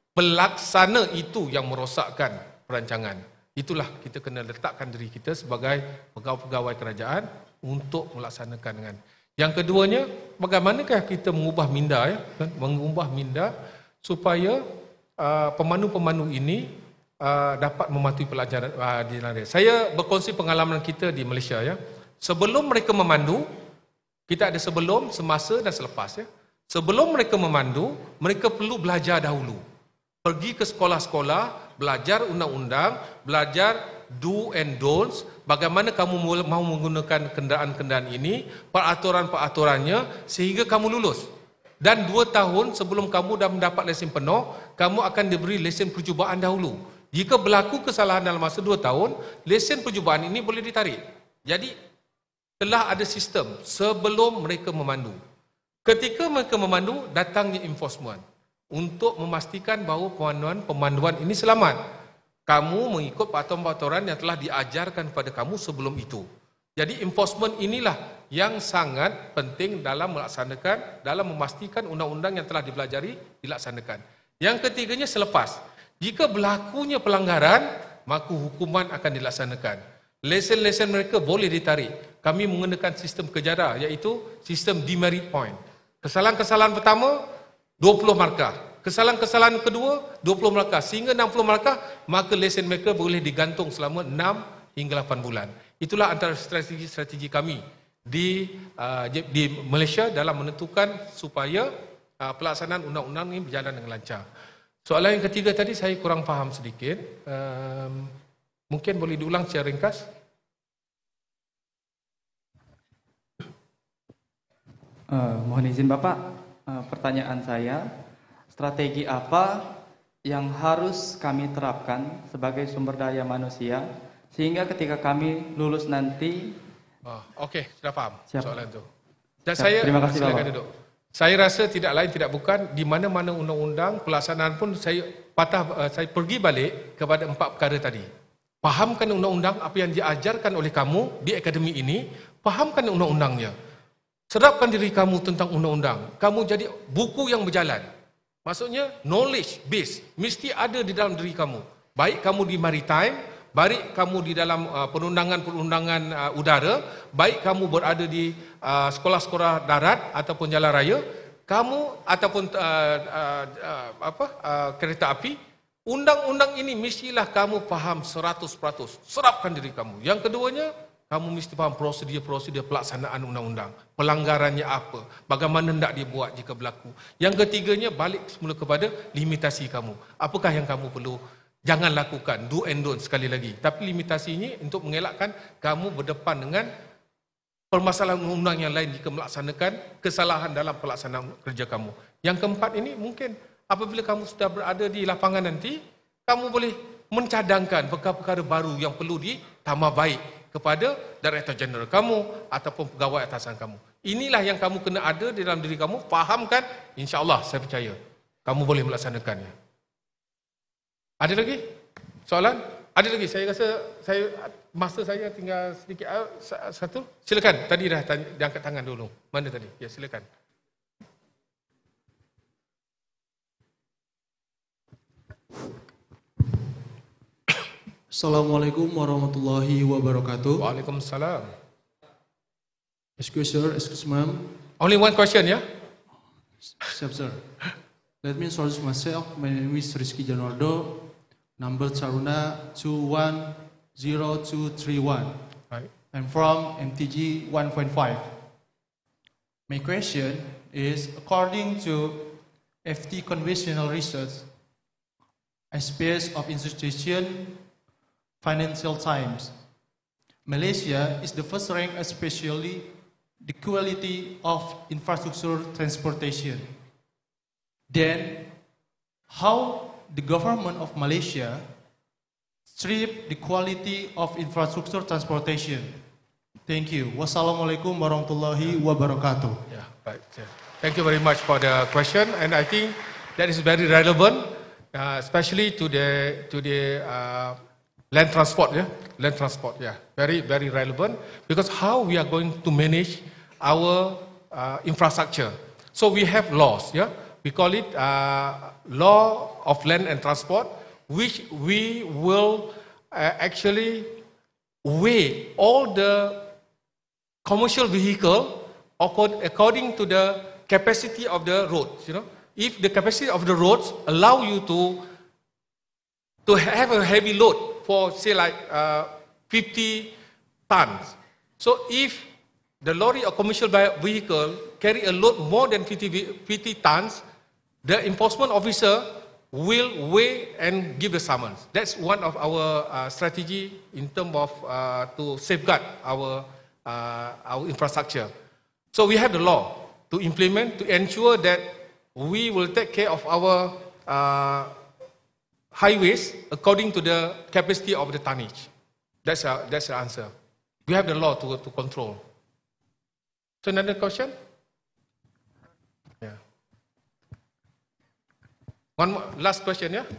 Speaker 2: pelaksana itu yang merosakkan perancangan. Itulah kita kena letakkan diri kita sebagai pegawai-pegawai kerajaan untuk melaksanakan dengan. Yang keduanya, bagaimanakah kita mengubah minda, mengubah minda supaya pemandu-pemandu ini dapat mematuhi pelajaran di dalam. Saya berkongsi pengalaman kita di Malaysia ya. Sebelum mereka memandu, kita ada sebelum, semasa dan selepas ya. Sebelum mereka memandu, mereka perlu belajar dahulu. Pergi ke sekolah-sekolah, belajar undang-undang, belajar do and don'ts, bagaimana kamu mau menggunakan kenderaan-kenderaan ini, peraturan-peraturannya sehingga kamu lulus. Dan 2 tahun sebelum kamu dah mendapat lesen penuh, kamu akan diberi lesen percubaan dahulu. Jika berlaku kesalahan dalam masa 2 tahun, lesen percubaan ini boleh ditarik. Jadi, telah ada sistem sebelum mereka memandu. Ketika mereka memandu, datangnya enforcement untuk memastikan bahawa pemanduan ini selamat. Kamu mengikut peraturan-peraturan yang telah diajarkan kepada kamu sebelum itu. Jadi enforcement inilah yang sangat penting dalam melaksanakan, dalam memastikan undang-undang yang telah dipelajari dilaksanakan. Yang ketiganya selepas. Jika berlakunya pelanggaran, maka hukuman akan dilaksanakan. Lesen-lesen mereka boleh ditarik. Kami menggunakan sistem kejara, iaitu sistem demerit point. Kesalahan-kesalahan pertama, 20 markah. Kesalahan-kesalahan kedua, 20 markah. Sehingga 60 markah, maka lesen mereka boleh digantung selama 6 hingga 8 bulan. Itulah antara strategi-strategi kami di Malaysia dalam menentukan supaya pelaksanaan undang-undang ini berjalan dengan lancar. Soalan yang ketiga tadi saya kurang faham sedikit. Mungkin boleh diulang secara ringkas?
Speaker 7: Mohon izin Bapak, pertanyaan saya, strategi apa yang harus kami terapkan sebagai sumber daya manusia sehingga ketika kami lulus nanti?
Speaker 2: Okey, sudah faham.
Speaker 7: Siap.
Speaker 2: Soalan itu. Dan saya,
Speaker 7: terima kasih
Speaker 2: silakan
Speaker 7: Bapak.
Speaker 2: duduk. Saya rasa tidak lain tidak bukan di mana-mana undang-undang pelaksanaan pun saya pergi balik kepada 4 perkara tadi. Fahamkan undang-undang apa yang diajarkan oleh kamu di akademi ini, fahamkan undang-undangnya. Serapkan diri kamu tentang undang-undang. Kamu jadi buku yang berjalan. Maksudnya knowledge base mesti ada di dalam diri kamu. Baik kamu di maritime, baik kamu di dalam perundangan udara, baik kamu berada di sekolah-sekolah darat ataupun jalan raya, kamu ataupun kereta api, undang-undang ini mestilah kamu faham 100%. Serapkan diri kamu. Yang keduanya, kamu mesti faham prosedur-prosedur pelaksanaan undang-undang. Pelanggarannya apa? Bagaimana hendak dibuat jika berlaku? Yang ketiganya, balik semula kepada limitasi kamu. Apakah yang kamu perlu? Jangan lakukan, do and don't sekali lagi. Tapi limitasi ini untuk mengelakkan kamu berdepan dengan permasalahan undang-undang yang lain jika melaksanakan kesalahan dalam pelaksanaan kerja kamu. Yang keempat ini mungkin apabila kamu sudah berada di lapangan nanti, kamu boleh mencadangkan perkara-perkara baru yang perlu ditambah baik kepada Director General kamu ataupun pegawai atasan kamu. Inilah yang kamu kena ada di dalam diri kamu, fahamkan, insya-Allah saya percaya kamu boleh melaksanakannya. Ada lagi soalan? Ada lagi? Saya rasa masa saya tinggal sedikit. Satu, silakan. Tadi dah angkat tangan dulu. Mana tadi? Ya, silakan.
Speaker 8: Assalamualaikum warahmatullahi wabarakatuh.
Speaker 2: Waalaikumsalam.
Speaker 8: Excuse sir, excuse ma'am.
Speaker 2: Only one question, ya?
Speaker 8: Siap sir. Let me introduce myself. My name is Rizky Janwardo. Number Taruna 210231.
Speaker 2: Right.
Speaker 8: I'm from MTG 1.5. My question is, according to FT Conventional Research, a space of institution, Financial Times, Malaysia is the first rank, especially the quality of infrastructure transportation. Then, how the government of Malaysia strip the quality of infrastructure transportation? Thank you. Wassalamualaikum warahmatullahi wabarakatuh.
Speaker 2: Yeah, right. Yeah. Thank you very much for the question, and I think that is very relevant, especially to the land transport. Yeah, land transport. Yeah, very relevant, because how we are going to manage our infrastructure. So we have laws. Yeah, we call it Law of Land and Transport, which we will actually weigh all the commercial vehicle according to the capacity of the roads. You know, if the capacity of the roads allow you to have a heavy load for, say, like 50 tons. So if the lorry or commercial vehicle carry a load more than 50 tons, the enforcement officer will weigh and give the summons. That's one of our strategy in terms of to safeguard our infrastructure. So we have the law to implement, to ensure that we will take care of our highways according to the capacity of the tonnage. That's the answer. We have the law to control. So another question? Yeah. One more, last question, yeah?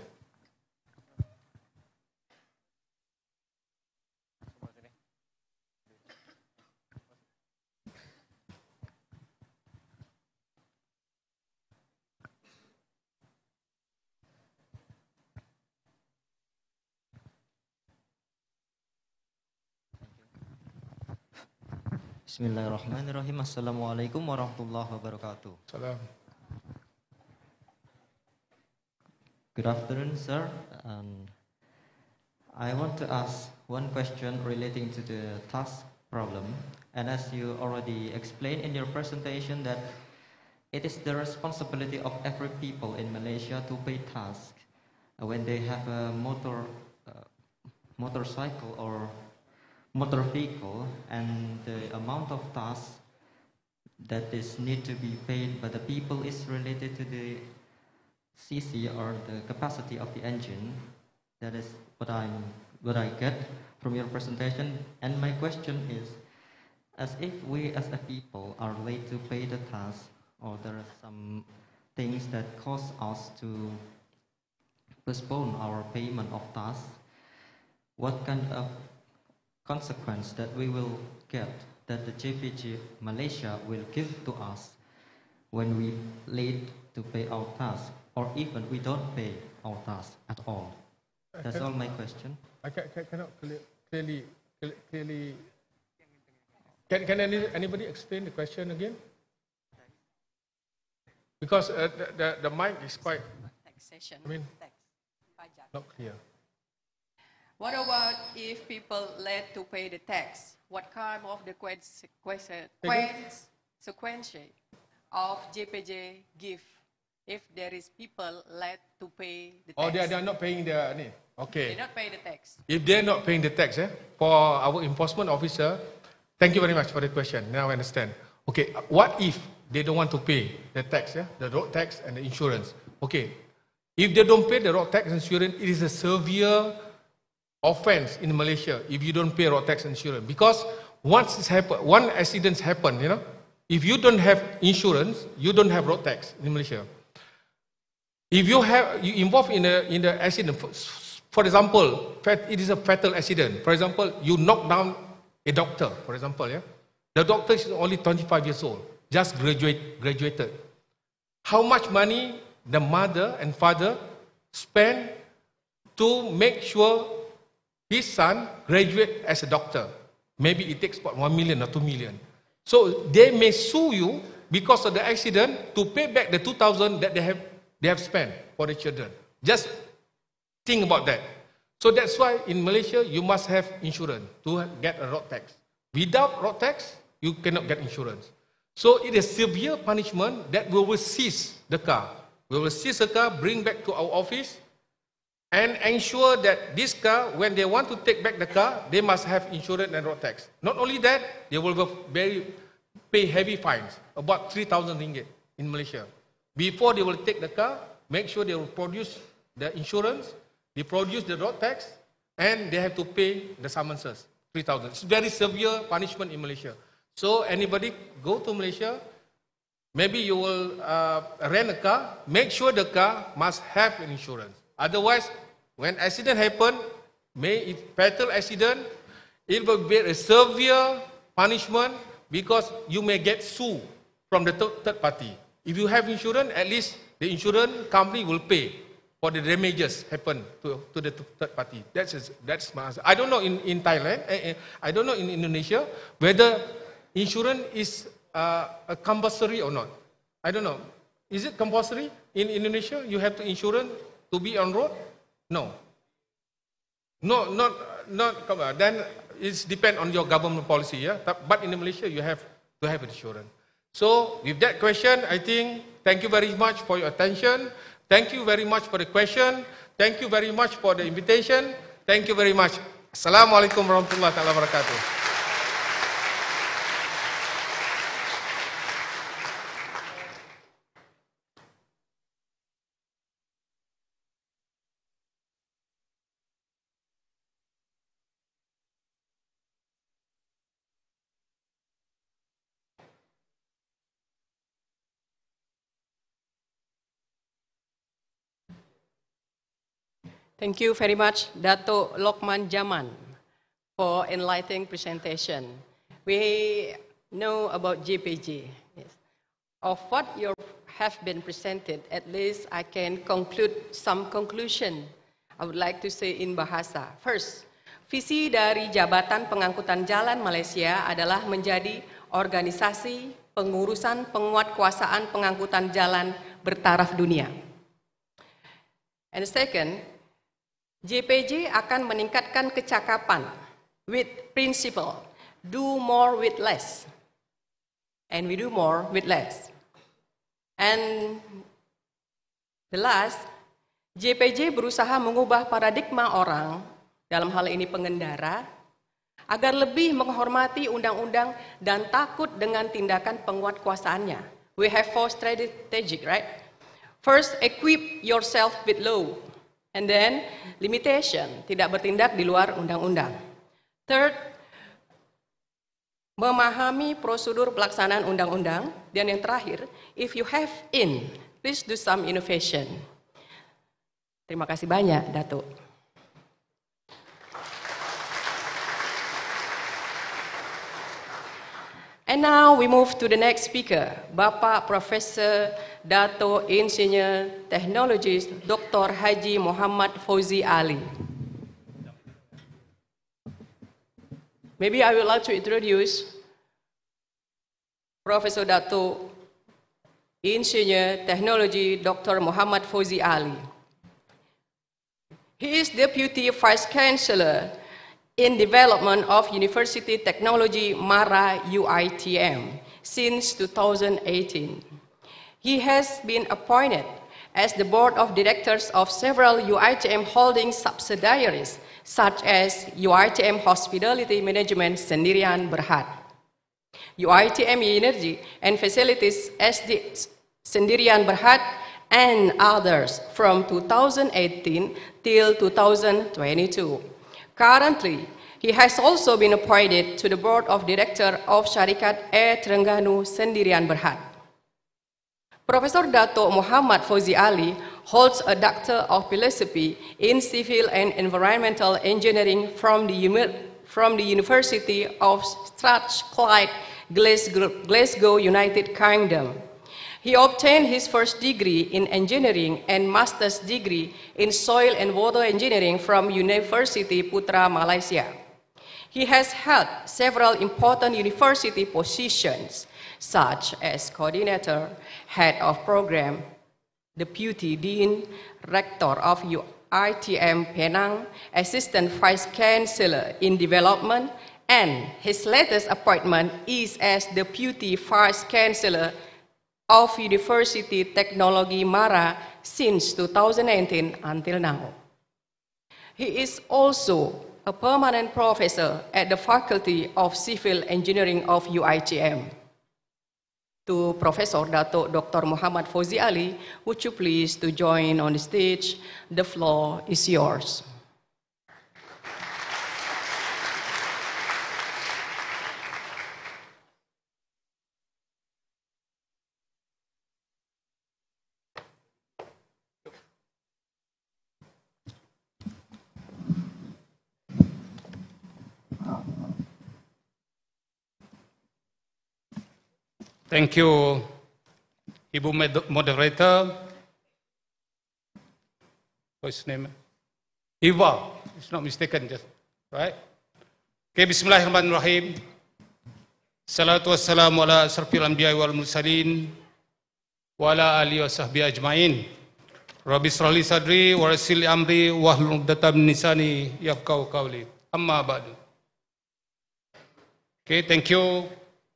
Speaker 9: Bismillahirrahmanirrahim. Assalamualaikum warahmatullahi wabarakatuh.
Speaker 2: Salam.
Speaker 9: Good afternoon, sir. I want to ask one question relating to the task problem. And as you already explained in your presentation, that it is the responsibility of every people in Malaysia to pay task when they have a motorcycle or motor vehicle, and the amount of tasks that is need to be paid by the people is related to the CC or the capacity of the engine. That is what I get from your presentation. And my question is, as if we as a people are late to pay the task, or there are some things that cause us to postpone our payment of tasks, what kind of consequence that we will get, that the JPJ Malaysia will give to us when we late to pay our task, or even we don't pay our task at all? That's all my question.
Speaker 2: I cannot clearly. Can anybody explain the question again? Because the mic is quite.
Speaker 6: Taxation.
Speaker 2: I mean,
Speaker 6: Tax. Pajak.
Speaker 2: not clear.
Speaker 6: What about if people late to pay the tax? What kind of the consequence of JPJ give if there is people late to pay the tax?
Speaker 2: Oh, they are not paying the okay.
Speaker 6: They not pay the tax.
Speaker 2: If they are not paying the tax, for our enforcement officer, thank you very much for the question. Now I understand. Okay, what if they don't want to pay the tax, the road tax and the insurance? Okay, if they don't pay the road tax and insurance, it is a severe offense in Malaysia if you don't pay road tax and insurance. Because once this happen, one accident happen, if you don't have insurance, you don't have road tax in Malaysia. If you involved in the accident, for example, it is a fatal accident. For example, you knock down a doctor, for example, the doctor is only 25 years old, just graduated. How much money the mother and father spend to make sure his son graduate as a doctor? Maybe it takes about 1 million or 2 million. So they may sue you because of the accident to pay back the 2,000 that they have spent for the children. Just think about that. So that's why in Malaysia, you must have insurance to get a road tax. Without road tax, you cannot get insurance. So it is severe punishment that we will seize the car. We will seize the car, bring back to our office, and ensure that this car, when they want to take back the car, they must have insurance and road tax. Not only that, they will pay heavy fines, about 3,000 ringgit in Malaysia. Before they will take the car, make sure they will produce the insurance, they produce the road tax, and they have to pay the summonses, 3,000. It's very severe punishment in Malaysia. So anybody go to Malaysia, maybe you will rent a car, make sure the car must have an insurance. Otherwise, when accident happen, may it fatal accident, it will be a severe punishment because you may get sued from the third party. If you have insurance, at least the insurance company will pay for the damages happen to the third party. That's my answer. I don't know in Thailand, I don't know in Indonesia, whether insurance is compulsory or not. I don't know. Is it compulsory in Indonesia? You have to insurance to be on road? No. No, not. Then it depends on your government policy, yeah. But in Malaysia, you have to have insurance. So with that question, I think thank you very much for your attention. Thank you very much for the question. Thank you very much for the invitation. Thank you very much. Assalamualaikum warahmatullahi wabarakatuh.
Speaker 6: Thank you very much, Dato' Lokman Jaman, for enlightening presentation. We know about JPJ. Yes. Of what you have been presented, at least I can conclude some conclusion. I would like to say in bahasa. First, visi dari Jabatan Pengangkutan Jalan Malaysia adalah menjadi organisasi pengurusan penguatkuasaan pengangkutan jalan bertaraf dunia. And second, JPJ akan meningkatkan kecakapan with principle, do more with less. And we do more with less. And the last, JPJ berusaha mengubah paradigma orang, dalam hal ini pengendara, agar lebih menghormati undang-undang dan takut dengan tindakan penguatkuasaannya. We have 4 strategic, right? First, equip yourself with law. And then, limitation, tidak bertindak di luar undang-undang. Third, memahami prosedur pelaksanaan undang-undang. Dan yang terakhir, if you have in, please do some innovation. Terima kasih banyak, Datuk. And now we move to the next speaker, Bapak Profesor Dato' Insinyur Teknologis Dr. Haji Muhammad Fauzi Ali. Maybe I would like to introduce Professor Dato' Insinyur Teknologi Dr. Muhammad Fauzi Ali. He is Deputy Vice Chancellor in Development of University Technology MARA UITM since 2018. He has been appointed as the board of directors of several UITM holding subsidiaries such as UITM Hospitality Management Sendirian Berhad, UITM Energy and Facilities SD Sendirian Berhad, and others from 2018 till 2022. Currently, he has also been appointed to the board of directors of Syarikat Air Terengganu Sendirian Berhad. Professor Dato' Muhammad Fauzi Ali holds a Doctor of Philosophy in Civil and Environmental Engineering from the University of Strathclyde, Glasgow, United Kingdom. He obtained his first degree in engineering and master's degree in soil and water engineering from University Putra, Malaysia. He has held several important university positions, such as coordinator, head of program, deputy dean, rector of ITM Penang, Assistant Vice Chancellor in Development, and his latest appointment is as Deputy Vice Chancellor of University Technology Mara since 2019 until now. He is also a permanent professor at the Faculty of Civil Engineering of UITM. To Professor Dato Dr. Muhammad Fauzi Ali, would you please to join on the stage? The floor is yours.
Speaker 10: Thank you, Ibu Moderator. What's his name? Eva, if not mistaken, just right. Okay, Bismillahirrahmanirrahim. Salatu wassalamu ala asrafil anbiya wal mursalin wa ala alihi wa sahbihi ajmain. Rabbi israh li sadri wa yassir li amri wahlul 'uqdatam min lisani yafqahu qawli. Amma ba'du. Okay, thank you,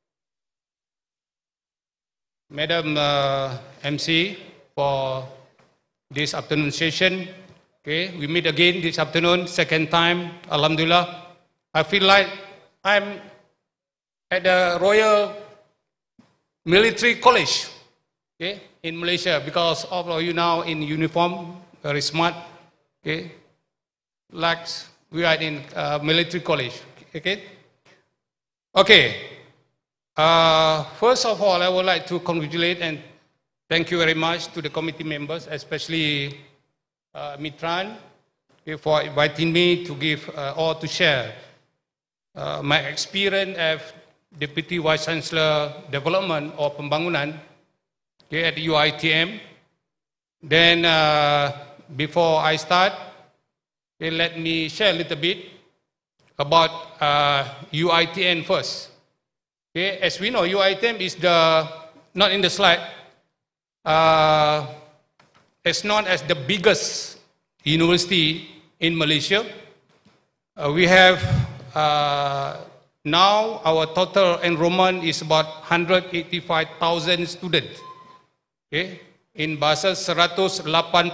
Speaker 10: Madam MC, for this afternoon session. Okay, we meet again this afternoon, second time, Alhamdulillah. I feel like I'm at the Royal Military College, okay, in Malaysia, because all of you now in uniform, very smart, okay, like we are in military college, okay. Okay. First of all, I would like to congratulate and thank you very much to the committee members, especially Mitran, okay, for inviting me to give or to share my experience as Deputy Vice Chancellor Development or Pembangunan, okay, at UITM. Then, before I start, okay, let me share a little bit about UITM first. Okay, as we know, UITM is not in the slide, it's known as the biggest university in Malaysia. We have now our total enrollment is about 185,000 students. Okay, in bahasa 185,000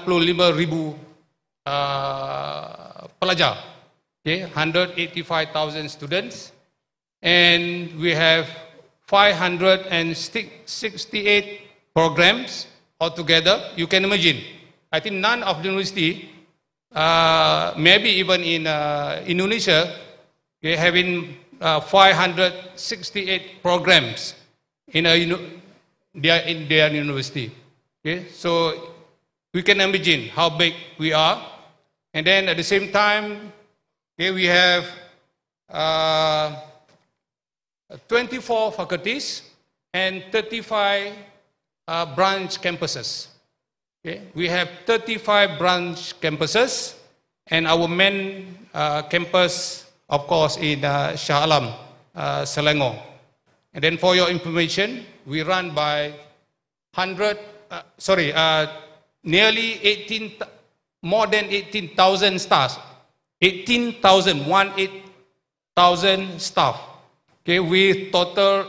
Speaker 10: pelajar. Okay, 185,000 students. And we have 568 programs altogether. You can imagine. I think none of the university, maybe even in Indonesia, they having 568 programs in their university. Okay, so we can imagine how big we are. And then at the same time, okay, we have 24 faculties and 35 branch campuses. Okay. We have 35 branch campuses, and our main campus, of course, in Shah Alam, Selangor. And then for your information, we run by nearly more than 18,000 staff. 18,000 staff. Okay, with total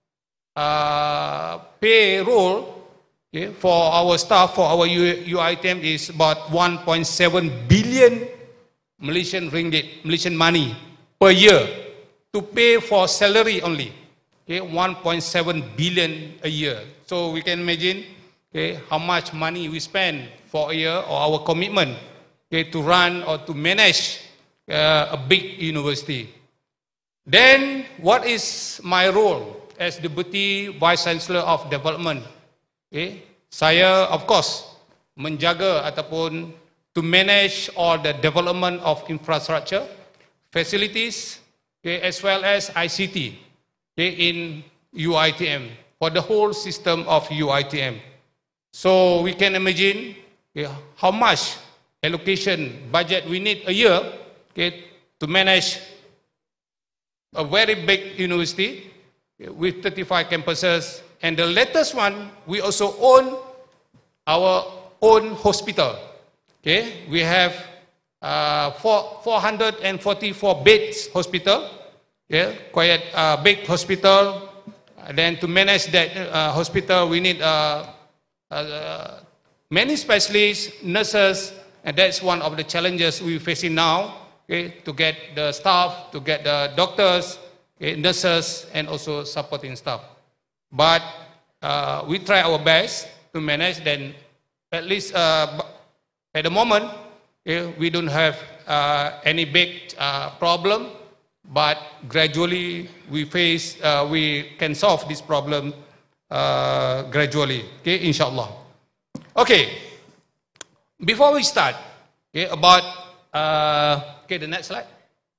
Speaker 10: payroll, okay, for our staff, for our UITM is about 1.7 billion Malaysian ringgit, Malaysian money per year to pay for salary only. Okay, 1.7 billion a year. So we can imagine, okay, how much money we spend for a year, or our commitment, okay, to run or to manage a big university. Then, what is my role as Deputy Vice Chancellor of Development? Okay. Saya, of course, menjaga ataupun to manage all the development of infrastructure, facilities, okay, as well as ICT, okay, in UITM, for the whole system of UITM. So we can imagine, okay, how much allocation budget we need a year, okay, to manage a very big university with 35 campuses. And the latest one, we also own our own hospital. Okay, we have 444 beds hospital. Yeah, quite a big hospital. Then to manage that hospital, we need many specialists, nurses, and that's one of the challenges we're facing now. Okay, to get the staff, to get the doctors, okay, nurses, and also supporting staff. But we try our best to manage. Then, at least at the moment, okay, we don't have any big problem. But gradually, we can solve this problem gradually. Okay, inshallah. Okay, before we start, okay, about the next slide.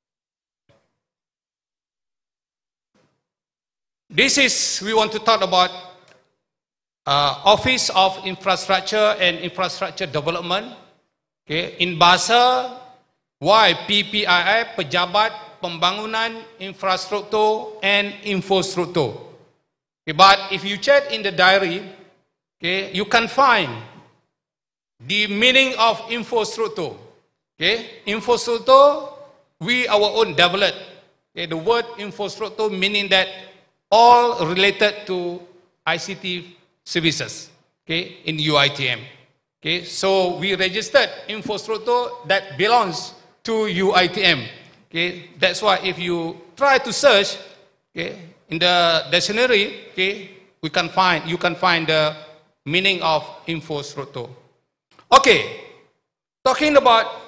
Speaker 10: We want to talk about Office of Infrastructure and Infrastructure Development. Okay, in bahasa YPPII, Pejabat Pembangunan Infrastruktur and Infostruktur. Okay, but if you check in the diary, okay, you can find the meaning of infrastructure. Okay, infrastructure, we our own develop. Okay, the word infrastructure meaning that all related to ICT services. Okay, in UITM. Okay, so we registered infrastructure that belongs to UITM. Okay, that's why if you try to search, okay, in the dictionary, okay, you can find the meaning of infrastructure. Okay, talking about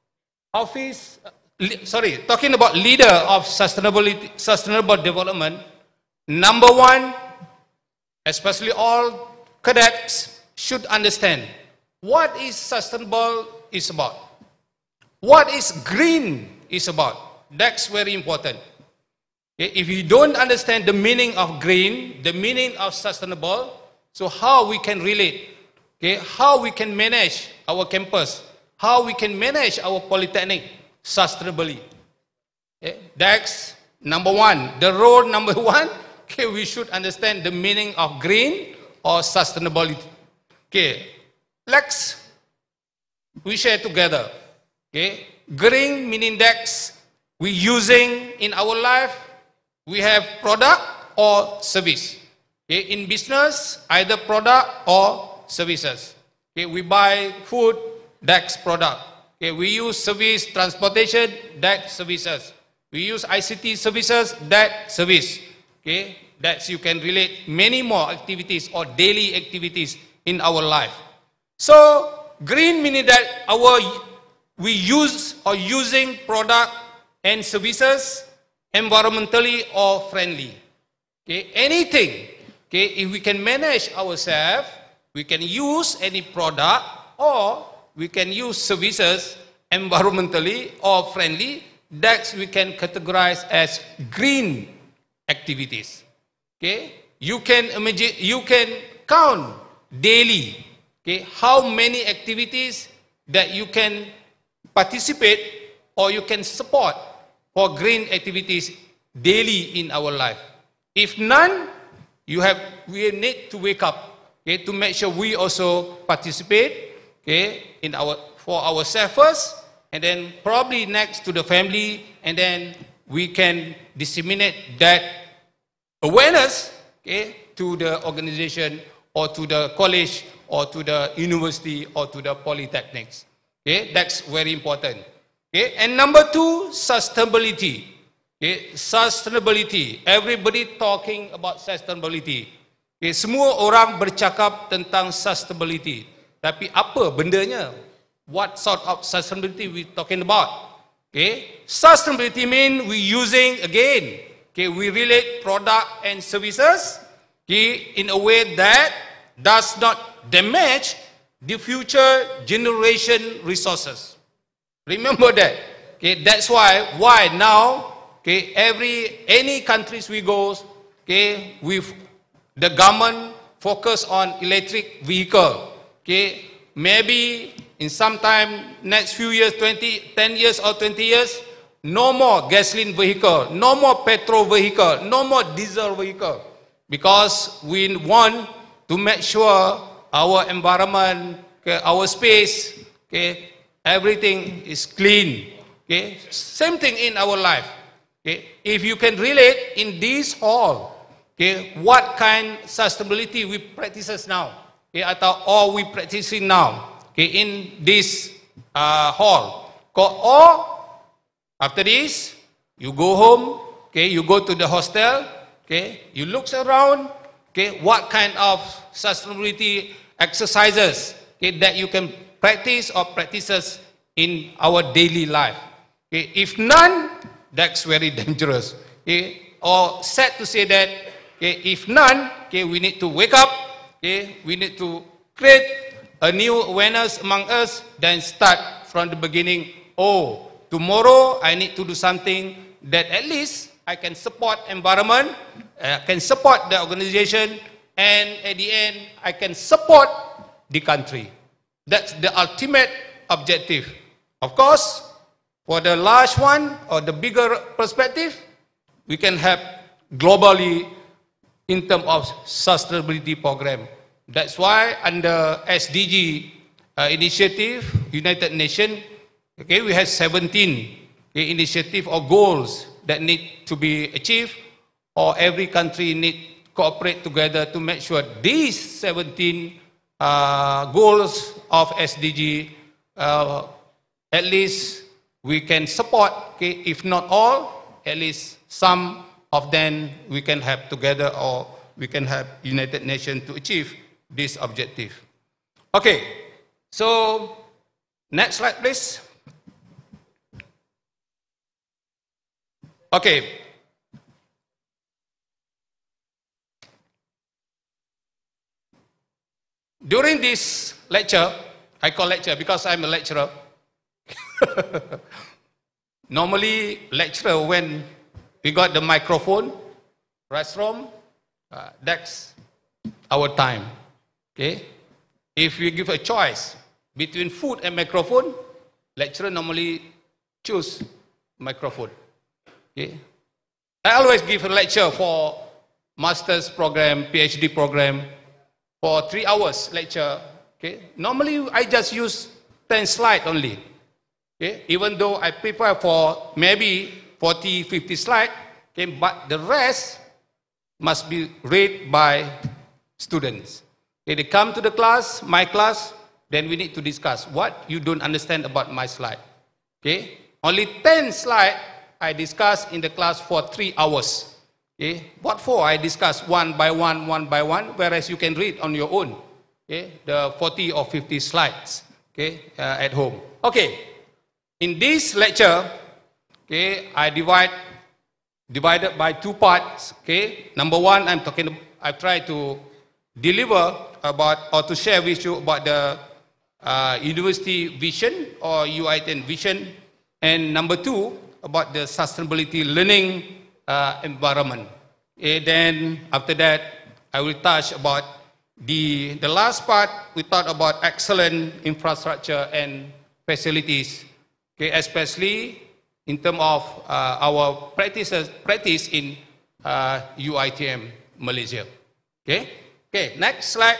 Speaker 10: leader of sustainable development. Number one, especially all cadets should understand what is sustainable is about. What is green is about. That's very important. Okay, if you don't understand the meaning of green, the meaning of sustainable, so how we can relate, okay, how we can manage our campus, how we can manage our polytechnic sustainably. Okay, that's number one. The role number one, okay, we should understand the meaning of green or sustainability. Okay, we share together. Okay, green meaning that we using in our life, we have product or service. Okay, in business, either product or services. Okay, we buy food, that's product. Okay, we use service, transportation, that services. We use ICT services, that service. Okay, that's you can relate many more activities or daily activities in our life. So green meaning that we use or using product and services environmentally or friendly. Okay, anything. Okay, if we can manage ourselves, we can use any product or we can use services environmentally or friendly, that we can categorize as green activities. Okay, you can imagine, you can count daily, okay, how many activities that you can participate or you can support for green activities daily in our life. If none, we need to wake up, okay, to make sure we also participate, okay, for ourselves first, and then probably next to the family, and then we can disseminate that awareness, okay, to the organization or to the college or to the university or to the polytechnics. Okay, that's very important. Okay, and number two, sustainability. Okay, sustainability. Everybody talking about sustainability. Okay, semua orang bercakap tentang sustainability. Tapi apa bendanya? What sort of sustainability we talking about? Okay, sustainability mean we using again. Okay, we relate product and services, okay, in a way that does not damage the future generation resources. Remember that. Okay, that's why now, okay, any countries we go, okay, with the government focus on electric vehicle. Okay, maybe in some time, next few years, 10 years or 20 years, no more gasoline vehicle, no more petrol vehicle, no more diesel vehicle. Because we want to make sure our environment, okay, our space, okay, everything is clean. Okay? Same thing in our life. Okay? If you can relate in this hall, okay, what kind of sustainability we practices now, okay, or we practicing now, okay, in this hall. Or after this, you go home, okay, you go to the hostel, okay, you look around, okay, what kind of sustainability exercises, okay, that you can practice or practices in our daily life. Okay, if none, that's very dangerous. Okay, or sad to say that, okay, if none, okay, we need to wake up, okay, we need to create a new awareness among us, then start from the beginning. Oh, tomorrow I need to do something that at least I can support environment, can support the organization, and at the end, I can support the country. That's the ultimate objective. Of course, for the large one or the bigger perspective, we can have globally in terms of sustainability program. That's why under SDG initiative, United Nations, okay, we have 17 initiative or goals that need to be achieved, or every country need cooperate together to make sure these 17 goals of SDG, at least we can support, okay, if not all, at least some of them we can have together, or we can have United Nations to achieve this objective. Okay, so next slide please. Okay. During this lecture, I call lecture because I'm a lecturer. Normally, lecturer, when we got the microphone, restroom, that's our time. Okay? If we give a choice between food and microphone, lecturer normally choose microphone. Okay? I always give a lecture for master's program, PhD program, for 3 hours lecture. Okay? Normally, I just use 10 slides only. Okay? Even though I prepare for maybe 40, 50 slides, okay? But the rest must be read by students. Okay? They come to the class, my class, then we need to discuss what you don't understand about my slide. Okay? Only 10 slides I discuss in the class for 3 hours. Okay? What for? I discuss one by one, whereas you can read on your own. Okay? The 40 or 50 slides, okay? At home. Okay. In this lecture, okay, I divided by 2 parts. Okay? Number 1, I try to deliver about, or to share with you about the university vision or UITM vision, and number 2 about the sustainability learning environment. Okay, then after that, I will touch about the last part. We talk about excellent infrastructure and facilities, okay, especially in terms of our practice in UITM Malaysia. Okay, next slide.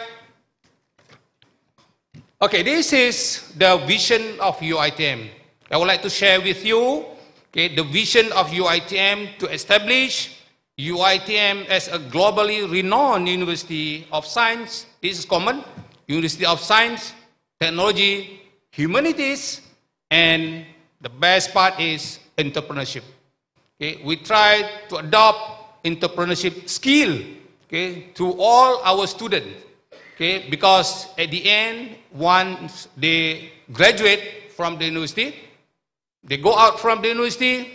Speaker 10: Okay, this is the vision of UITM. I would like to share with you, okay, the vision of UITM to establish UITM as a globally renowned university of science. This is common. University of Science, Technology, Humanities, and the best part is entrepreneurship. Okay, we try to adopt entrepreneurship skill, okay, to all our students. Okay, because at the end, once they graduate from the university, they go out from the university,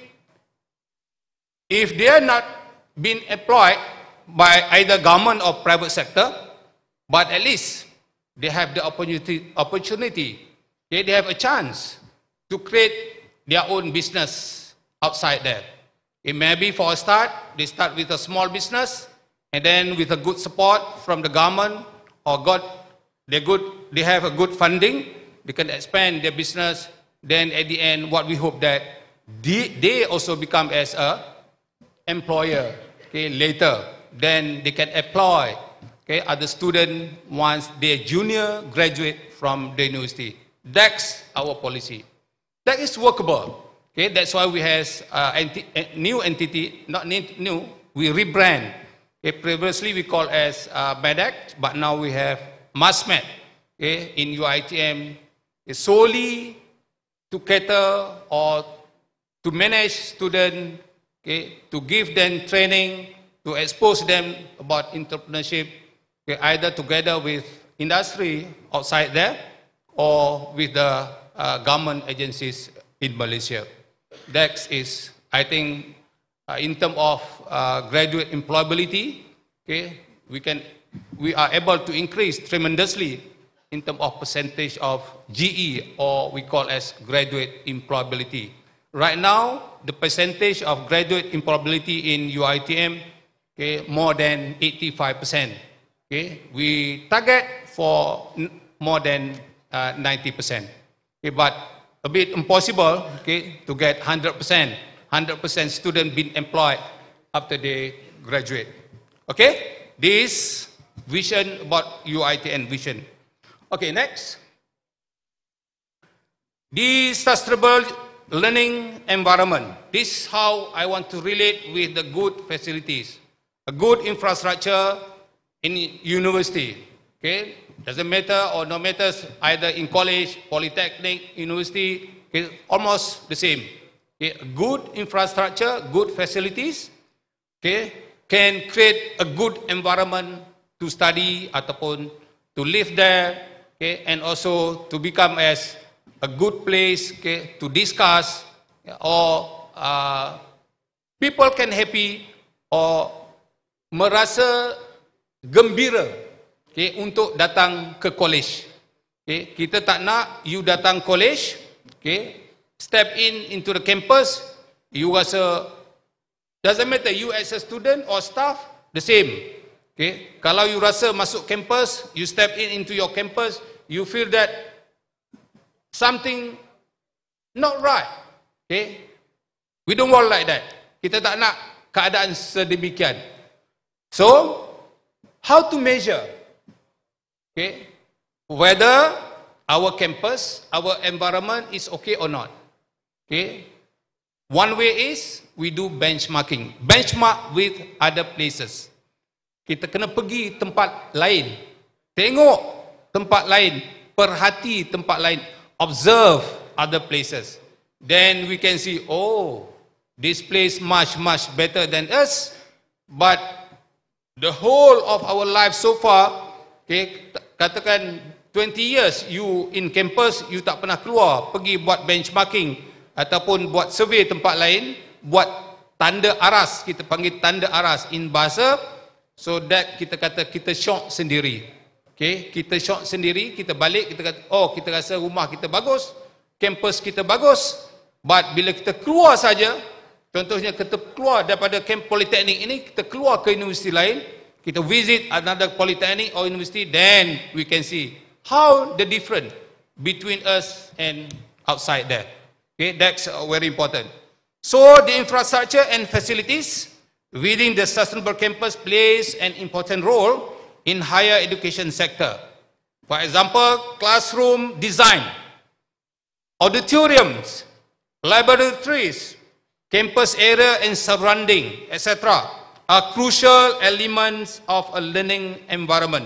Speaker 10: if they are not being employed by either government or private sector, but at least they have the opportunity, okay, they have a chance to create their own business outside there. It may be for a start, they start with a small business, and then with a good support from the government, or they have a good funding, they can expand their business. Then at the end, what we hope that they also become as a employer, okay, later. Then they can employ, okay, other students once they are junior graduate from the university. That's our policy. That is workable. Okay, that's why we have new entity, not new, we rebrand. Okay, previously we call as MEDAC, but now we have MASMED. Okay, in UITM, solely to cater or to manage students, okay, to give them training, to expose them about entrepreneurship, okay, either together with industry outside there or with the government agencies in Malaysia. That is, I think, in terms of graduate employability, okay, we are able to increase tremendously in terms of percentage of GE, or we call as graduate employability. Right now, the percentage of graduate employability in UITM, okay, more than 85%. Okay, we target for more than 90%. Okay, but a bit impossible, okay, to get 100% student being employed after they graduate. Okay, this vision about UITM vision. Okay, next. The sustainable learning environment. This is how I want to relate with the good facilities, a good infrastructure in university. Okay, doesn't matter or no matters either in college, polytechnic, university, okay, almost the same. Okay, good infrastructure, good facilities, okay, can create a good environment to study ataupun to live there, okay, and also to become as a good place, okay, to discuss, or people can happy or merasa gembira, okay, untuk datang ke college. Okay, kita tak nak you datang college, okay, step into the campus, you rasa, doesn't matter you as a student or staff, the same. Okay, kalau you rasa masuk campus, you step into your campus, you feel that something not right. Okay, we don't want like that. Kita tak nak keadaan sedemikian. So, how to measure, okay, whether our campus, our environment is okay or not? Okay, one way is we do benchmarking, benchmark with other places. Kita kena pergi tempat lain, tengok tempat lain, perhati tempat lain, observe other places. Then we can see, oh, this place much better than us, but the whole of our life so far, okay, katakan 20 years you in campus, you tak pernah keluar, pergi buat benchmarking ataupun buat survey tempat lain, buat tanda aras, kita panggil tanda aras in bahasa, so that kita kata kita syok sendiri. Okay, kita syok sendiri, kita balik, kita kata, oh, kita rasa rumah kita bagus, campus kita bagus, but bila kita keluar saja, contohnya kita keluar daripada camp politeknik ini, kita keluar ke universiti lain, kita visit another polytechnic or university, then we can see how the difference between us and outside there. Okay, that's very important. So the infrastructure and facilities within the sustainable campus plays an important role in higher education sector. For example, classroom design, auditoriums, laboratories, campus area and surrounding, etc. are crucial elements of a learning environment.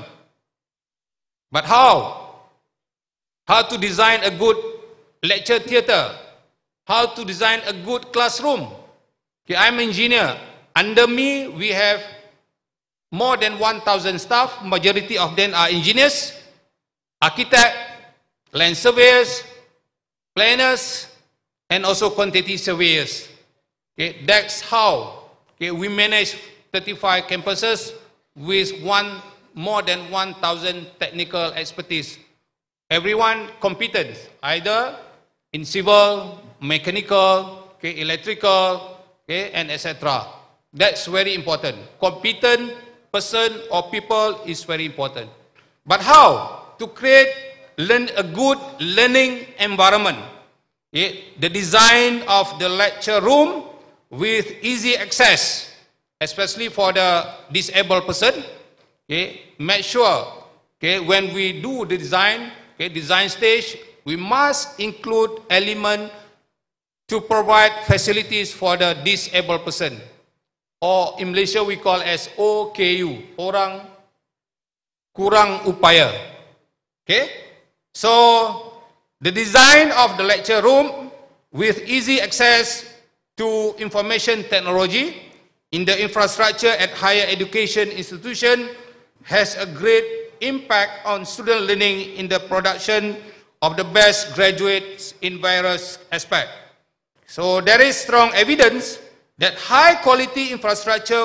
Speaker 10: But how? How to design a good lecture theatre? How to design a good classroom? Okay, I'm an engineer. Under me, we have more than 1,000 staff. Majority of them are engineers, architects, land surveyors, planners, and also quantity surveyors. Okay, that's how, okay, we manage 35 campuses with more than 1,000 technical expertise. Everyone competent, either in civil, mechanical, okay, electrical, okay, and etc. That's very important. Competent person or people is very important. But how to create a good learning environment? Okay, the design of the lecture room with easy access, especially for the disabled person. Okay, make sure, okay, when we do the design, okay, design stage, we must include element to provide facilities for the disabled person, or in Malaysia we call as OKU, orang kurang upaya. Okay, so the design of the lecture room with easy access to information technology in the infrastructure at higher education institution has a great impact on student learning in the production of the best graduates in various aspects. So there is strong evidence that high quality infrastructure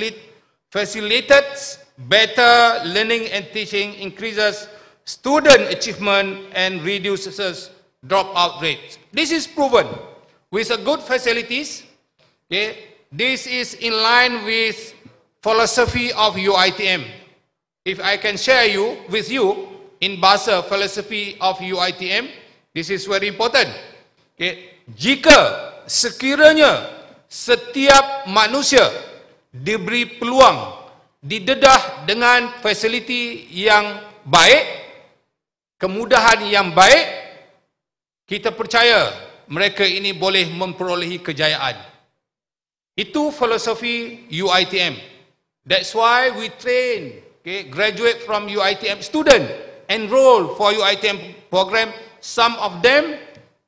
Speaker 10: facilitates better learning and teaching, increases student achievement and reduces dropout rates. This is proven with a good facilities. Okay, this is in line with philosophy of UiTM. If I can share with you in bahasa philosophy of UiTM, this is very important. Okay, jika sekiranya setiap manusia diberi peluang, didedah dengan fasiliti yang baik, kemudahan yang baik, kita percaya mereka ini boleh memperolehi kejayaan. Itu filosofi UiTM. That's why we train, okay, graduate from UiTM student enroll for UiTM program. Some of them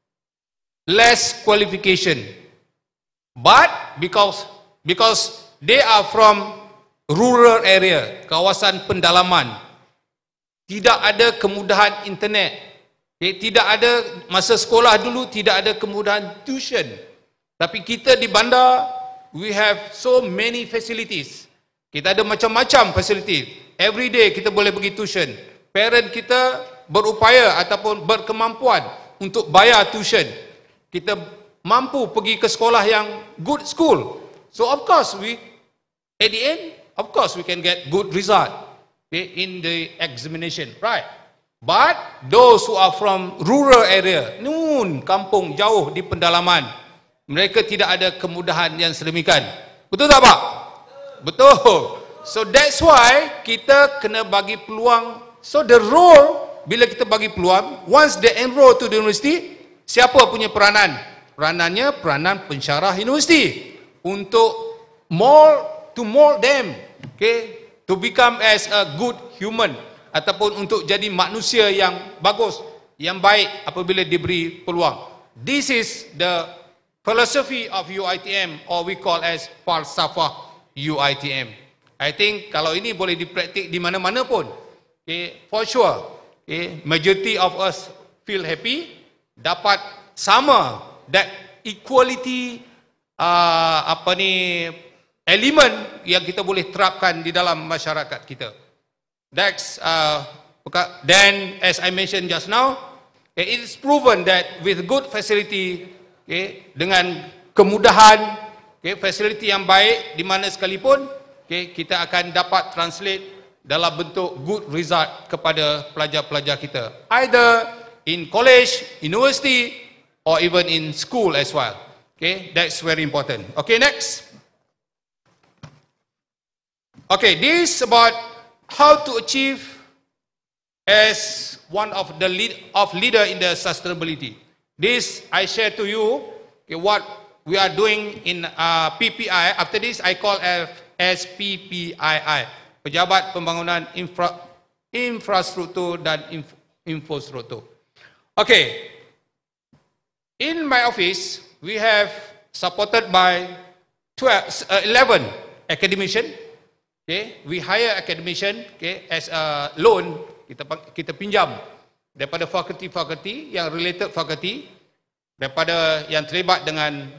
Speaker 10: less qualification, but because they are from rural area, kawasan pendalaman, tidak ada kemudahan internet, okay, tidak ada masa sekolah dulu, tidak ada kemudahan tuition. Tapi kita di bandar, we have so many facilities. Kita ada macam-macam facility. Every day kita boleh pergi tuition. Parent kita berupaya ataupun berkemampuan untuk bayar tuition. Kita mampu pergi ke sekolah yang good school. So of course at the end, of course we can get good result, okay, in the examination, right? But those who are from rural area, kampung jauh di pendalaman, mereka tidak ada kemudahan yang sedemikian. Betul tak Pak? Betul. So that's why kita kena bagi peluang. So the role, bila kita bagi peluang, once they enroll to the university, siapa punya peranan? Peranannya peranan pensyarah universiti untuk to mold them, okay, to become as a good human, ataupun untuk jadi manusia yang bagus, yang baik apabila diberi peluang. This is the philosophy of UiTM, or we call as falsafah UiTM. I think kalau ini boleh dipraktik di mana-mana pun, okay, for sure, okay, majority of us feel happy, dapat sama that equality elemen yang kita boleh terapkan di dalam masyarakat kita. That's then as I mentioned just now, it is proven that with good facility, okay, dengan kemudahan, okay, facility yang baik di mana sekalipun, okay, kita akan dapat translate dalam bentuk good result kepada pelajar-pelajar kita, either in college, university, or even in school as well. Okay, that's very important. Okay, next. Okay, this is about how to achieve as one of the leader in the sustainability. This I share to you, okay, what we are doing in PPI. After this, I call as PPII, Pejabat Pembangunan Infrastruktur dan Infostruktur. Okay, in my office, we have supported by 11 academicians. Okay, we hire academician, okay, as a loan, kita pinjam daripada fakulti-fakulti yang related fakulti, daripada yang terlibat dengan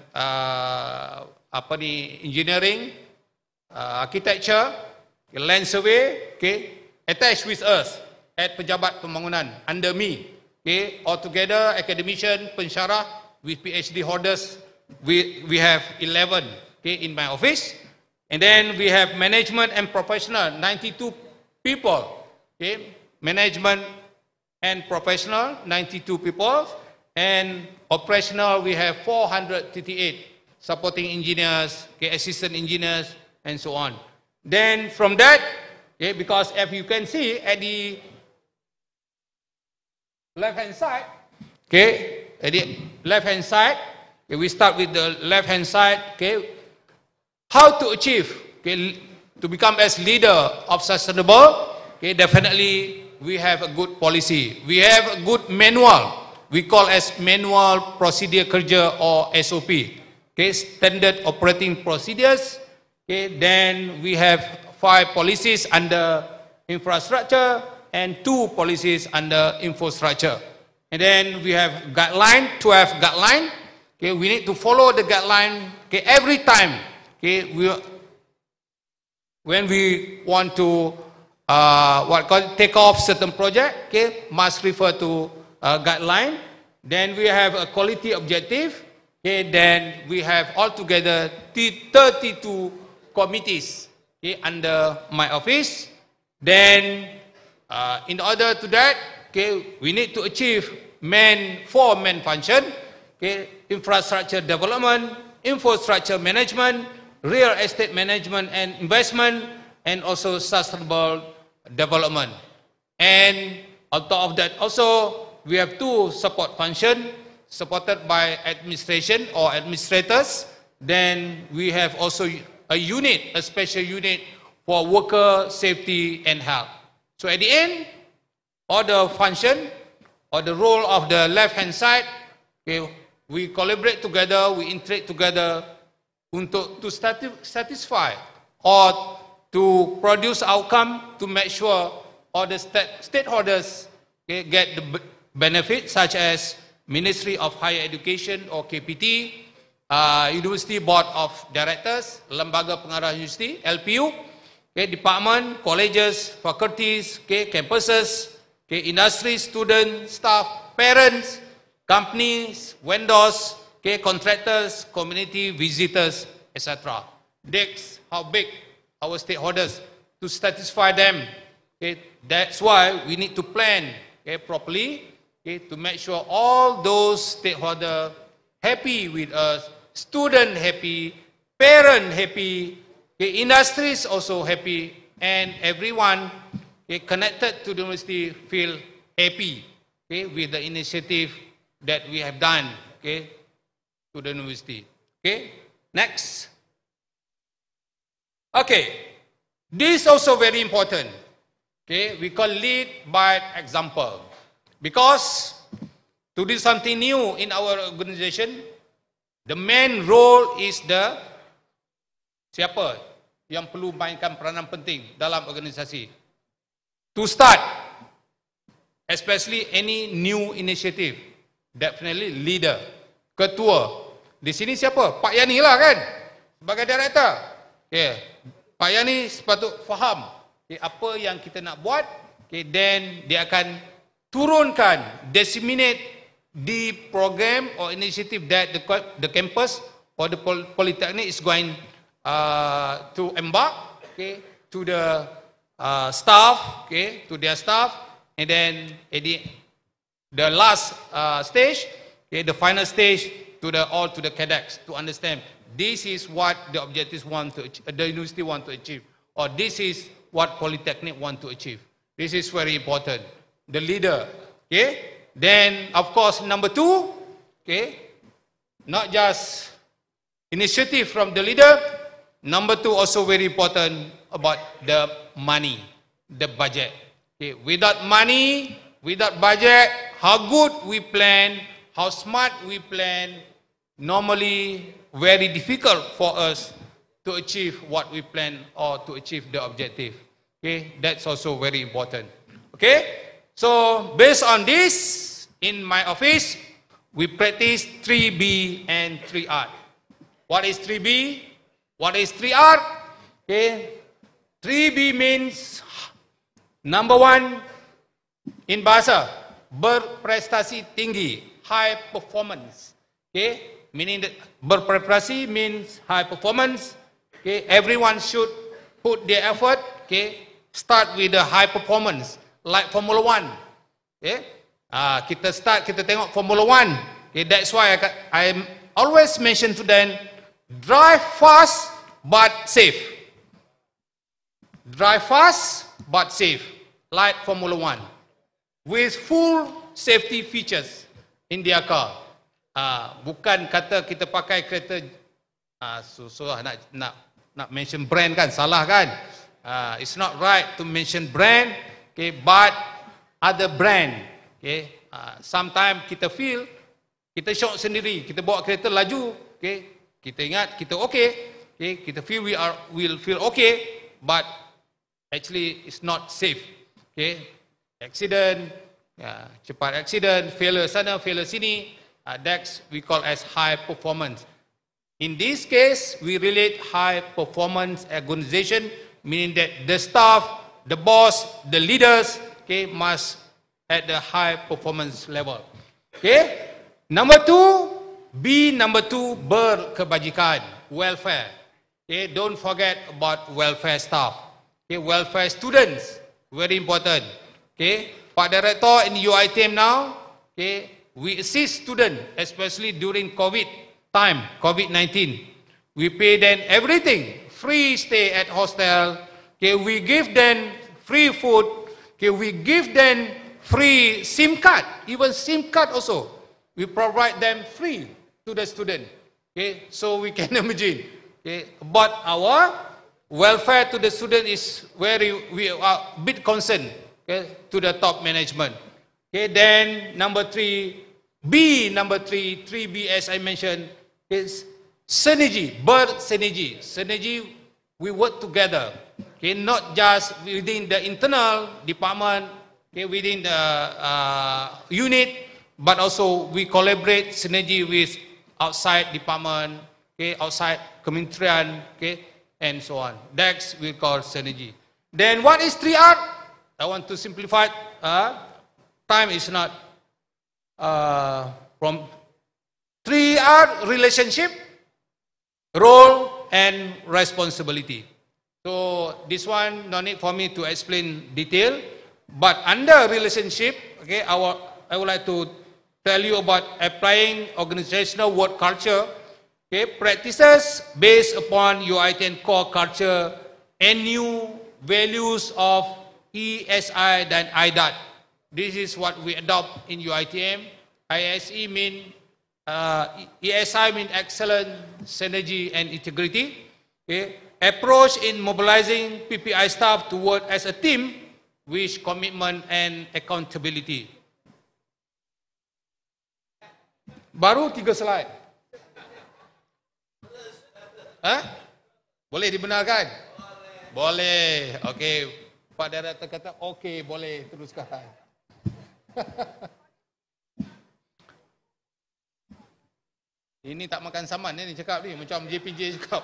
Speaker 10: engineering, architecture, land survey, okay, attached with us at Pejabat Pembangunan under me, okay, altogether academician, pensyarah with PhD holders, we have 11, okay, in my office. And then we have management and professional, 92 people, okay, management and professional, 92 people, and operational we have 438, supporting engineers, okay, assistant engineers, and so on. Then from that, okay, because if you can see at the left hand side, Okay, at the left-hand side, okay, we start with the left-hand side. Okay, how to achieve, okay, to become as leader of sustainable. Okay, definitely we have a good policy. We have a good manual. We call as manual procedure kerja or SOP. Okay, standard operating procedures. Okay, then we have 5 policies under infrastructure and 2 policies under infrastructure. And then we have guideline, 12 guideline. Okay, we need to follow the guideline, okay, every time. Okay, when we want to take off certain project, okay, must refer to guideline. Then we have a quality objective. Okay, then we have altogether 32 committees, okay, under my office. Then in order to that, okay, we need to achieve 4 main function, okay, infrastructure development, infrastructure management, real estate management and investment, and also sustainable development. And on top of that also, we have 2 support function supported by administration or administrators. Then we have also a unit, a special unit for worker safety and health. So at the end, all the function or the role of the left-hand side, okay, we collaborate together, we interact together to satisfy or to produce outcome to make sure all the stakeholders, okay, get the benefit, such as Ministry of Higher Education or KPT, University Board of Directors, Lembaga Pengarah Universiti, LPU, okay, department, colleges, faculties, okay, campuses, okay, industry, students, staff, parents, companies, vendors, okay, contractors, community visitors, etc. That's how big our stakeholders, to satisfy them. Okay, that's why we need to plan, okay, properly, okay, to make sure all those stakeholders happy with us, student happy, parent happy, okay, industries also happy, and everyone, okay, connected to the university feel happy, okay, with the initiative that we have done, okay, to the university. Okay, next. Okay, this is also very important. Okay, we call lead by example. Because to do something new in our organization, the main role is the siapa yang perlu mainkan peranan penting dalam organisasi. To start, especially any new initiative, definitely leader, ketua. Di sini siapa? Pak Yani lah kan, sebagai director. Okay. Pak Yani sepatut faham, okay, apa yang kita nak buat, okay, then dia akan turunkan, disseminate the program or initiative that the campus or the polytechnic is going to embark, okay, to the staff, okay, to their staff, and then at the last stage, okay, the final stage, to the cadets to understand this is what the objectives want to achieve, the university want to achieve, or this is what polytechnic want to achieve. This is very important. The leader, okay. Then of course number 2, okay, not just initiative from the leader. Number 2 also very important about the money, the budget. Okay, without money, without budget, how good we plan, how smart we plan, normally very difficult for us to achieve what we plan or to achieve the objective. Okay, that's also very important. Okay, so based on this, in my office, we practice 3B and 3R. What is 3B? What is 3R? Okay, 3B means number 1 in bahasa, berprestasi tinggi, high performance. Okay, meaning that berprestasi means high performance. Okay, everyone should put their effort. Okay, start with the high performance, like Formula 1. Okay, kita tengok Formula 1. Okay, that's why I always mention to them, drive fast but safe. Drive fast but safe, like Formula 1, with full safety features. India car. Bukan kata kita pakai kereta susah nak mention brand kan, salah kan? It's not right to mention brand, okay, but other brand, okay. Sometimes kita feel kita shock sendiri, kita bawa kereta laju, okay, kita ingat kita okay, kita feel we'll feel okay, but actually it's not safe, okay. Accident, cepat accident, failure sana, failure sini, that's we call as high performance. In this case, we relate high performance organization, meaning that the staff, the boss, the leaders, okay, must at the high performance level. Okay. Number two, berkebajikan, welfare. Okay, don't forget about welfare staff. Okay, welfare students, very important. Okay, Pak Director in UiTM now, okay, we assist students, especially during COVID-19. We pay them everything, free stay at hostel. Okay, we give them free food. Okay, we give them free SIM card, even SIM card also. We provide them free to the student. Okay, so we can imagine. Okay, but our welfare to the student is we are a bit concerned. Okay, to the top management. Okay, then number 3B, 3B as I mentioned is synergy, synergy. Synergy, we work together. Okay, not just within the internal department, okay, within the unit, but also we collaborate synergy with outside department, okay, outside kementerian, okay, and so on. That's we call synergy. Then what is 3R? I want to simplify. Time is not from 3R: relationship, role, and responsibility. So this one no need for me to explain detail. But under relationship, okay, I would like to tell you about applying organizational work culture. Okay, practices based upon UiTM core culture and new values of ESI dan IDAT. This is what we adopt in UiTM. ISE mean ESI mean excellence, synergy, and integrity. Okay. Approach in mobilizing PPI staff to work as a team with commitment and accountability. Baru 3 slide. Boleh dibenarkan? Boleh. Okey. Pak Director kata, okey, boleh teruskan. Ini tak makan saman ni cakap ni, macam JPJ cakap.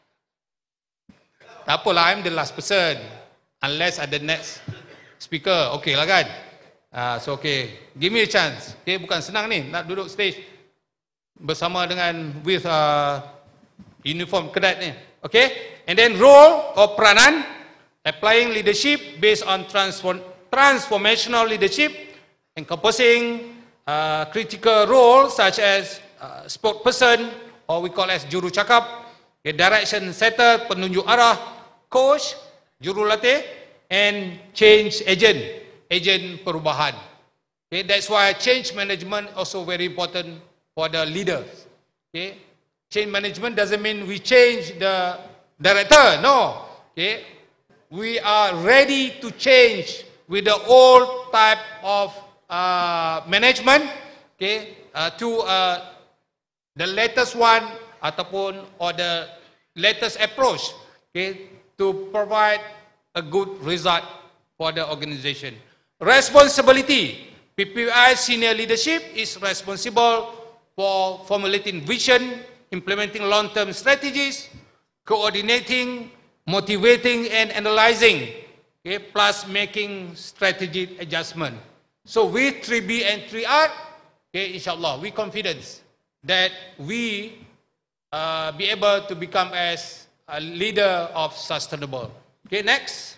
Speaker 10: Tak apalah, I'm the last person. Unless ada next speaker, okey lah kan? So okey, give me a chance. Okay, bukan senang ni, nak duduk stage bersama dengan with uniform cadet ni. Okay, and then role or peranan. Applying leadership based on transformational leadership, encompassing critical roles such as spokesperson, or we call as juru cakap, direction setter, penunjuk arah, coach, jurulatih, and change agent perubahan. Okay, that's why change management also very important for the leaders. Okay, change management doesn't mean we change the director, no. Okay. We are ready to change with the old type of management, okay, to the latest one ataupun or the latest approach, okay, to provide a good result for the organization. Responsibility. PPI senior leadership is responsible for formulating vision, implementing long-term strategies, coordinating, motivating and analyzing, okay, plus making strategic adjustment. So with 3B and 3R, okay, inshallah, we confident that we be able to become as a leader of sustainable. Okay, next.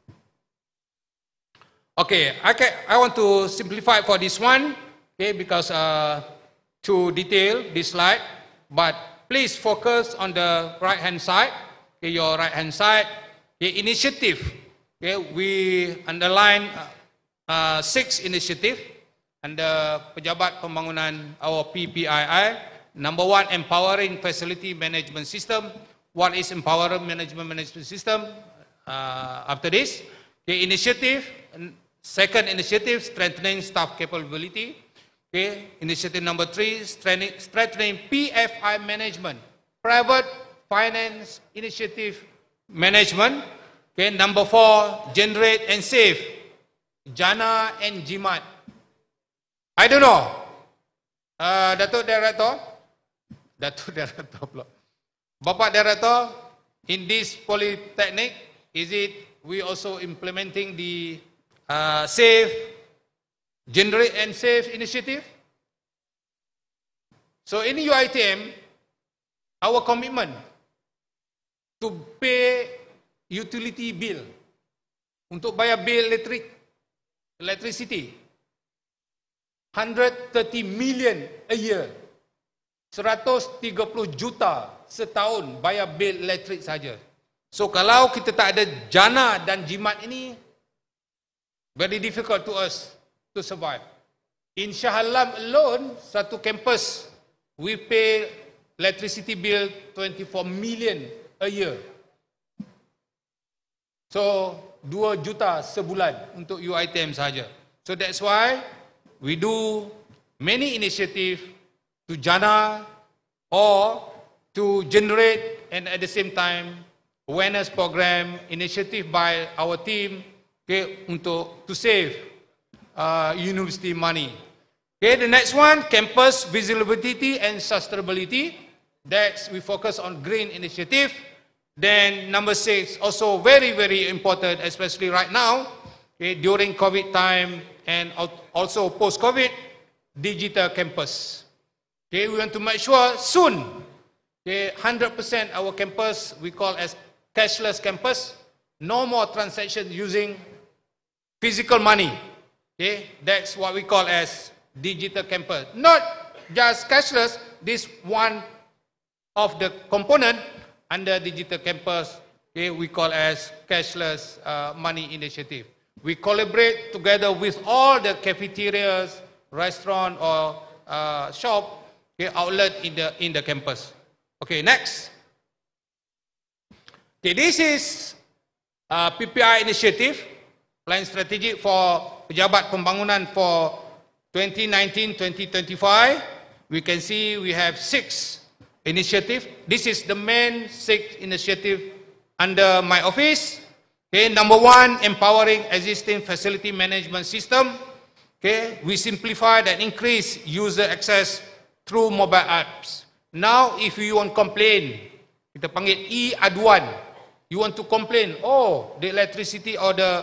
Speaker 10: Okay, I want to simplify for this one, okay, because to detail this slide, but please focus on the right-hand side. Okay, your right-hand side, the initiative. Okay, we underline 6 initiatives. under Pejabat Pembangunan our PPII. Number one, empowering facility management system. What is empowering management system? After this, the initiative, second initiative, strengthening staff capability. Okay, initiative number 3, strengthening PFI management, private finance initiative management. Okay, number 4, generate and save, Jana and Jimat. I don't know, Datuk Director pula. Bapak Director, in this polytechnic, is it we also implementing the save, generate and save initiative? So in UiTM, our commitment to pay utility bill, untuk bayar bil electricity, 130 million a year, 130 juta setahun bayar bil elektrik saja. So kalau kita tak ada jana dan jimat ini, very difficult to us to survive. In Shah Alam alone, satu campus, we pay electricity bill 24 million a year. So 2 juta sebulan untuk UiTM saja. So that's why we do many initiative to jana or to generate, and at the same time awareness program initiative by our team, okay, untuk to save university money. Okay, the next one, campus visibility and sustainability. That's we focus on green initiative. Then number 6, also very, very important, especially right now, okay, during COVID time and also post-COVID, digital campus. Okay, we want to make sure soon, okay, 100% our campus we call as cashless campus, no more transactions using physical money. Okay, that's what we call as digital campus. Not just cashless, this one of the component under digital campus, okay, we call as cashless money initiative. We collaborate together with all the cafeterias, restaurant or shop, okay, outlet in the campus. Okay, next. Okay, this is PPI initiative, plan strategic for Pejabat Pembangunan for 2019-2025. We can see we have 6 initiative. This is the main 6 initiative under my office. Okay, number 1, empowering existing facility management system. Okay, we simplify and increase user access through mobile apps. Now, if you want complain, kita panggil e-aduan. You want to complain, oh, the electricity or the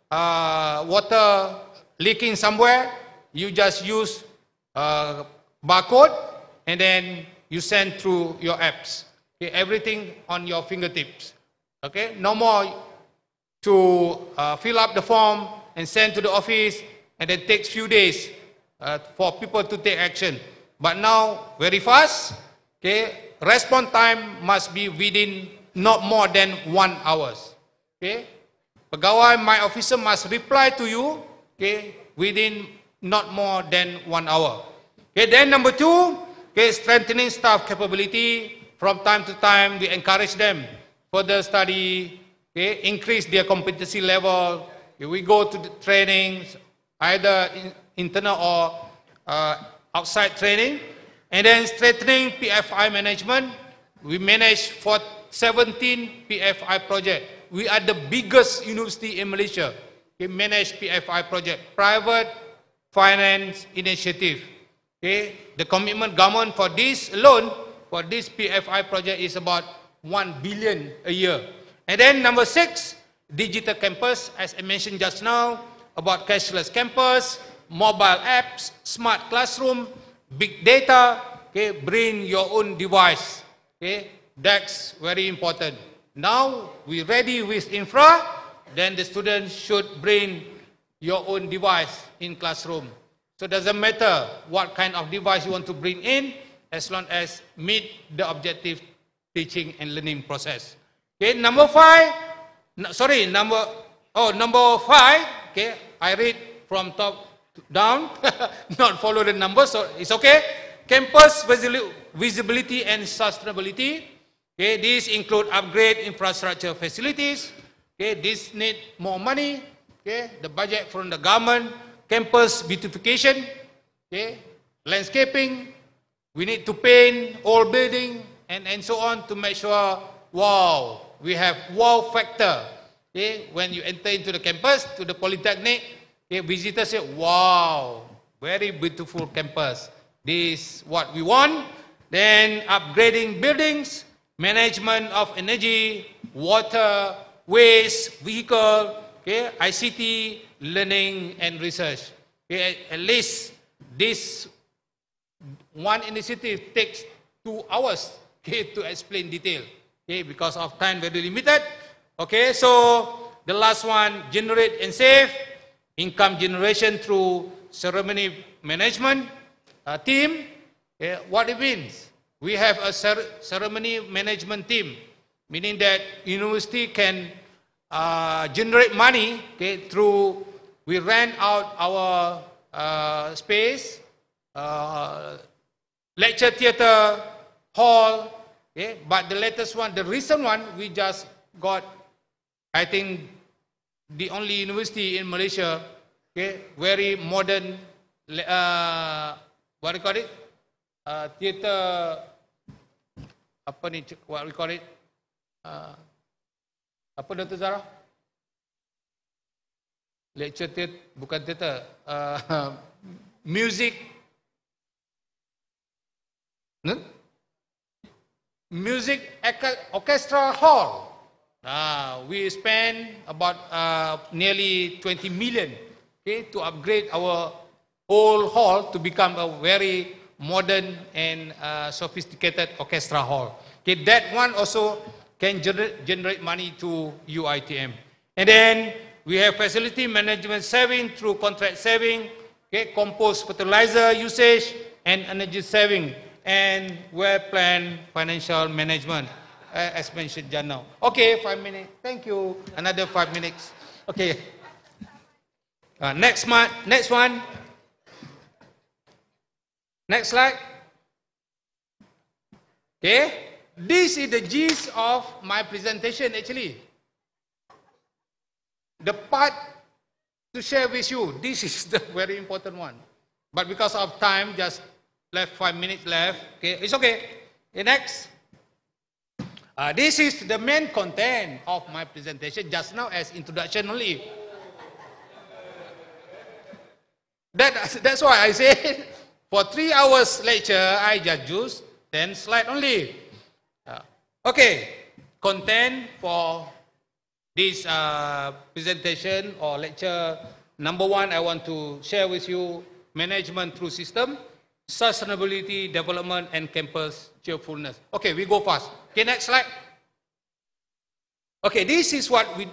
Speaker 10: water leaking somewhere, you just use barcode and then you send through your apps. Okay, everything on your fingertips. Okay, no more to fill up the form and send to the office, and it takes few days for people to take action. But now, very fast. Okay, response time must be within not more than 1 hour. Okay, pegawai, my officer must reply to you. Okay, within not more than 1 hour. Okay, then number 2. Okay, strengthening staff capability. From time to time, we encourage them further study, okay, increase their competency level. Okay, we go to the trainings, either internal or outside training. And then strengthening PFI management. We manage for 17 PFI projects. We are the biggest university in Malaysia. We manage PFI project, private finance initiative. Okay, the commitment government for this alone, for this PFI project is about 1 billion a year. And then number 6, digital campus, as I mentioned just now, about cashless campus, mobile apps, smart classroom, big data, okay, bring your own device. Okay, that's very important. Now we ready with infra, then the students should bring your own device in classroom. So it doesn't matter what kind of device you want to bring in, as long as meet the objective teaching and learning process. Okay, number 5, okay, I read from top down, not follow the numbers, so it's okay. Campus visibility and sustainability. Okay, these include upgrade infrastructure facilities. Okay, this need more money. Okay, the budget from the government. Campus beautification. Okay, landscaping. We need to paint all building and so on to make sure, wow, we have wow factor. Okay, when you enter into the campus, to the Polytechnic, okay, visitors say, wow, very beautiful campus. This is what we want. Then upgrading buildings, management of energy, water, waste, vehicle, okay, ICT, learning and research. Okay, at least this one initiative takes 2 hours, okay, to explain detail. Okay, because of time very limited. Okay, so the last one, generate and save, income generation through ceremony management team. Okay, what it means? We have a ceremony management team, meaning that university can generate money, okay, through, we rent out our space, lecture theater, hall, okay, but the latest one, the recent one, we just got, I think, the only university in Malaysia, okay, very modern, what do you call it? Theater, apa ni, what we call it? Apa Dr. Zara? Lecture theater, bukan theater, music, music orchestra hall. We spend about nearly 20 million, okay, to upgrade our old hall to become a very modern and sophisticated orchestra hall. Okay, that one also can generate money to UITM. And then we have facility management saving through contract saving, okay, compost fertilizer usage and energy saving, and well-planned financial management, as mentioned just now. Okay, 5 minutes. Thank you. Another 5 minutes. Okay. Next one. Next slide. Okay. This is the gist of my presentation actually. The part to share with you, this is the very important one. But because of time, just left 5 minutes left. Okay, it's okay. Okay, next. This is the main content of my presentation just now as introduction only. That's why I said for 3 hours lecture, I just use 10 slides only. Okay, content for this presentation or lecture. Number 1, I want to share with you management through system, sustainability, development, and campus cheerfulness. Okay, we go fast. Okay, next slide. Okay, this is what we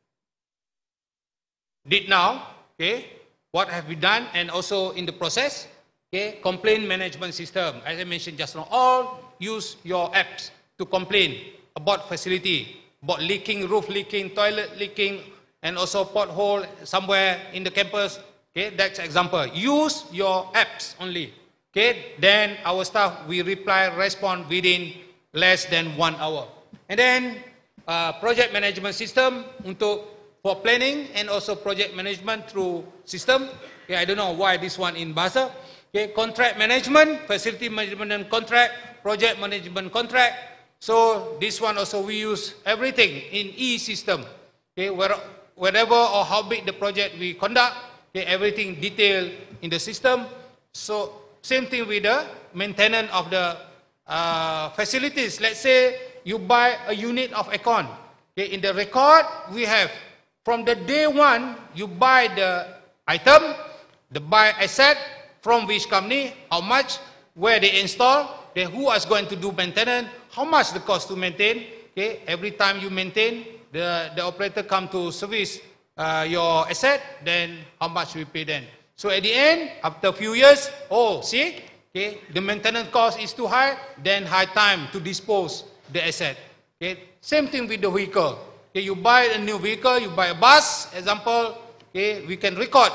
Speaker 10: did now. Okay, what have we done and also in the process. Okay, complaint management system. As I mentioned just now, all use your apps to complain about facility, about leaking, roof leaking, toilet leaking, and also pothole somewhere in the campus. Okay, that's example. Use your apps only. Okay, then our staff will respond within less than 1 hour. And then project management system for planning and also project management through system. Okay, I don't know why this one in Bahasa. Okay, contract management, facility management and contract, project management contract. So this one also we use everything in e-system. Okay, wherever or how big the project we conduct, okay, everything detailed in the system. So same thing with the maintenance of the facilities. Let's say you buy a unit of aircon. Okay, in the record we have from the day 1 you buy the item, the buy asset, from which company, how much, where they install, then who is going to do maintenance, how much the cost to maintain. Okay, every time you maintain, the operator come to service your asset, then how much we pay then. So at the end, after a few years, oh, see, okay, the maintenance cost is too high, then high time to dispose the asset. Okay, same thing with the vehicle. Okay, you buy a new vehicle, you buy a bus, example, okay, we can record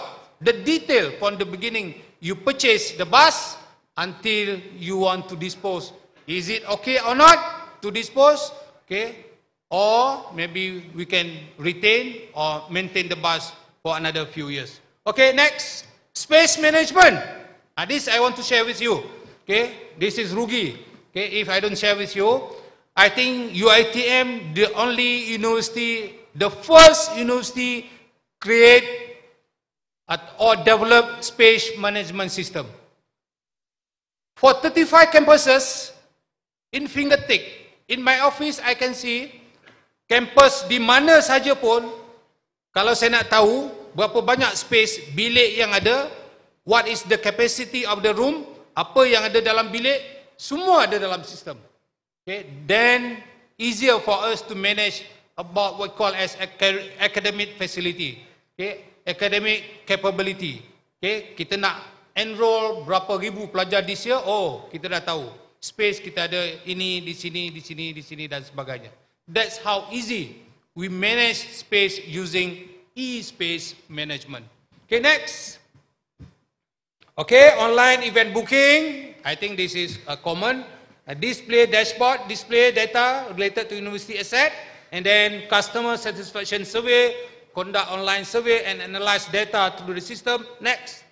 Speaker 10: the detail from the beginning. You purchase the bus until you want to dispose. Is it okay or not to dispose? Okay. Or maybe we can retain or maintain the bus for another few years. Okay, next, space management. This I want to share with you. Okay, this is Rugi. Okay, if I don't share with you, I think UiTM, the only university, the first university create or develop space management system. For 35 campuses in fingertip, in my office I can see kampus di mana saja pun, kalau saya nak tahu berapa banyak space bilik yang ada, what is the capacity of the room, apa yang ada dalam bilik, semua ada dalam sistem. Okay, then easier for us to manage about what we call as academic facility, okay, academic capability. Okay, kita nak enroll berapa ribu pelajar this year, oh kita dah tahu space kita ada ini di sini, di sini, di sini dan sebagainya. That's how easy we manage space using e-space management. Okay, next. Okay, online event booking. I think this is common. Display dashboard, display data related to university asset, and then customer satisfaction survey, conduct online survey and analyze data through the system. Next.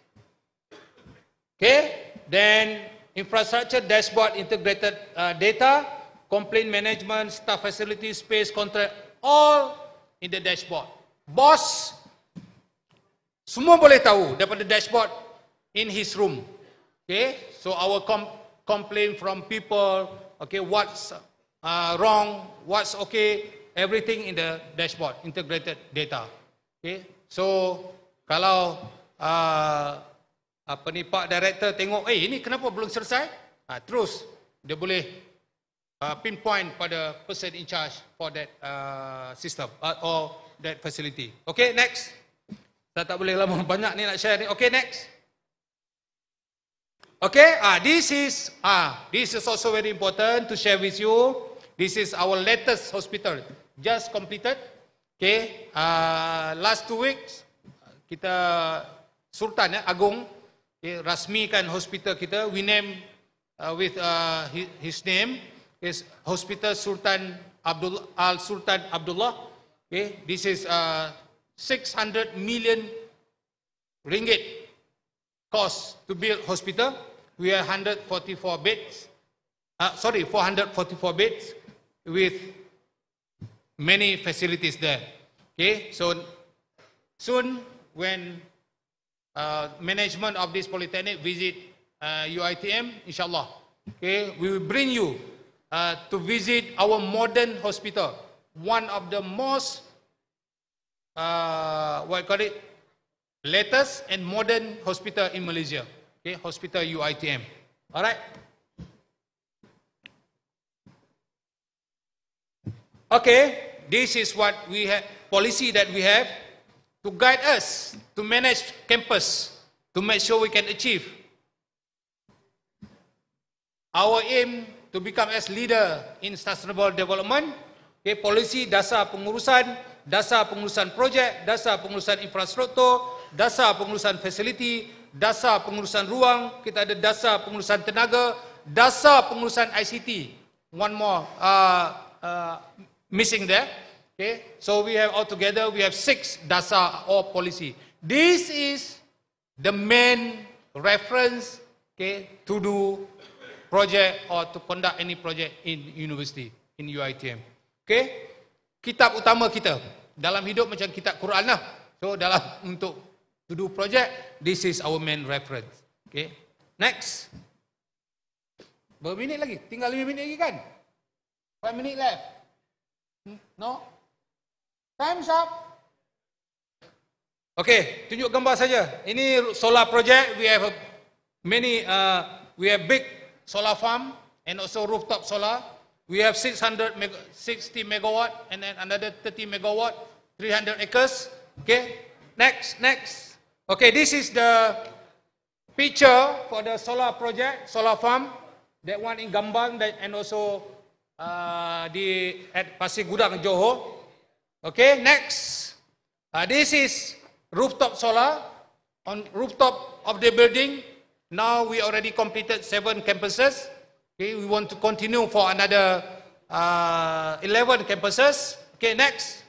Speaker 10: Okay, then infrastructure dashboard, integrated data, complaint management, staff facility, space contract, all in the dashboard. Boss, semua boleh tahu daripada dashboard in his room. Okay, so our complaint from people, okay, what's wrong, what's okay, everything in the dashboard, integrated data. Okay, so kalau apa ni Pak Director tengok, ini kenapa belum selesai? Terus dia boleh pinpoint pada person in charge for that system or that facility. Okay, next. Saya tak boleh lama banyak ni nak share ni. Okay, next. Okay, this is also very important to share with you. This is our latest hospital, just completed. Okay, last 2 weeks kita Sultan Agong rasmikan hospital kita. We name with his name is Hospital Sultan Sultan Abdullah. Okay, this is 600 million ringgit cost to build hospital. We are 444 beds with many facilities there. Okay, so soon when management of this polytechnic visit UiTM, inshallah, okay, we will bring you to visit our modern hospital, one of the most latest and modern hospital in Malaysia. Okay, Hospital UiTM. All right. Okay, this is what we have, policy that we have to guide us to manage campus, to make sure we can achieve our aim to become as leader in sustainable development. Okay, policy dasar pengurusan projek, dasar pengurusan infrastruktur, dasar pengurusan facility, dasar pengurusan ruang, kita ada dasar pengurusan tenaga, dasar pengurusan ICT. One more missing there. Okay, so we have altogether we have 6 dasar or policy. This is the main reference, okay, to do project or to conduct any project in university in UiTM. Okay, kitab utama kita dalam hidup macam kitab Quran lah. So dalam untuk to do project, this is our main reference. Okay, next. Berapa minit lagi? Tinggal 5 minit lagi kan? 5 minit left. No? Time's up. Okay, tunjuk gambar saja. Ini solar project. We have many. We have big solar farm and also rooftop solar. We have 60 megawatt and then another 30 megawatt, 300 acres. Okay, next. Okay, this is the picture for the solar project, solar farm. That one in Gambang and also at Pasir Gudang, Johor. Okay, next. This is rooftop solar. on rooftop of the building. Now we already completed 7 campuses. Okay, we want to continue for another 11 campuses. Okay, next.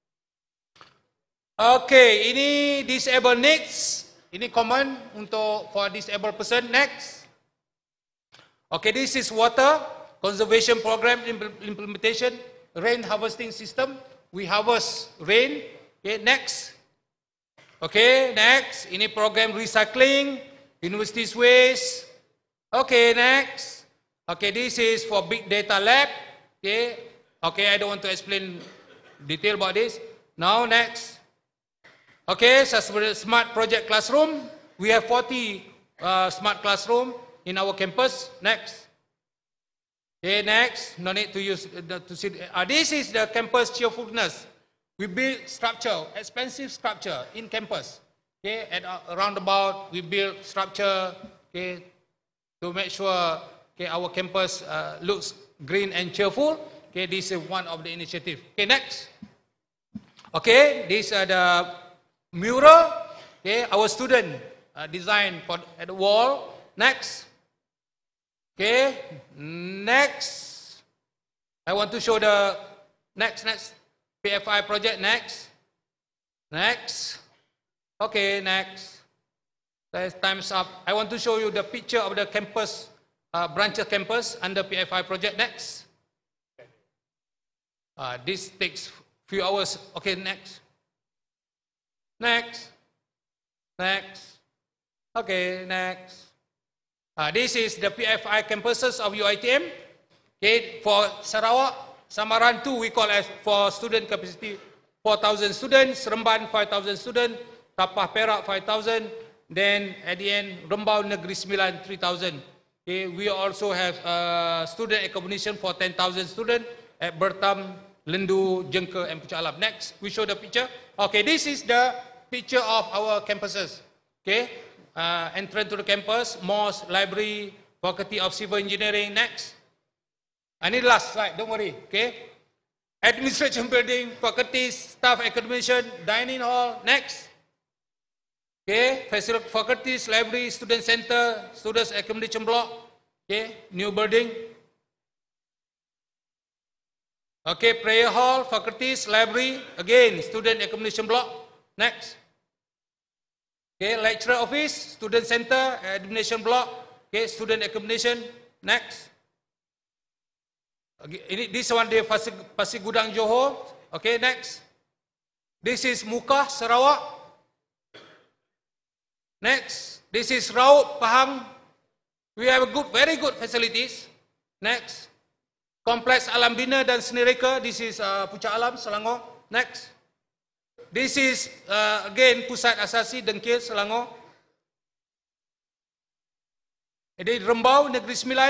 Speaker 10: Okay, ini disabled needs. Ini common untuk for disabled person. Next. Okay, this is water conservation program implementation, rain harvesting system. We harvest rain. Okay, next. Okay, next. Ini program recycling, universities waste. Okay, next. Okay, this is for big data lab. Okay, okay, I don't want to explain detail about this. Now, next. Okay, smart project classroom. We have 40 smart classroom in our campus. Next. Okay, next. No need to use to see. This is the campus cheerfulness. We build structure, expensive structure in campus. Okay, at around about we build structure. Okay, to make sure okay our campus looks green and cheerful. Okay, this is one of the initiative. Okay, next. Okay, these are the mural. Okay, our student design for at the wall. Next. Okay, next. I want to show the next PFI project. Next. Next. Okay, next. Time's up. I want to show you the picture of the campus, branches campus under PFI project. Next. This takes few hours. Okay, next. Next. Next. Okay, next. This is the PFI campuses of UiTM. Okay, for Sarawak, Samaran 2 we call as for student capacity 4,000 students, Seremban 5,000 students, Tapah Perak 5,000, then at the end Rembau Negeri Sembilan 3,000. Okay, we also have student accommodation for 10,000 students at Bertam, Lendu, Jengke and Puncak Alam. Next, we show the picture. Okay, this is the picture of our campuses. Okay, entrance to the campus, mosque, library, faculty of civil engineering. Next. And this last slide, don't worry. Okay, administration building, faculties, staff accommodation, dining hall. Next. Okay, faculties, library, student center, students accommodation block. Okay, new building. Okay, prayer hall, faculties, library, again, student accommodation block. Next. Okay, lecturer office, student center, accommodation block. Okay, student accommodation. Next. Okay, this one di Pasir Gudang Johor. Okay, next. This is Mukah Sarawak. Next. This is Raut Pahang. We have very good facilities. Next. Kompleks Alam Bina dan Seni Reka. This is Puncak Alam, Selangor. Next. This is again Pusat Asasi Dengkil, Selangor. Ini Rembau Negeri Sembilan.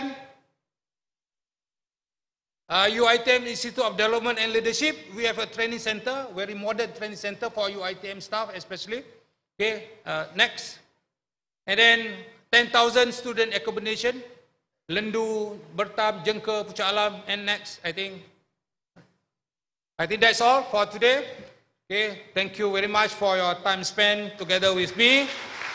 Speaker 10: UiTM Institute of Development and Leadership. We have a training center, very modern training center for UiTM staff especially. Okay, next. And then 10,000 student accommodation. Lendu, Bertam, Jengke, Puncak Alam, and next, I think that's all for today. Okay, thank you very much for your time spent together with me.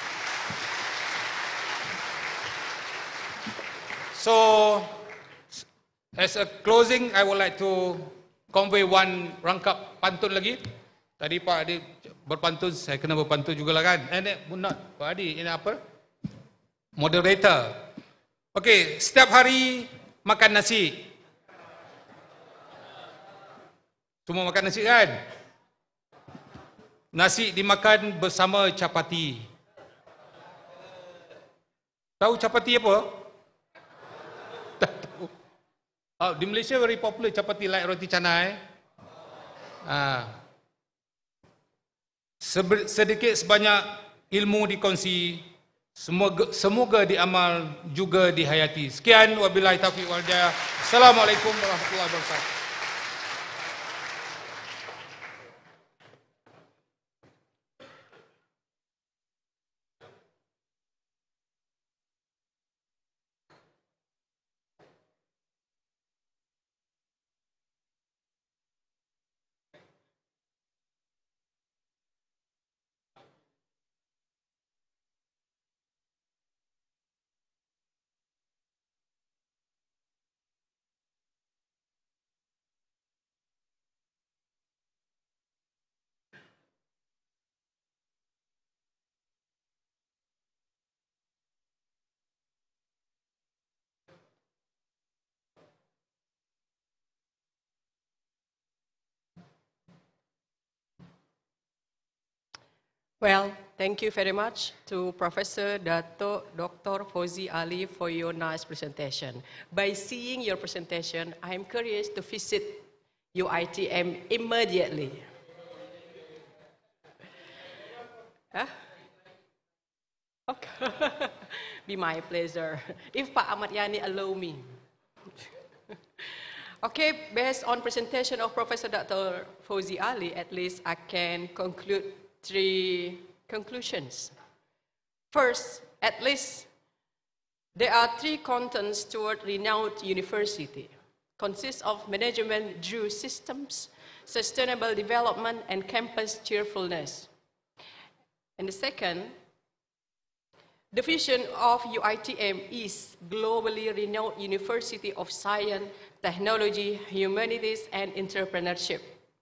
Speaker 10: So, as a closing, I would like to convey one rangkap pantun lagi. Tadi Pak Adi berpantun, saya kena berpantun juga lah kan. Pak Adi, ini apa? Moderator. Okey, setiap hari makan nasi. Semua makan nasi kan? Nasi dimakan bersama capati. Tahu capati apa? Tak tahu. Oh, di Malaysia very popular capati like roti canai. Sedikit sebanyak ilmu dikongsi. Semoga diamal juga dihayati. Sekian, wabillahi taufiq wal hidayah. Assalamualaikum warahmatullahi wabarakatuh.
Speaker 6: Well, thank you very much to Professor Dr. Fauzi Ali for your nice presentation. By seeing your presentation, I am curious to visit UITM immediately. Huh? Okay. Be my pleasure. If Pak Ahmad Yani allow me. Okay, based on presentation of Professor Dr. Fauzi Ali, at least I can conclude 3 conclusions. First, at least there are 3 contents toward renowned university. Consists of management due systems, sustainable development, and campus cheerfulness. And the second, the vision of UITM is globally renowned university of science, technology, humanities, and entrepreneurship.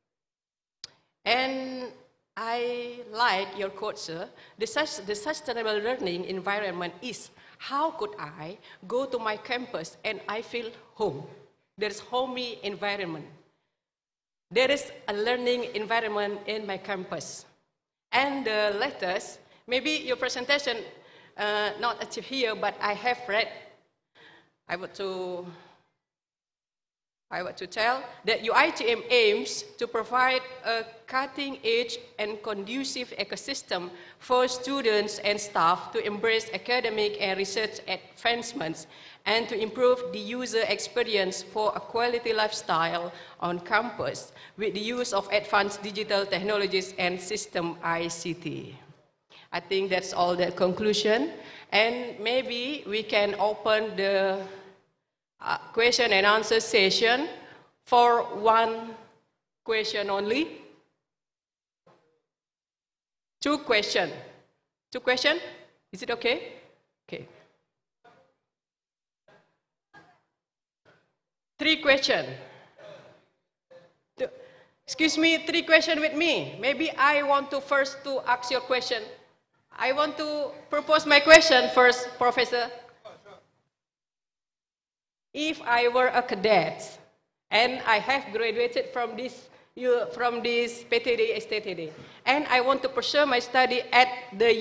Speaker 6: And I like your quote, sir. The sustainable learning environment is, how could I go to my campus and I feel home? There's homey environment. There is a learning environment in my campus. And the letters, maybe your presentation not achieved here, but I have read. I want to tell that UITM aims to provide a cutting-edge and conducive ecosystem for students and staff to embrace academic and research advancements and to improve the user experience for a quality lifestyle on campus with the use of advanced digital technologies and system ICT. I think that's all the conclusion, and maybe we can open the question and answer session for 1 question only. 2 questions. 2 questions? Is it okay? Okay. 3 questions. Excuse me, 3 questions with me. Maybe I want to first to ask your question. I want to propose my question first, Professor. If I were a cadet and I have graduated from this PTD, STTD, and I want to pursue my study at the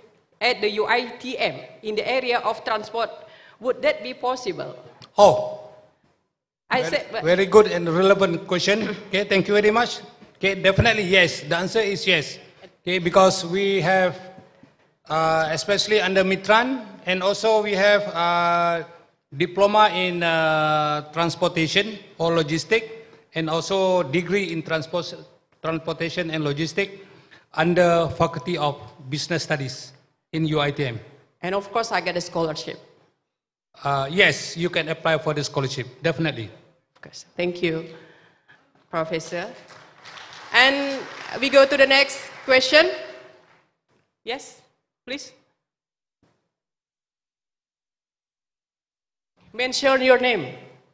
Speaker 6: UITM in the area of transport, would that be possible?
Speaker 10: Oh,
Speaker 6: said,
Speaker 10: very good and relevant question. Okay, thank you very much. Okay, definitely yes. The answer is yes. Okay, because we have, especially under Mitran, and also we have diploma in transportation or logistic, and also degree in transportation and logistic under Faculty of Business Studies in UITM.
Speaker 6: And of course, I get a scholarship.
Speaker 10: Yes, you can apply for the scholarship, definitely.
Speaker 6: Of course. Thank you, Professor. And we go to the next question. Yes, please. Mention your name.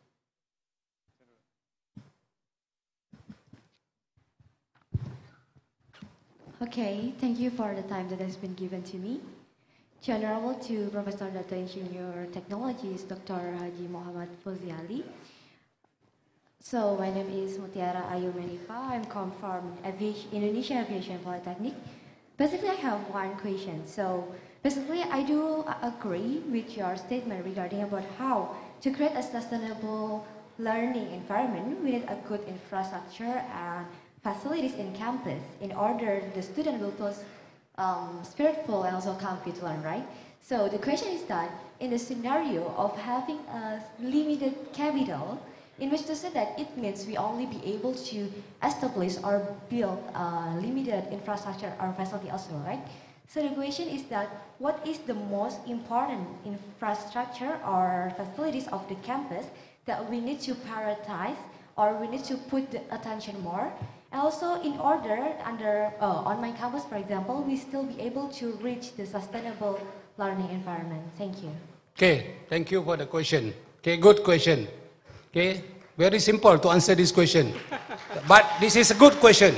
Speaker 11: Okay, thank you for the time that has been given to me. General to Professor Data Engineer Technologies, Dr. Haji Muhammad Fauzi Ali. So my name is Mutiara Ayu Menifa. I'm come from Indonesia Aviation Polytechnic. Basically, I have 1 question. So basically, I do agree with your statement regarding about how to create a sustainable learning environment. We need a good infrastructure and facilities in campus in order the student will feel spiritful and also comfy to learn, right? So the question is that in the scenario of having a limited capital, in which to say that it means we only be able to establish or build a limited infrastructure or facility also, right? So the question is that what is the most important infrastructure or facilities of the campus that we need to prioritize or we need to put the attention more? And also in order on my campus, for example, we still be able to reach the sustainable learning environment. Thank you.
Speaker 10: Okay, thank you for the question. Okay, good question. Okay, very simple to answer this question. But this is a good question.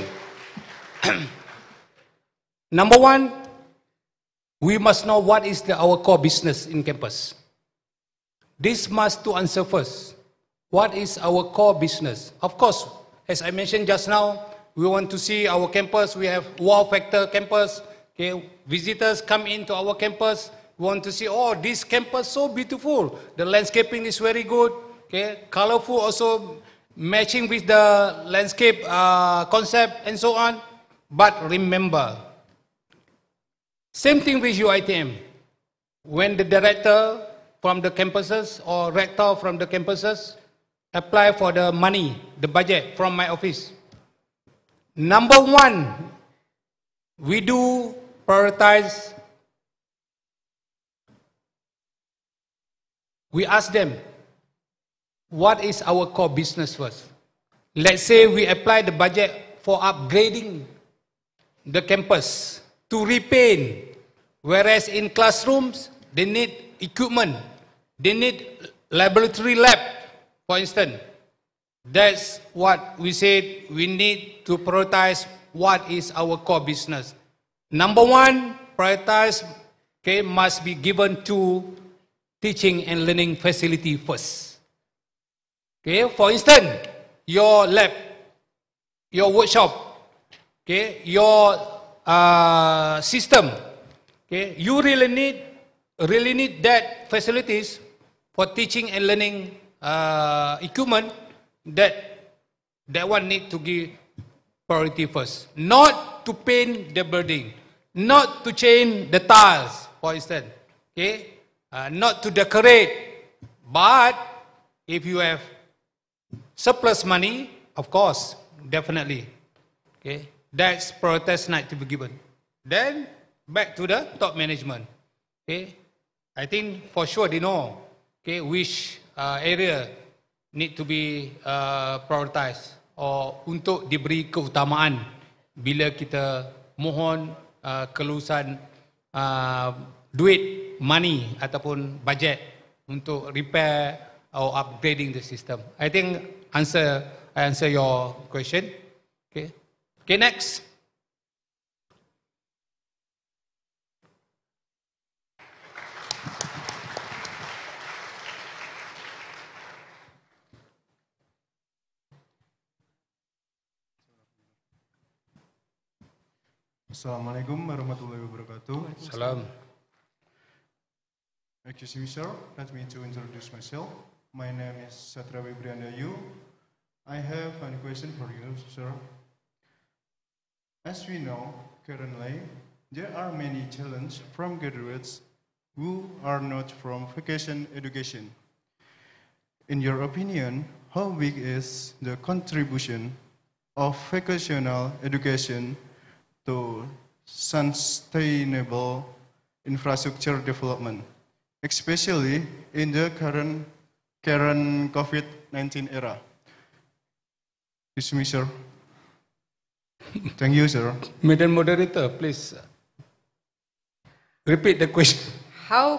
Speaker 10: Number 1, we must know what is our core business in campus. This must to answer first. What is our core business? Of course, as I mentioned just now, we want to see our campus, we have wow factor campus, Okay, visitors come into our campus, want to see, oh, this campus so beautiful. The landscaping is very good. Okay, colorful also, matching with the landscape concept and so on. But remember, same thing with UITM. When the director from the campuses or rector from the campuses apply for the money, the budget from my office, number one, we do prioritize. We ask them, what is our core business first? Let's say we apply the budget for upgrading the campus to repaint, whereas in classrooms, they need equipment, they need laboratory lab, for instance. That's what we said, we need to prioritize what is our core business. Number one, prioritize, okay, must be given to teaching and learning facility first. Okay, for instance, your lab, your workshop, okay, your system, okay, you really need that facilities for teaching and learning equipment. That one need to give priority first. Not to paint the building, not to change the tiles, for instance, okay, not to decorate. But if you have surplus money, of course, definitely, okay, that's priority need to be given. Then back to the top management. Okay, I think for sure they know, okay, which area need to be prioritized or untuk diberi keutamaan bila kita mohon kelulusan duit, money ataupun budget untuk repair or upgrading the system. I think I answer your question. Okay. Okay, next.
Speaker 12: Assalamualaikum warahmatullahi wabarakatuh.
Speaker 10: Salam.
Speaker 12: Excuse me, sir. Let me to introduce myself. My name is Satrawi Briandayu. I have a question for you, sir. As we know, currently, there are many challenges from graduates who are not from vocation education. In your opinion, how big is the contribution of vocational education to sustainable infrastructure development, especially in the current COVID-19 era? Excuse me, sir. Thank you, sir.
Speaker 10: Madam Moderator, please repeat the question.
Speaker 6: How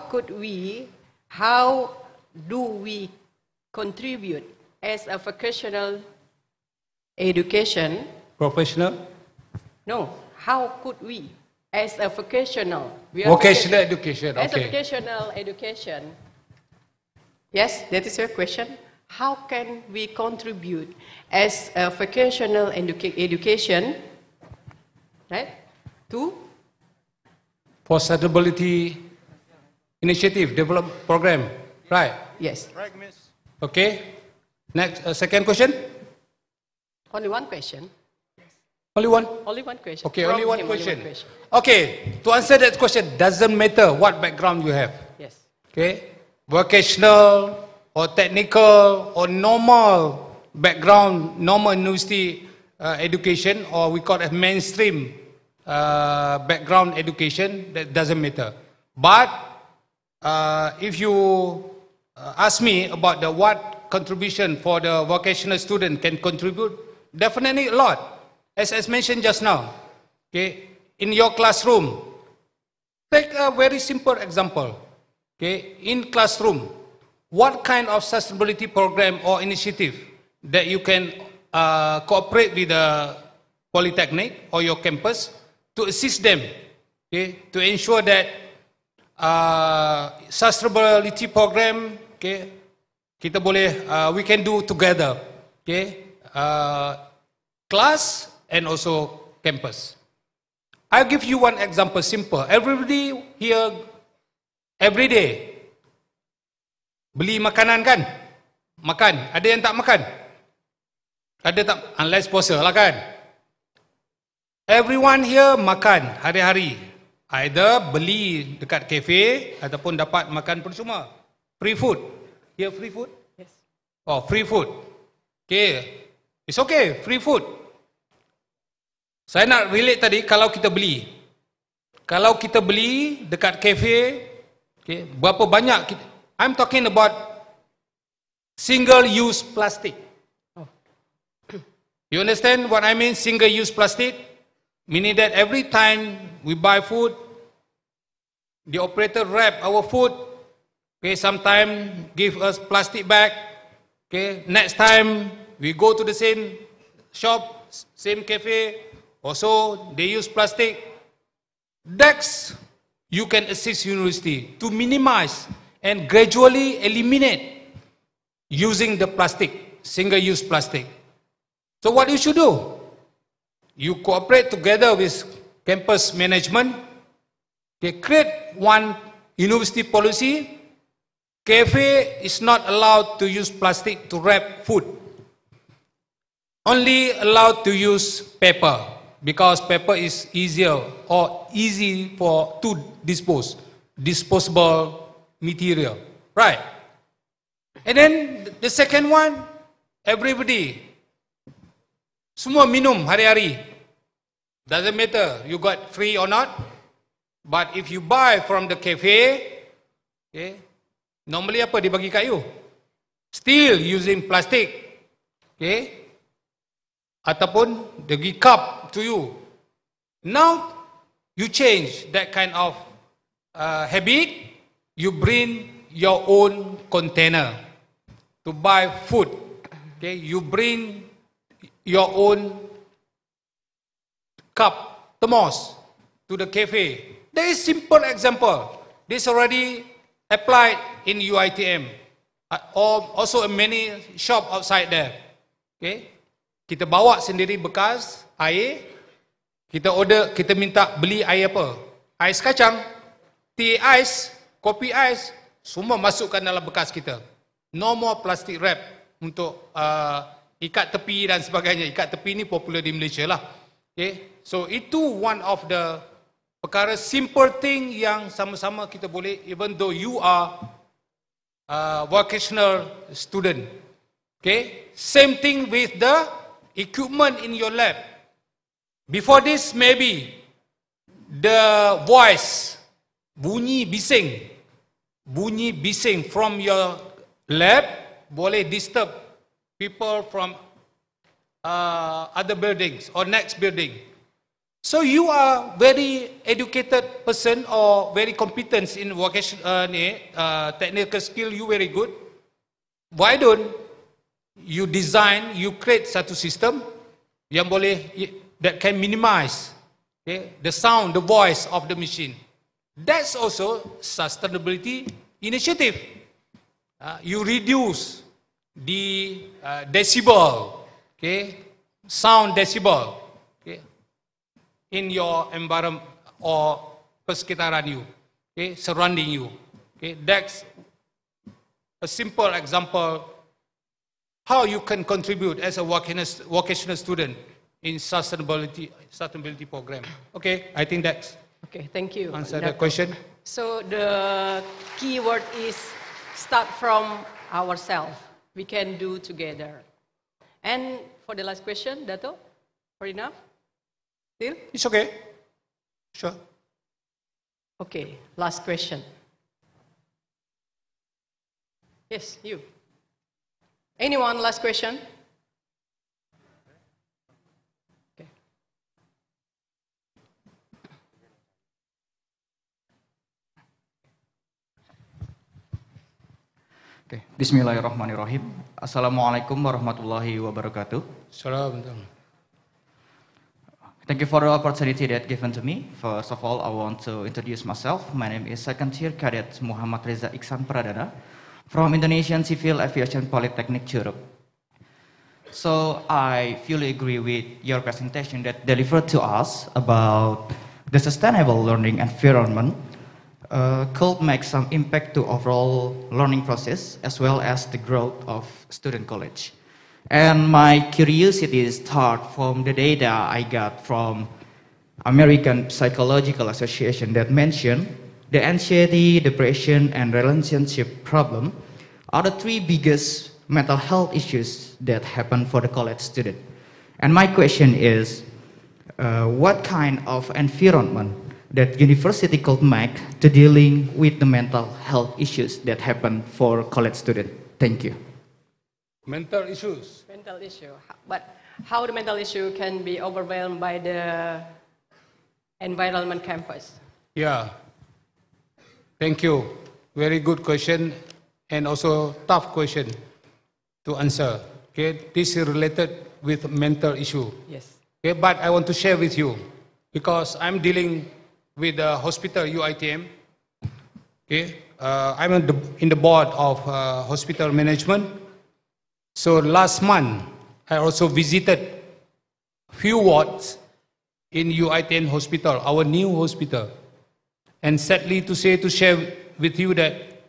Speaker 6: do we contribute as a vocational education?
Speaker 10: Professional?
Speaker 6: No, how could we, as a vocational?
Speaker 10: Vocational education,
Speaker 6: as a
Speaker 10: okay.
Speaker 6: vocational education. Yes, that is your question. How can we contribute as a vocational education, right, to?
Speaker 10: For sustainability initiative, develop program, right?
Speaker 6: Yes.
Speaker 10: Right, miss. Okay. Next, second question.
Speaker 6: Only one question.
Speaker 10: Only one?
Speaker 6: Only one question.
Speaker 10: Okay,
Speaker 6: From
Speaker 10: only one
Speaker 6: him,
Speaker 10: question.
Speaker 6: Only one question.
Speaker 10: Okay, to answer that question, doesn't matter what background you have.
Speaker 6: Yes.
Speaker 10: Okay, vocational or technical or normal background, normal university education, or we call it mainstream background education, that doesn't matter. But if you ask me about the what contribution for the vocational student can contribute, definitely a lot. As mentioned just now, okay, in your classroom, take a very simple example. Okay, in classroom, what kind of sustainability program or initiative that you can cooperate with the polytechnic or your campus to assist them, okay, to ensure that sustainability program, okay, kita boleh we can do together, okay, class and also campus. I'll give you one example, simple. Everybody here, every day, beli makanan kan? Makan. Ada yang tak makan? Ada tak? Unless puasa lah kan? Everyone here makan hari-hari. Either beli dekat kafe ataupun dapat makan percuma. Free food. Here free food?
Speaker 6: Yes.
Speaker 10: Oh, free food. Okay. It's okay, free food. Saya nak relate tadi kalau kita beli. Kalau kita beli dekat kafe, okay, berapa banyak kita, I'm talking about single-use plastic. You understand what I mean, single-use plastic? Meaning that every time we buy food, the operator wrap our food, okay, sometimes give us plastic bag, okay, next time we go to the same shop, same cafe, also they use plastic. That's, you can assist university to minimize and gradually eliminate using the plastic, single-use plastic. So what you should do? You cooperate together with campus management, they create one university policy. Cafe is not allowed to use plastic to wrap food. Only allowed to use paper, because paper is easier or easy for to dispose, disposable material, right? And then the second one, everybody, semua minum hari-hari. Doesn't matter you got free or not. But if you buy from the cafe, okay, normally apa dia bagi kat you? Still using plastic, okay? Ataupun dia bagi cup to you. Now you change that kind of habit. You bring your own container to buy food. Okay, you bring your own cup, thermos, to the cafe. There is simple example. This already applied in UiTM, or also in many shop outside there. Okay, kita bawa sendiri bekas air. Kita order, kita minta beli air apa? Ais kacang, tea ice, kopi ice, semua masukkan dalam bekas kita. No more plastic wrap untuk ikat tepi dan sebagainya. Ikat tepi ni popular di Malaysia lah. Okay, so itu one of the perkara simple thing yang sama-sama kita boleh, even though you are vocational student. Okay, same thing with the equipment in your lab. Before this, maybe the voice, bunyi bising from your lab boleh disturb people from other buildings or next building. So you are very educated person or very competent in vocation, technical skill, you very good. Why don't you design, you create satu system yang boleh, that can minimize, okay, the sound, the voice of the machine. That's also sustainability initiative. You reduce the decibel, okay, sound decibel, okay, in your environment or persekitaran you, okay, surrounding you. Okay, that's a simple example how you can contribute as a vocational student in sustainability program. Okay, I think that's
Speaker 6: okay. Thank you.
Speaker 10: Answer the question.
Speaker 6: So the key word is start from ourselves. We can do together. And for the last question, Dato, for enough? Still?
Speaker 10: It's okay. Sure.
Speaker 6: Okay, last question. Yes, you. Anyone, last question? Okay.
Speaker 13: Okay. Bismillahirrahmanirrahim. Assalamualaikum warahmatullahi wabarakatuh.
Speaker 10: Assalamualaikum.
Speaker 13: Thank you for the opportunity that given to me. First of all, I want to introduce myself. My name is Second Year Cadet Muhammad Reza Iksan Pradana from Indonesian Civil Aviation Polytechnic Curug. So I fully agree with your presentation that delivered to us about the sustainable learning environment could make some impact to overall learning process as well as the growth of student college. And my curiosity starts from the data I got from American Psychological Association that mentioned the anxiety, depression, and relationship problem are the three biggest mental health issues that happen for the college student. And my question is, what kind of environment that university could make to dealing with the mental health issues that happen for college student? Thank you.
Speaker 10: Mental issues.
Speaker 6: Mental issue. But how the mental issue can be overwhelmed by the environment campus?
Speaker 10: Yeah. Thank you. Very good question and also tough question to answer. Okay, this is related with mental issue.
Speaker 6: Yes.
Speaker 10: Okay, but I want to share with you because I'm dealing with the hospital UITM. Okay, I'm in the board of hospital management. So last month, I also visited few wards in UITM hospital, our new hospital. And sadly to share with you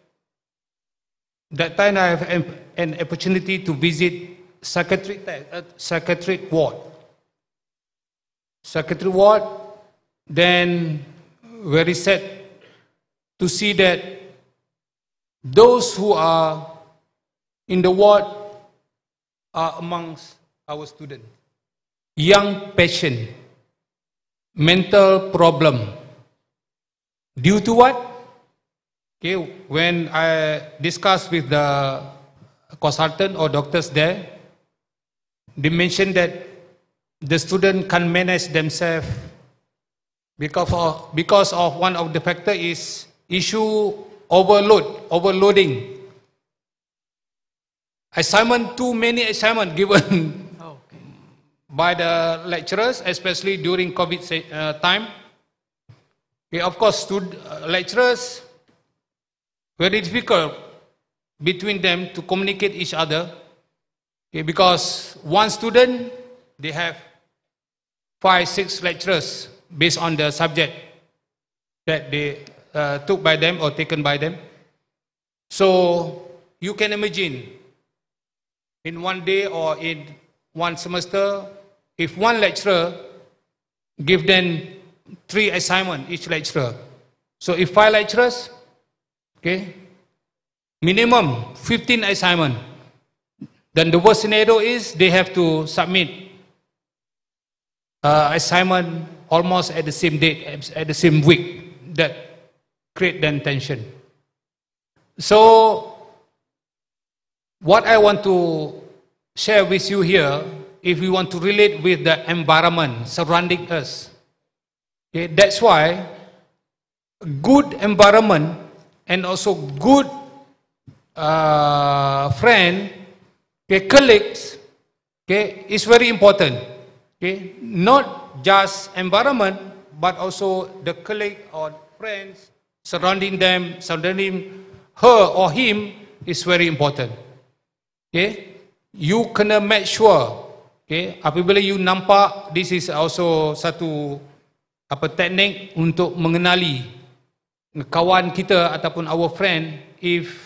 Speaker 10: that time I have an opportunity to visit psychiatric ward. Psychiatric ward, then very sad to see that those who are in the ward are amongst our students. Young patient, mental problem. Due to what? Okay, when I discussed with the consultant or doctors there, they mentioned that the student can manage themselves because of one of the factor is issue overloading. Too many assignment given by the lecturers, especially during COVID time. Okay, of course, lecturers, very difficult between them to communicate each other. Okay, because one student, they have 5-6 lecturers based on the subject that they took by them or taken by them. So you can imagine in one day or in one semester, if one lecturer give them 3 assignments each lecturer. So if 5 lecturers, okay, minimum 15 assignments. Then the worst scenario is they have to submit assignment almost at the same date, at the same week. That create then tension. So what I want to share with you here, if we want to relate with the environment surrounding us, okay, that's why good environment and also good friend, okay, colleagues, okay, is very important. Okay, not just environment, but also the colleague or friends surrounding them, surrounding her or him is very important. Okay, you kena make sure. Okay, apabila you nampak, this is also satu teknik untuk mengenali kawan kita ataupun our friend, if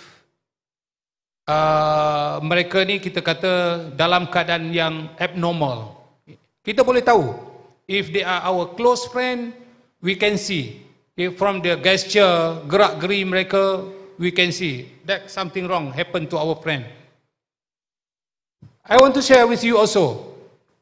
Speaker 10: mereka ni kita kata dalam keadaan yang abnormal. Kita boleh tahu, if they are our close friend, we can see. Okay, from the gesture, gerak-geri mereka, we can see that something wrong happened to our friend. I want to share with you also.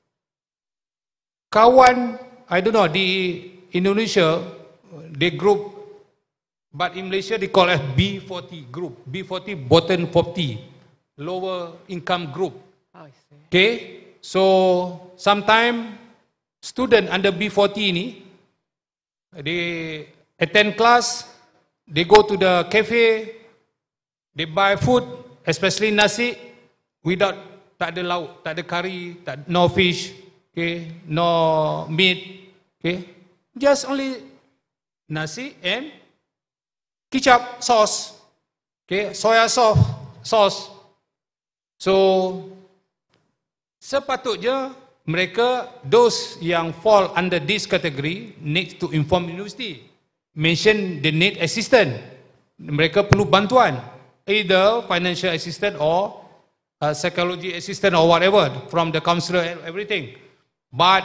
Speaker 10: Kawan, I don't know, di Indonesia, they group, but in Malaysia they call it B40 group. B40, bottom 40, lower income group. Okay, so sometimes student under B40 ini, they attend class, they go to the cafe, they buy food, especially nasi, without, tak ada lauk, tak ada curry, no fish, okay, no meat, okay, just only nasi and kicap sauce, okay, soya sauce. So sepatutnya mereka, those yang fall under this category need to inform university. Mention they need assistance. Mereka perlu bantuan, either financial assistance or psychology assistance or whatever from the counselor and everything. But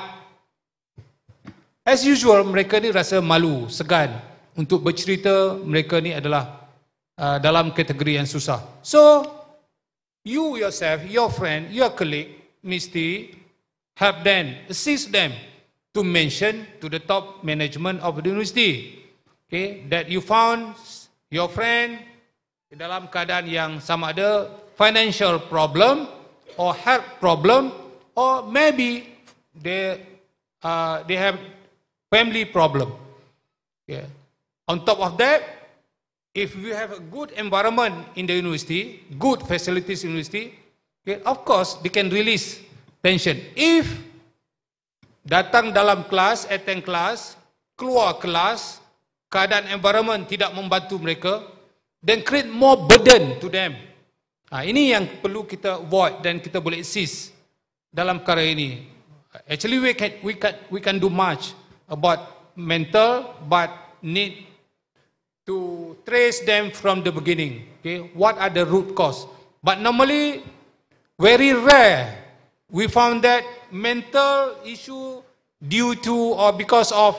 Speaker 10: as usual, mereka ni rasa malu, segan untuk bercerita mereka ni adalah dalam kategori yang susah. So, you yourself, your friend, your colleague, mesti help them, assist them to mention to the top management of the university, okay, that you found your friend dalam keadaan yang sama ada financial problem or health problem or maybe they have family problem. Yeah. On top of that, if we have a good environment in the university, good facilities in the university, okay, of course they can release tension. If datang dalam kelas, attend kelas, keluar kelas, keadaan environment tidak membantu mereka, then create more burden to them. Ini yang perlu kita avoid dan kita boleh assist dalam perkara ini. Actually we can do much about mental, but need to trace them from the beginning. Okay, what are the root cause? But normally, very rare, we found that mental issue due to or because of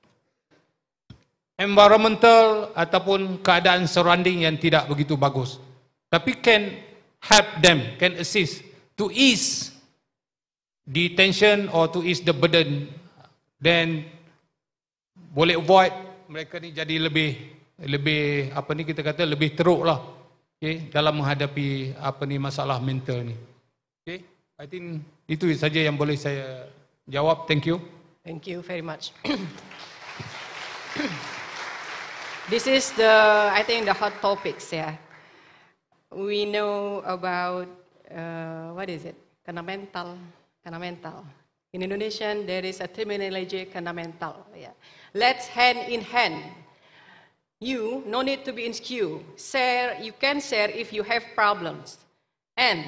Speaker 10: environmental ataupun keadaan surrounding yang tidak begitu bagus. Tapi can help them, can assist to ease the tension or to ease the burden. Then boleh avoid mereka ni jadi lebih apa ni kita kata lebih teruk lah, okay, dalam menghadapi apa ni masalah mental ni. Okay, I think itu saja yang boleh saya jawab. Thank you.
Speaker 6: Thank you very much. This is I think the hot topics, yeah. We know about what is it? Kena mental. In Indonesian, there is a terminology kena mental. Yeah. Let's hand in hand. You no need to be insecure. Share. You can share if you have problems, and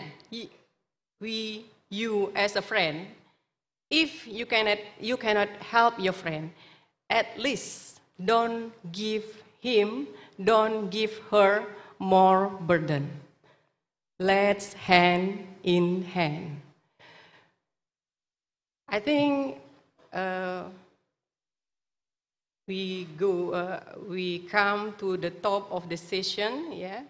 Speaker 6: you as a friend, if you cannot help your friend, at least don't give him, don't give her more burden. Let's hand in hand. I think we come to the top of the session, ya.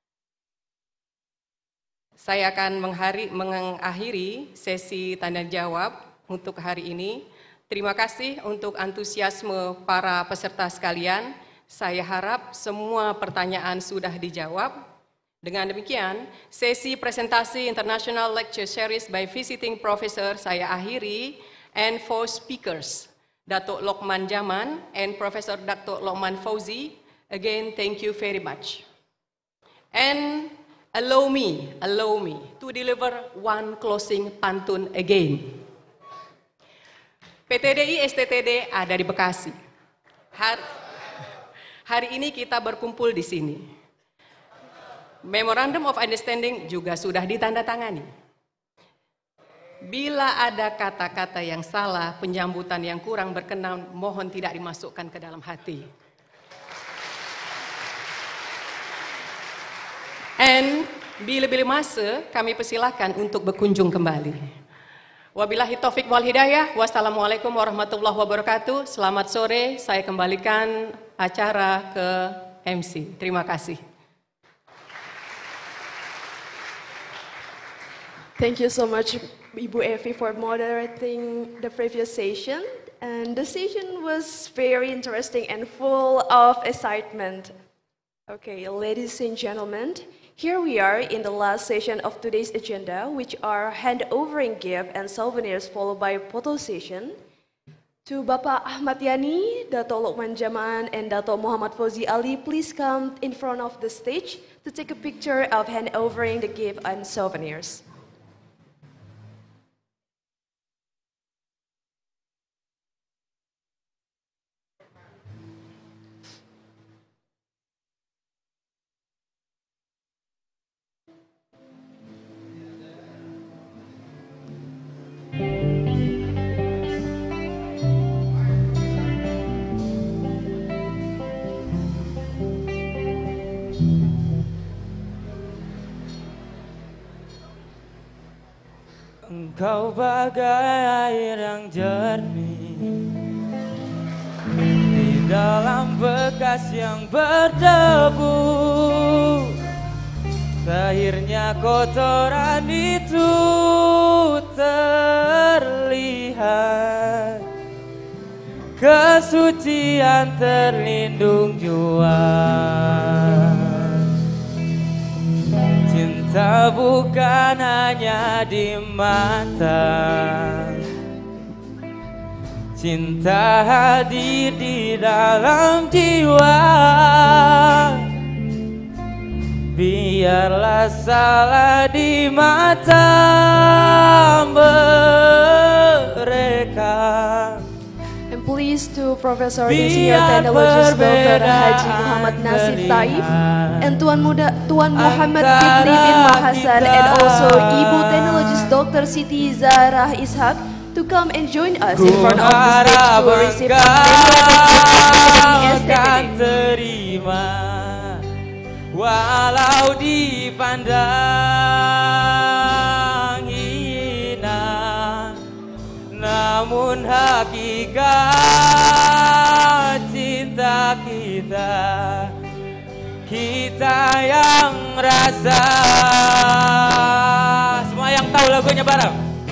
Speaker 6: Saya akan mengakhiri sesi tanya jawab untuk hari ini. Terima kasih untuk antusiasme para peserta sekalian. Saya harap semua pertanyaan sudah dijawab. Dengan demikian, sesi presentasi International Lecture Series by Visiting Professor saya akhiri, and for speakers, Datuk Lokman Jaman and Professor Datuk Lokman Fauzi, again thank you very much. And allow me to deliver one closing pantun again. PTDI STTD ada di Bekasi. Hari ini kita berkumpul di sini. Memorandum of Understanding juga sudah ditandatangani. Bila ada kata-kata yang salah, penyambutan yang kurang berkenan, mohon tidak dimasukkan ke dalam hati. And bila-bila masa, kami persilakan untuk berkunjung kembali. Wabillahi taufik wal hidayah. Wassalamualaikum warahmatullahi wabarakatuh. Selamat sore, saya kembalikan acara ke MC. Terima kasih.
Speaker 5: Thank you so much, Ibu Evi, for moderating the previous session. And the session was very interesting and full of excitement. Okay, ladies and gentlemen, here we are in the last session of today's agenda, which are handovering gift and souvenirs followed by photo session. To Bapak Ahmad Yani, Dato' Lokman Jaman, and Dato' Muhammad Fauzi Ali, please come in front of the stage to take a picture of handovering the gift and souvenirs.
Speaker 14: Kau bagai air yang jernih di dalam bekas yang berdebu. Akhirnya kotoran itu terlihat, kesucian terlindung jua. Cinta bukan hanya di mata, cinta hadir di dalam jiwa. Biarlah salah di mata mereka.
Speaker 5: And please to Professor Insinyur Teknologis Dr. Haji Muhammad Nasib Taib and Tuan Muhammad Fikri bin Mahasan and also Ibu Teknologis Dr. Siti Zarah Ishak to come and join us in front of the stage to receive
Speaker 14: terima walau dipandang hina, namun hakikat cinta kita yang rasa. Semua yang tahu lagunya bareng.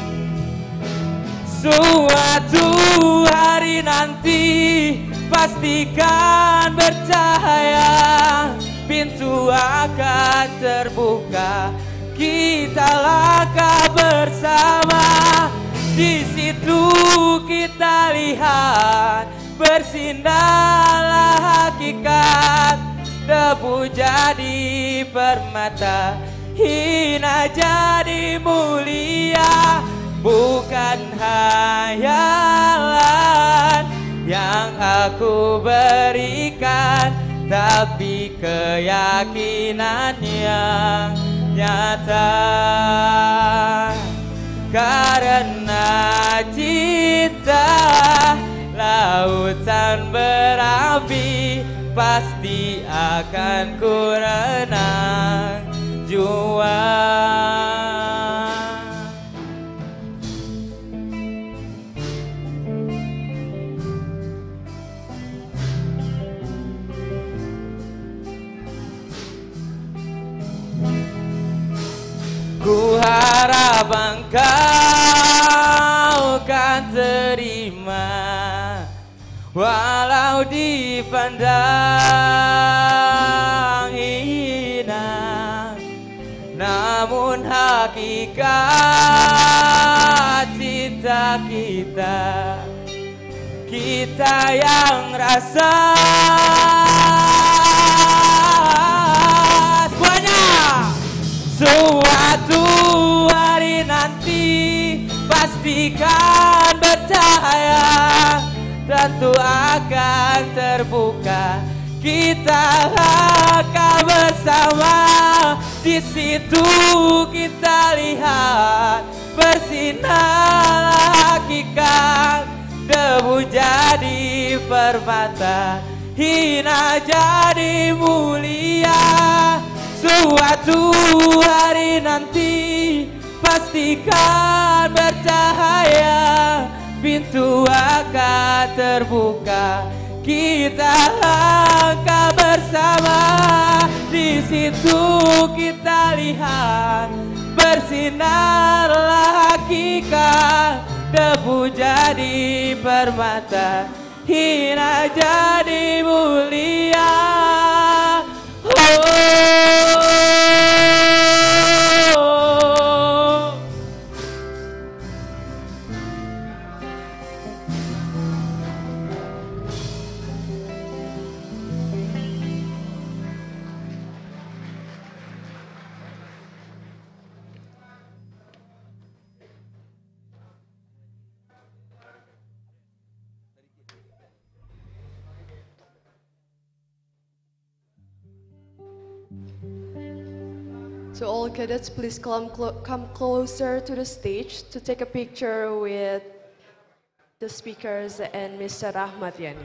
Speaker 14: Suatu hari nanti pastikan bercahaya, pintu akan terbuka, kita langkah bersama. Di situ kita lihat bersinarlah hakikat, debu jadi permata, hina jadi mulia. Bukan hayalan yang aku berikan, tapi keyakinan yang nyata. Karena cinta lautan berapi, pasti akan ku renang jua. Ku harap engkau kan terima, walau dipandang hina, namun hakikat cinta kita yang rasa. Suatu hari nanti pastikan bercahaya, tentu akan terbuka, kita akan bersama. Di situ kita lihat bersinar hakikat, debu jadi permata, hina jadi mulia. Suatu hari nanti pastikan bercahaya, pintu akan terbuka, kita langkah bersama. Di situ kita lihat bersinarlah hakikat, debu jadi permata, hina jadi mulia.
Speaker 5: So all cadets, please come closer to the stage to take a picture with the speakers and Mr. Rahmat Yani.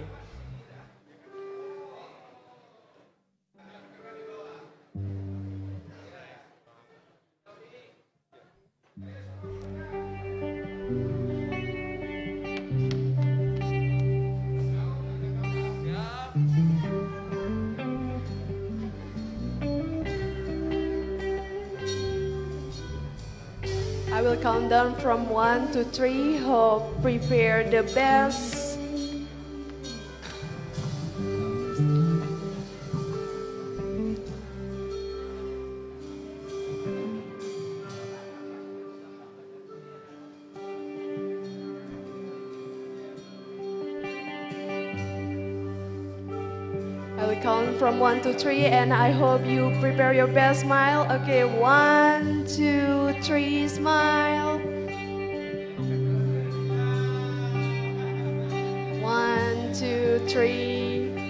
Speaker 5: I will count down from 1 to 3. Hope prepare the best. I will count from 1 to 3 and I hope you prepare your best smile. Okay, 1, 2, 3, smile. 1, 2, 3.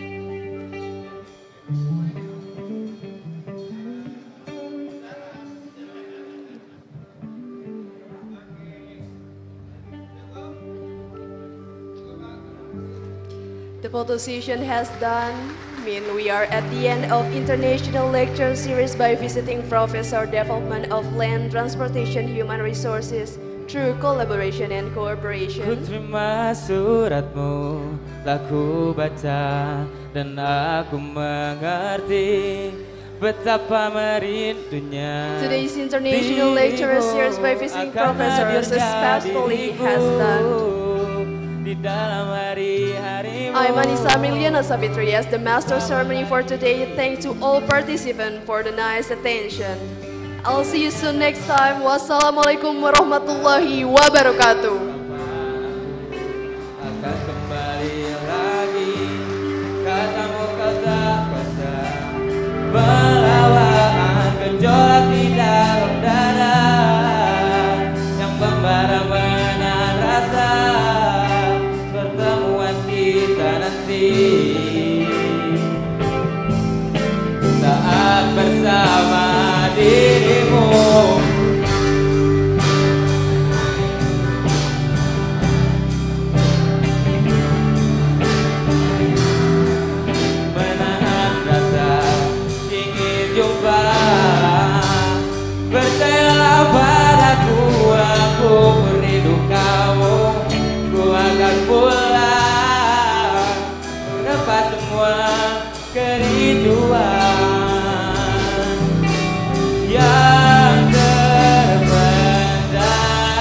Speaker 5: The photo session has done. We are at the end of international lecture series by visiting Professor Development of Land Transportation Human Resources through collaboration and
Speaker 14: Ku
Speaker 5: cooperation.
Speaker 14: terima suratmu, telah ku baca dan aku mengerti betapa merindunya.
Speaker 5: Today's international lecture series by visiting professors successfully has done.
Speaker 14: Di dalam hari-hari
Speaker 5: I'm Anissa Miliana Savitri as the master ceremony for today. Thanks to all participants for the nice attention. I'll see you soon next time. Wassalamualaikum warahmatullahi wabarakatuh.
Speaker 14: akan kembali lagi, katamu kata kuasa melawan gejolak di dalam dada yang membara menahan rasa pertemuan kita nanti saat bersama dirimu. Menahan rasa ingin jumpa, percayalah padaku, aku merindu kamu. Ku akan pulang melepas semua kerinduan yang terpendam.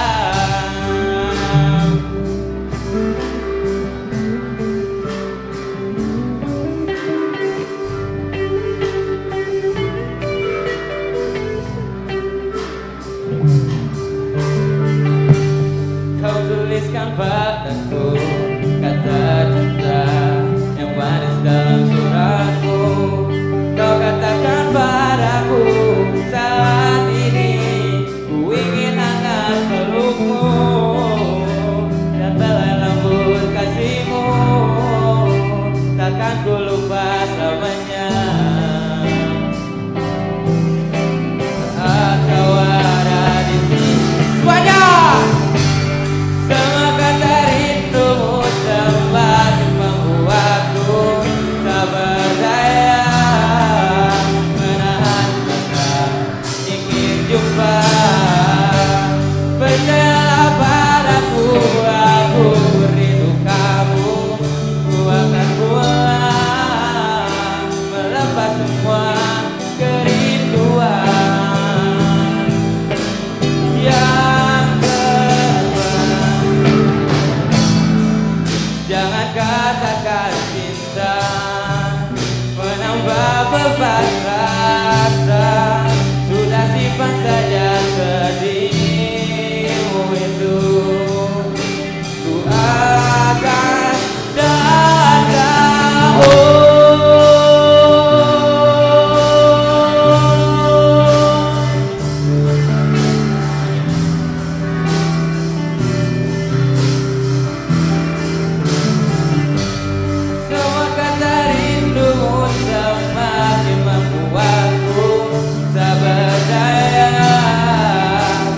Speaker 14: Kau tuliskan padaku kata cinta yang manis dalam suratmu. Kau katakan padaku saat ini ku ingin hangat pelukmu dan belai lembut kasihmu takkan ku lupa selamanya. Saat kau ada di sini semuanya, semua kata rindumu semakin membuatku tak berdaya menahan rasa ingin jumpa. Percayalah padaku, aku merindu kamu. Ku akan pulang melepas semua kerinduan yang jangan katakan cinta menambah beban rasa. Sudah simpan saja sedihmu itu. Ku akan datang. Semua kata rindumu semakin membuatku tak berdaya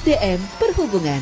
Speaker 1: SDM Perhubungan.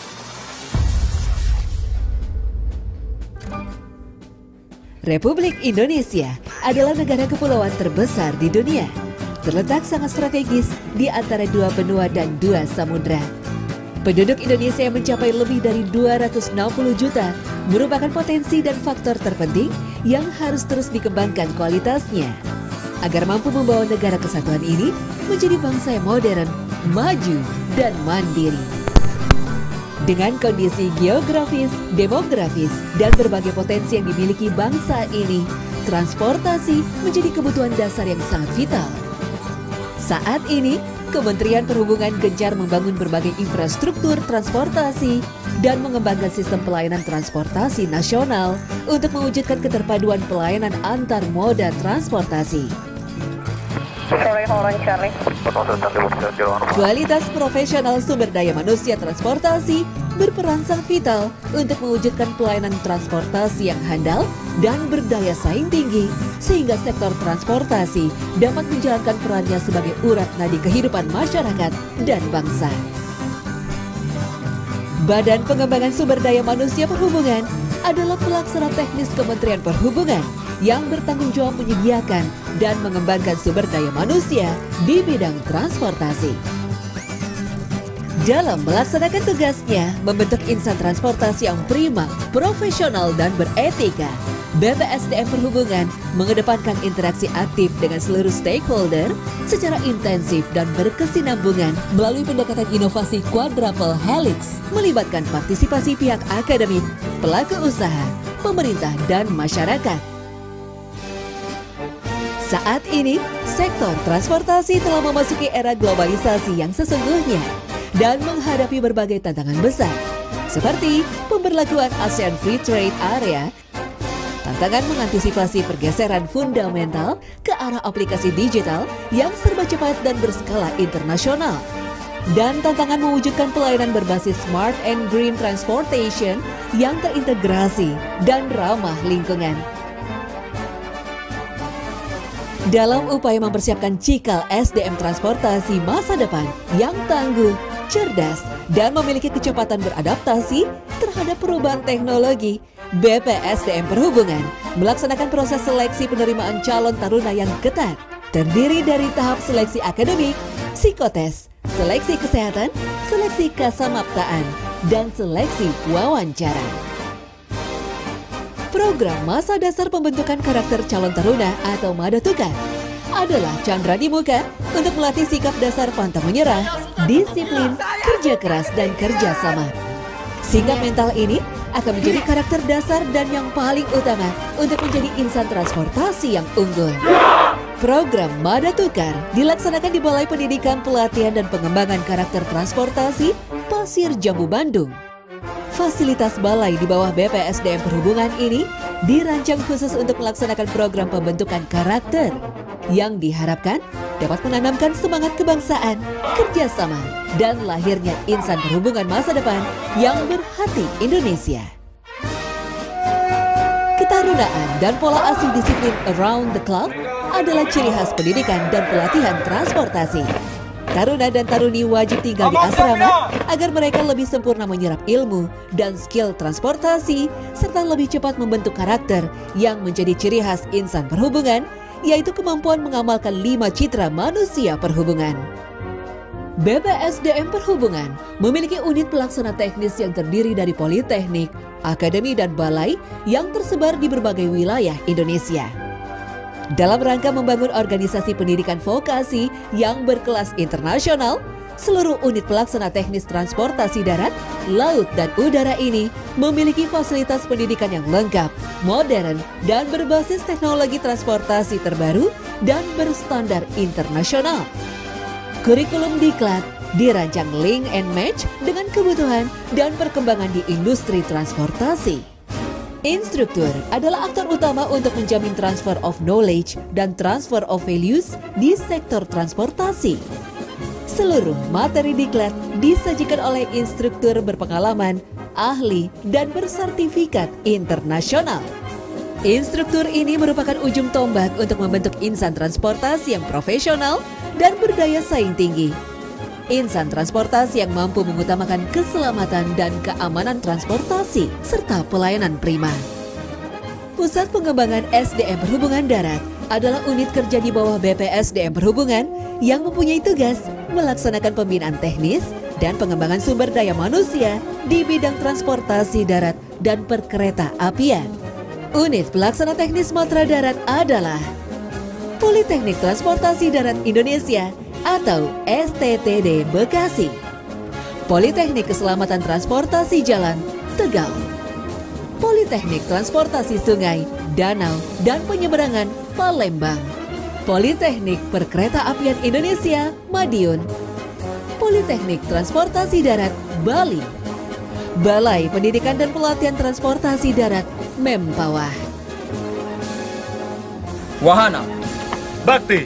Speaker 1: Republik Indonesia adalah negara kepulauan terbesar di dunia. Terletak sangat strategis di antara dua benua dan dua samudra. Penduduk Indonesia yang mencapai lebih dari 260 juta merupakan potensi dan faktor terpenting yang harus terus dikembangkan kualitasnya agar mampu membawa negara kesatuan ini menjadi bangsa yang modern, maju, dan mandiri. Dengan kondisi geografis, demografis, dan berbagai potensi yang dimiliki bangsa ini, transportasi menjadi kebutuhan dasar yang sangat vital. Saat ini, Kementerian Perhubungan gencar membangun berbagai infrastruktur transportasi dan mengembangkan sistem pelayanan transportasi nasional untuk mewujudkan keterpaduan pelayanan antar moda transportasi. Kualitas profesional sumber daya manusia transportasi berperan sangat vital untuk mewujudkan pelayanan transportasi yang handal dan berdaya saing tinggi, sehingga sektor transportasi dapat menjalankan perannya sebagai urat nadi kehidupan masyarakat dan bangsa. Badan Pengembangan Sumber Daya Manusia Perhubungan adalah pelaksana teknis Kementerian Perhubungan yang bertanggung jawab menyediakan dan mengembangkan sumber daya manusia di bidang transportasi. Dalam melaksanakan tugasnya membentuk insan transportasi yang prima, profesional, dan beretika, BPSDM Perhubungan mengedepankan interaksi aktif dengan seluruh stakeholder secara intensif dan berkesinambungan melalui pendekatan inovasi quadruple helix, melibatkan partisipasi pihak akademik, pelaku usaha, pemerintah, dan masyarakat. Saat ini, sektor transportasi telah memasuki era globalisasi yang sesungguhnya dan menghadapi berbagai tantangan besar, seperti pemberlakuan ASEAN Free Trade Area, tantangan mengantisipasi pergeseran fundamental ke arah aplikasi digital yang serba cepat dan berskala internasional, dan tantangan mewujudkan pelayanan berbasis smart and green transportation yang terintegrasi dan ramah lingkungan. Dalam upaya mempersiapkan cikal SDM transportasi masa depan yang tangguh, cerdas, dan memiliki kecepatan beradaptasi terhadap perubahan teknologi, BPSDM Perhubungan melaksanakan proses seleksi penerimaan calon taruna yang ketat, terdiri dari tahap seleksi akademik, psikotes, seleksi kesehatan, seleksi kasamaptaan, dan seleksi wawancara. Program Masa Dasar Pembentukan Karakter Calon Taruna atau Madatukar adalah candra di muka untuk melatih sikap dasar pantang menyerah, disiplin, kerja keras, dan kerjasama. Sikap mental ini akan menjadi karakter dasar dan yang paling utama untuk menjadi insan transportasi yang unggul. Program Madatukar dilaksanakan di Balai Pendidikan, Pelatihan, dan Pengembangan Karakter Transportasi Pasir Jambu, Bandung. Fasilitas balai di bawah BPSDM Perhubungan ini dirancang khusus untuk melaksanakan program pembentukan karakter yang diharapkan dapat menanamkan semangat kebangsaan, kerjasama, dan lahirnya insan perhubungan masa depan yang berhati Indonesia. Ketarunaan dan pola asuh disiplin around the clock adalah ciri khas pendidikan dan pelatihan transportasi. Taruna dan taruni wajib tinggal di asrama agar mereka lebih sempurna menyerap ilmu dan skill transportasi serta lebih cepat membentuk karakter yang menjadi ciri khas insan perhubungan, yaitu kemampuan mengamalkan 5 citra manusia perhubungan. BPSDM Perhubungan memiliki unit pelaksana teknis yang terdiri dari politeknik, akademi, dan balai yang tersebar di berbagai wilayah Indonesia. Dalam rangka membangun organisasi pendidikan vokasi yang berkelas internasional, seluruh unit pelaksana teknis transportasi darat, laut, dan udara ini memiliki fasilitas pendidikan yang lengkap, modern, dan berbasis teknologi transportasi terbaru dan berstandar internasional. Kurikulum diklat dirancang link and match dengan kebutuhan dan perkembangan di industri transportasi. Instruktur adalah aktor utama untuk menjamin transfer of knowledge dan transfer of values di sektor transportasi. Seluruh materi diklat disajikan oleh instruktur berpengalaman, ahli, dan bersertifikat internasional. Instruktur ini merupakan ujung tombak untuk membentuk insan transportasi yang profesional dan berdaya saing tinggi. insan transportasi yang mampu mengutamakan keselamatan dan keamanan transportasi serta pelayanan prima. Pusat Pengembangan SDM Perhubungan Darat adalah unit kerja di bawah BPSDM Perhubungan yang mempunyai tugas melaksanakan pembinaan teknis dan pengembangan sumber daya manusia di bidang transportasi darat dan perkereta-apian. Unit pelaksana teknis matra darat adalah Politeknik Transportasi Darat Indonesia atau STTD Bekasi, Politeknik Keselamatan Transportasi Jalan Tegal, Politeknik Transportasi Sungai, Danau, dan Penyeberangan Palembang, Politeknik Perkereta-apian Indonesia Madiun, Politeknik Transportasi Darat Bali, Balai Pendidikan dan Pelatihan Transportasi Darat Mempawah.
Speaker 15: Wahana Bakti.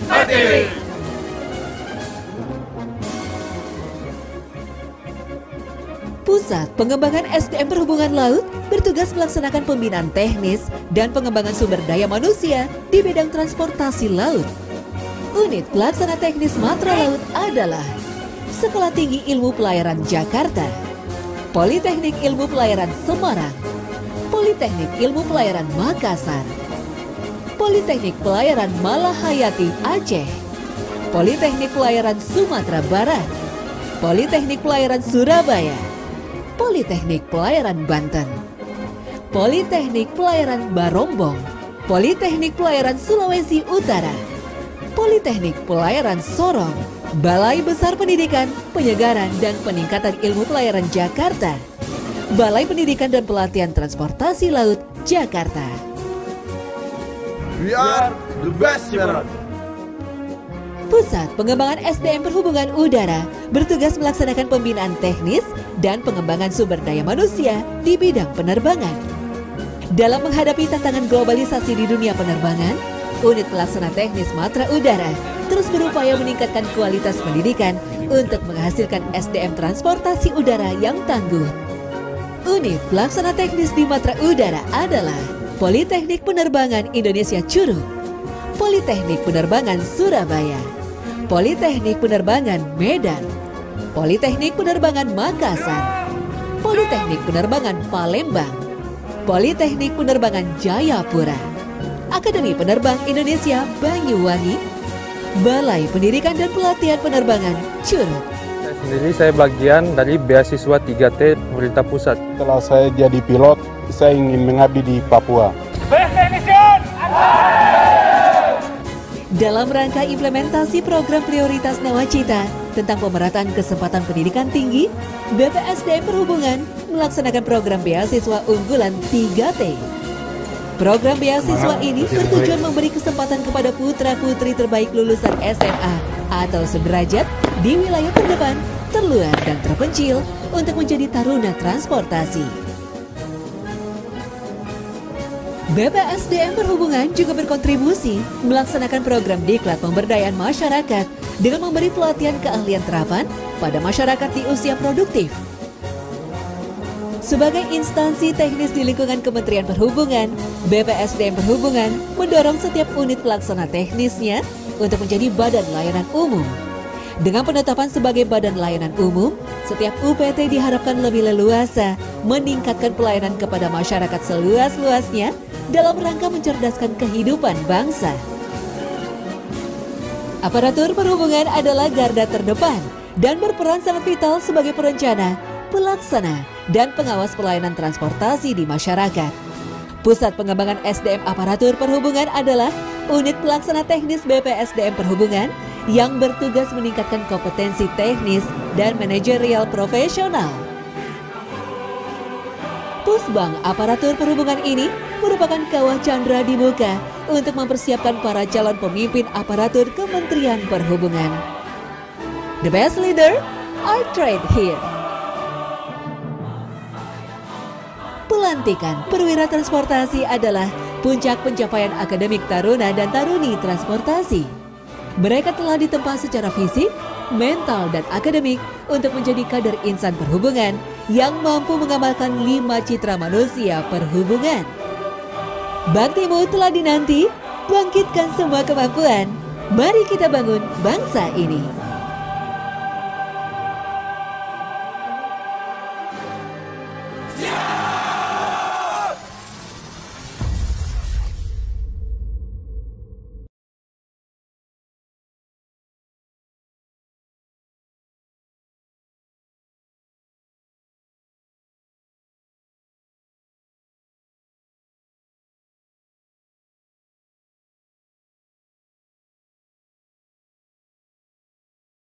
Speaker 1: Pusat Pengembangan SDM Perhubungan Laut bertugas melaksanakan pembinaan teknis dan pengembangan sumber daya manusia di bidang transportasi laut. Unit pelaksana teknis matra laut adalah Sekolah Tinggi Ilmu Pelayaran Jakarta, Politeknik Ilmu Pelayaran Semarang, Politeknik Ilmu Pelayaran Makassar, Politeknik Pelayaran Malahayati Aceh, Politeknik Pelayaran Sumatera Barat, Politeknik Pelayaran Surabaya, Politeknik Pelayaran Banten, Politeknik Pelayaran Barombong, Politeknik Pelayaran Sulawesi Utara, Politeknik Pelayaran Sorong, Balai Besar Pendidikan, Penyegaran dan Peningkatan Ilmu Pelayaran Jakarta, Balai Pendidikan dan Pelatihan Transportasi Laut Jakarta.
Speaker 15: We are the best, Sharon.
Speaker 1: Pusat Pengembangan SDM Perhubungan Udara bertugas melaksanakan pembinaan teknis dan pengembangan sumber daya manusia di bidang penerbangan. Dalam menghadapi tantangan globalisasi di dunia penerbangan, unit pelaksana teknis matra udara terus berupaya meningkatkan kualitas pendidikan untuk menghasilkan SDM transportasi udara yang tangguh. Unit pelaksana teknis di matra udara adalah Politeknik Penerbangan Indonesia Curug, Politeknik Penerbangan Surabaya, Politeknik Penerbangan Medan, Politeknik Penerbangan Makassar, Politeknik Penerbangan Palembang, Politeknik Penerbangan Jayapura, Akademi Penerbang Indonesia Banyuwangi, Balai Pendidikan dan Pelatihan Penerbangan Curug.
Speaker 3: Saya bagian dari beasiswa 3T pemerintah pusat.
Speaker 4: Setelah saya jadi pilot, saya ingin mengabdi di Papua.
Speaker 1: Dalam rangka implementasi program prioritas Nawacita tentang pemerataan kesempatan pendidikan tinggi, BPSDM Perhubungan melaksanakan program beasiswa unggulan 3T. Program beasiswa ini bertujuan memberi kesempatan kepada putra-putri terbaik lulusan SMA atau sederajat di wilayah terdepan, terluar, dan terpencil untuk menjadi taruna transportasi. BPSDM Perhubungan juga berkontribusi melaksanakan program diklat pemberdayaan masyarakat dengan memberi pelatihan keahlian terapan pada masyarakat di usia produktif. Sebagai instansi teknis di lingkungan Kementerian Perhubungan, BPSDM Perhubungan mendorong setiap unit pelaksana teknisnya untuk menjadi badan layanan umum. Dengan penetapan sebagai badan layanan umum, setiap UPT diharapkan lebih leluasa meningkatkan pelayanan kepada masyarakat seluas-luasnya dalam rangka mencerdaskan kehidupan bangsa. Aparatur perhubungan adalah garda terdepan dan berperan sangat vital sebagai perencana, pelaksana, dan pengawas pelayanan transportasi di masyarakat. Pusat Pengembangan SDM Aparatur Perhubungan adalah unit pelaksana teknis BPSDM Perhubungan yang bertugas meningkatkan kompetensi teknis dan manajerial profesional. Pusbang Aparatur Perhubungan ini merupakan kawah candra di muka untuk mempersiapkan para calon pemimpin aparatur Kementerian Perhubungan. The best leader are trained here. Pelantikan perwira transportasi adalah puncak pencapaian akademik taruna dan taruni transportasi. Mereka telah ditempa secara fisik, mental, dan akademik untuk menjadi kader insan perhubungan yang mampu mengamalkan 5 citra manusia perhubungan. Baktimu telah dinanti, bangkitkan semua kemampuan. Mari kita bangun bangsa ini.
Speaker 15: Yeah!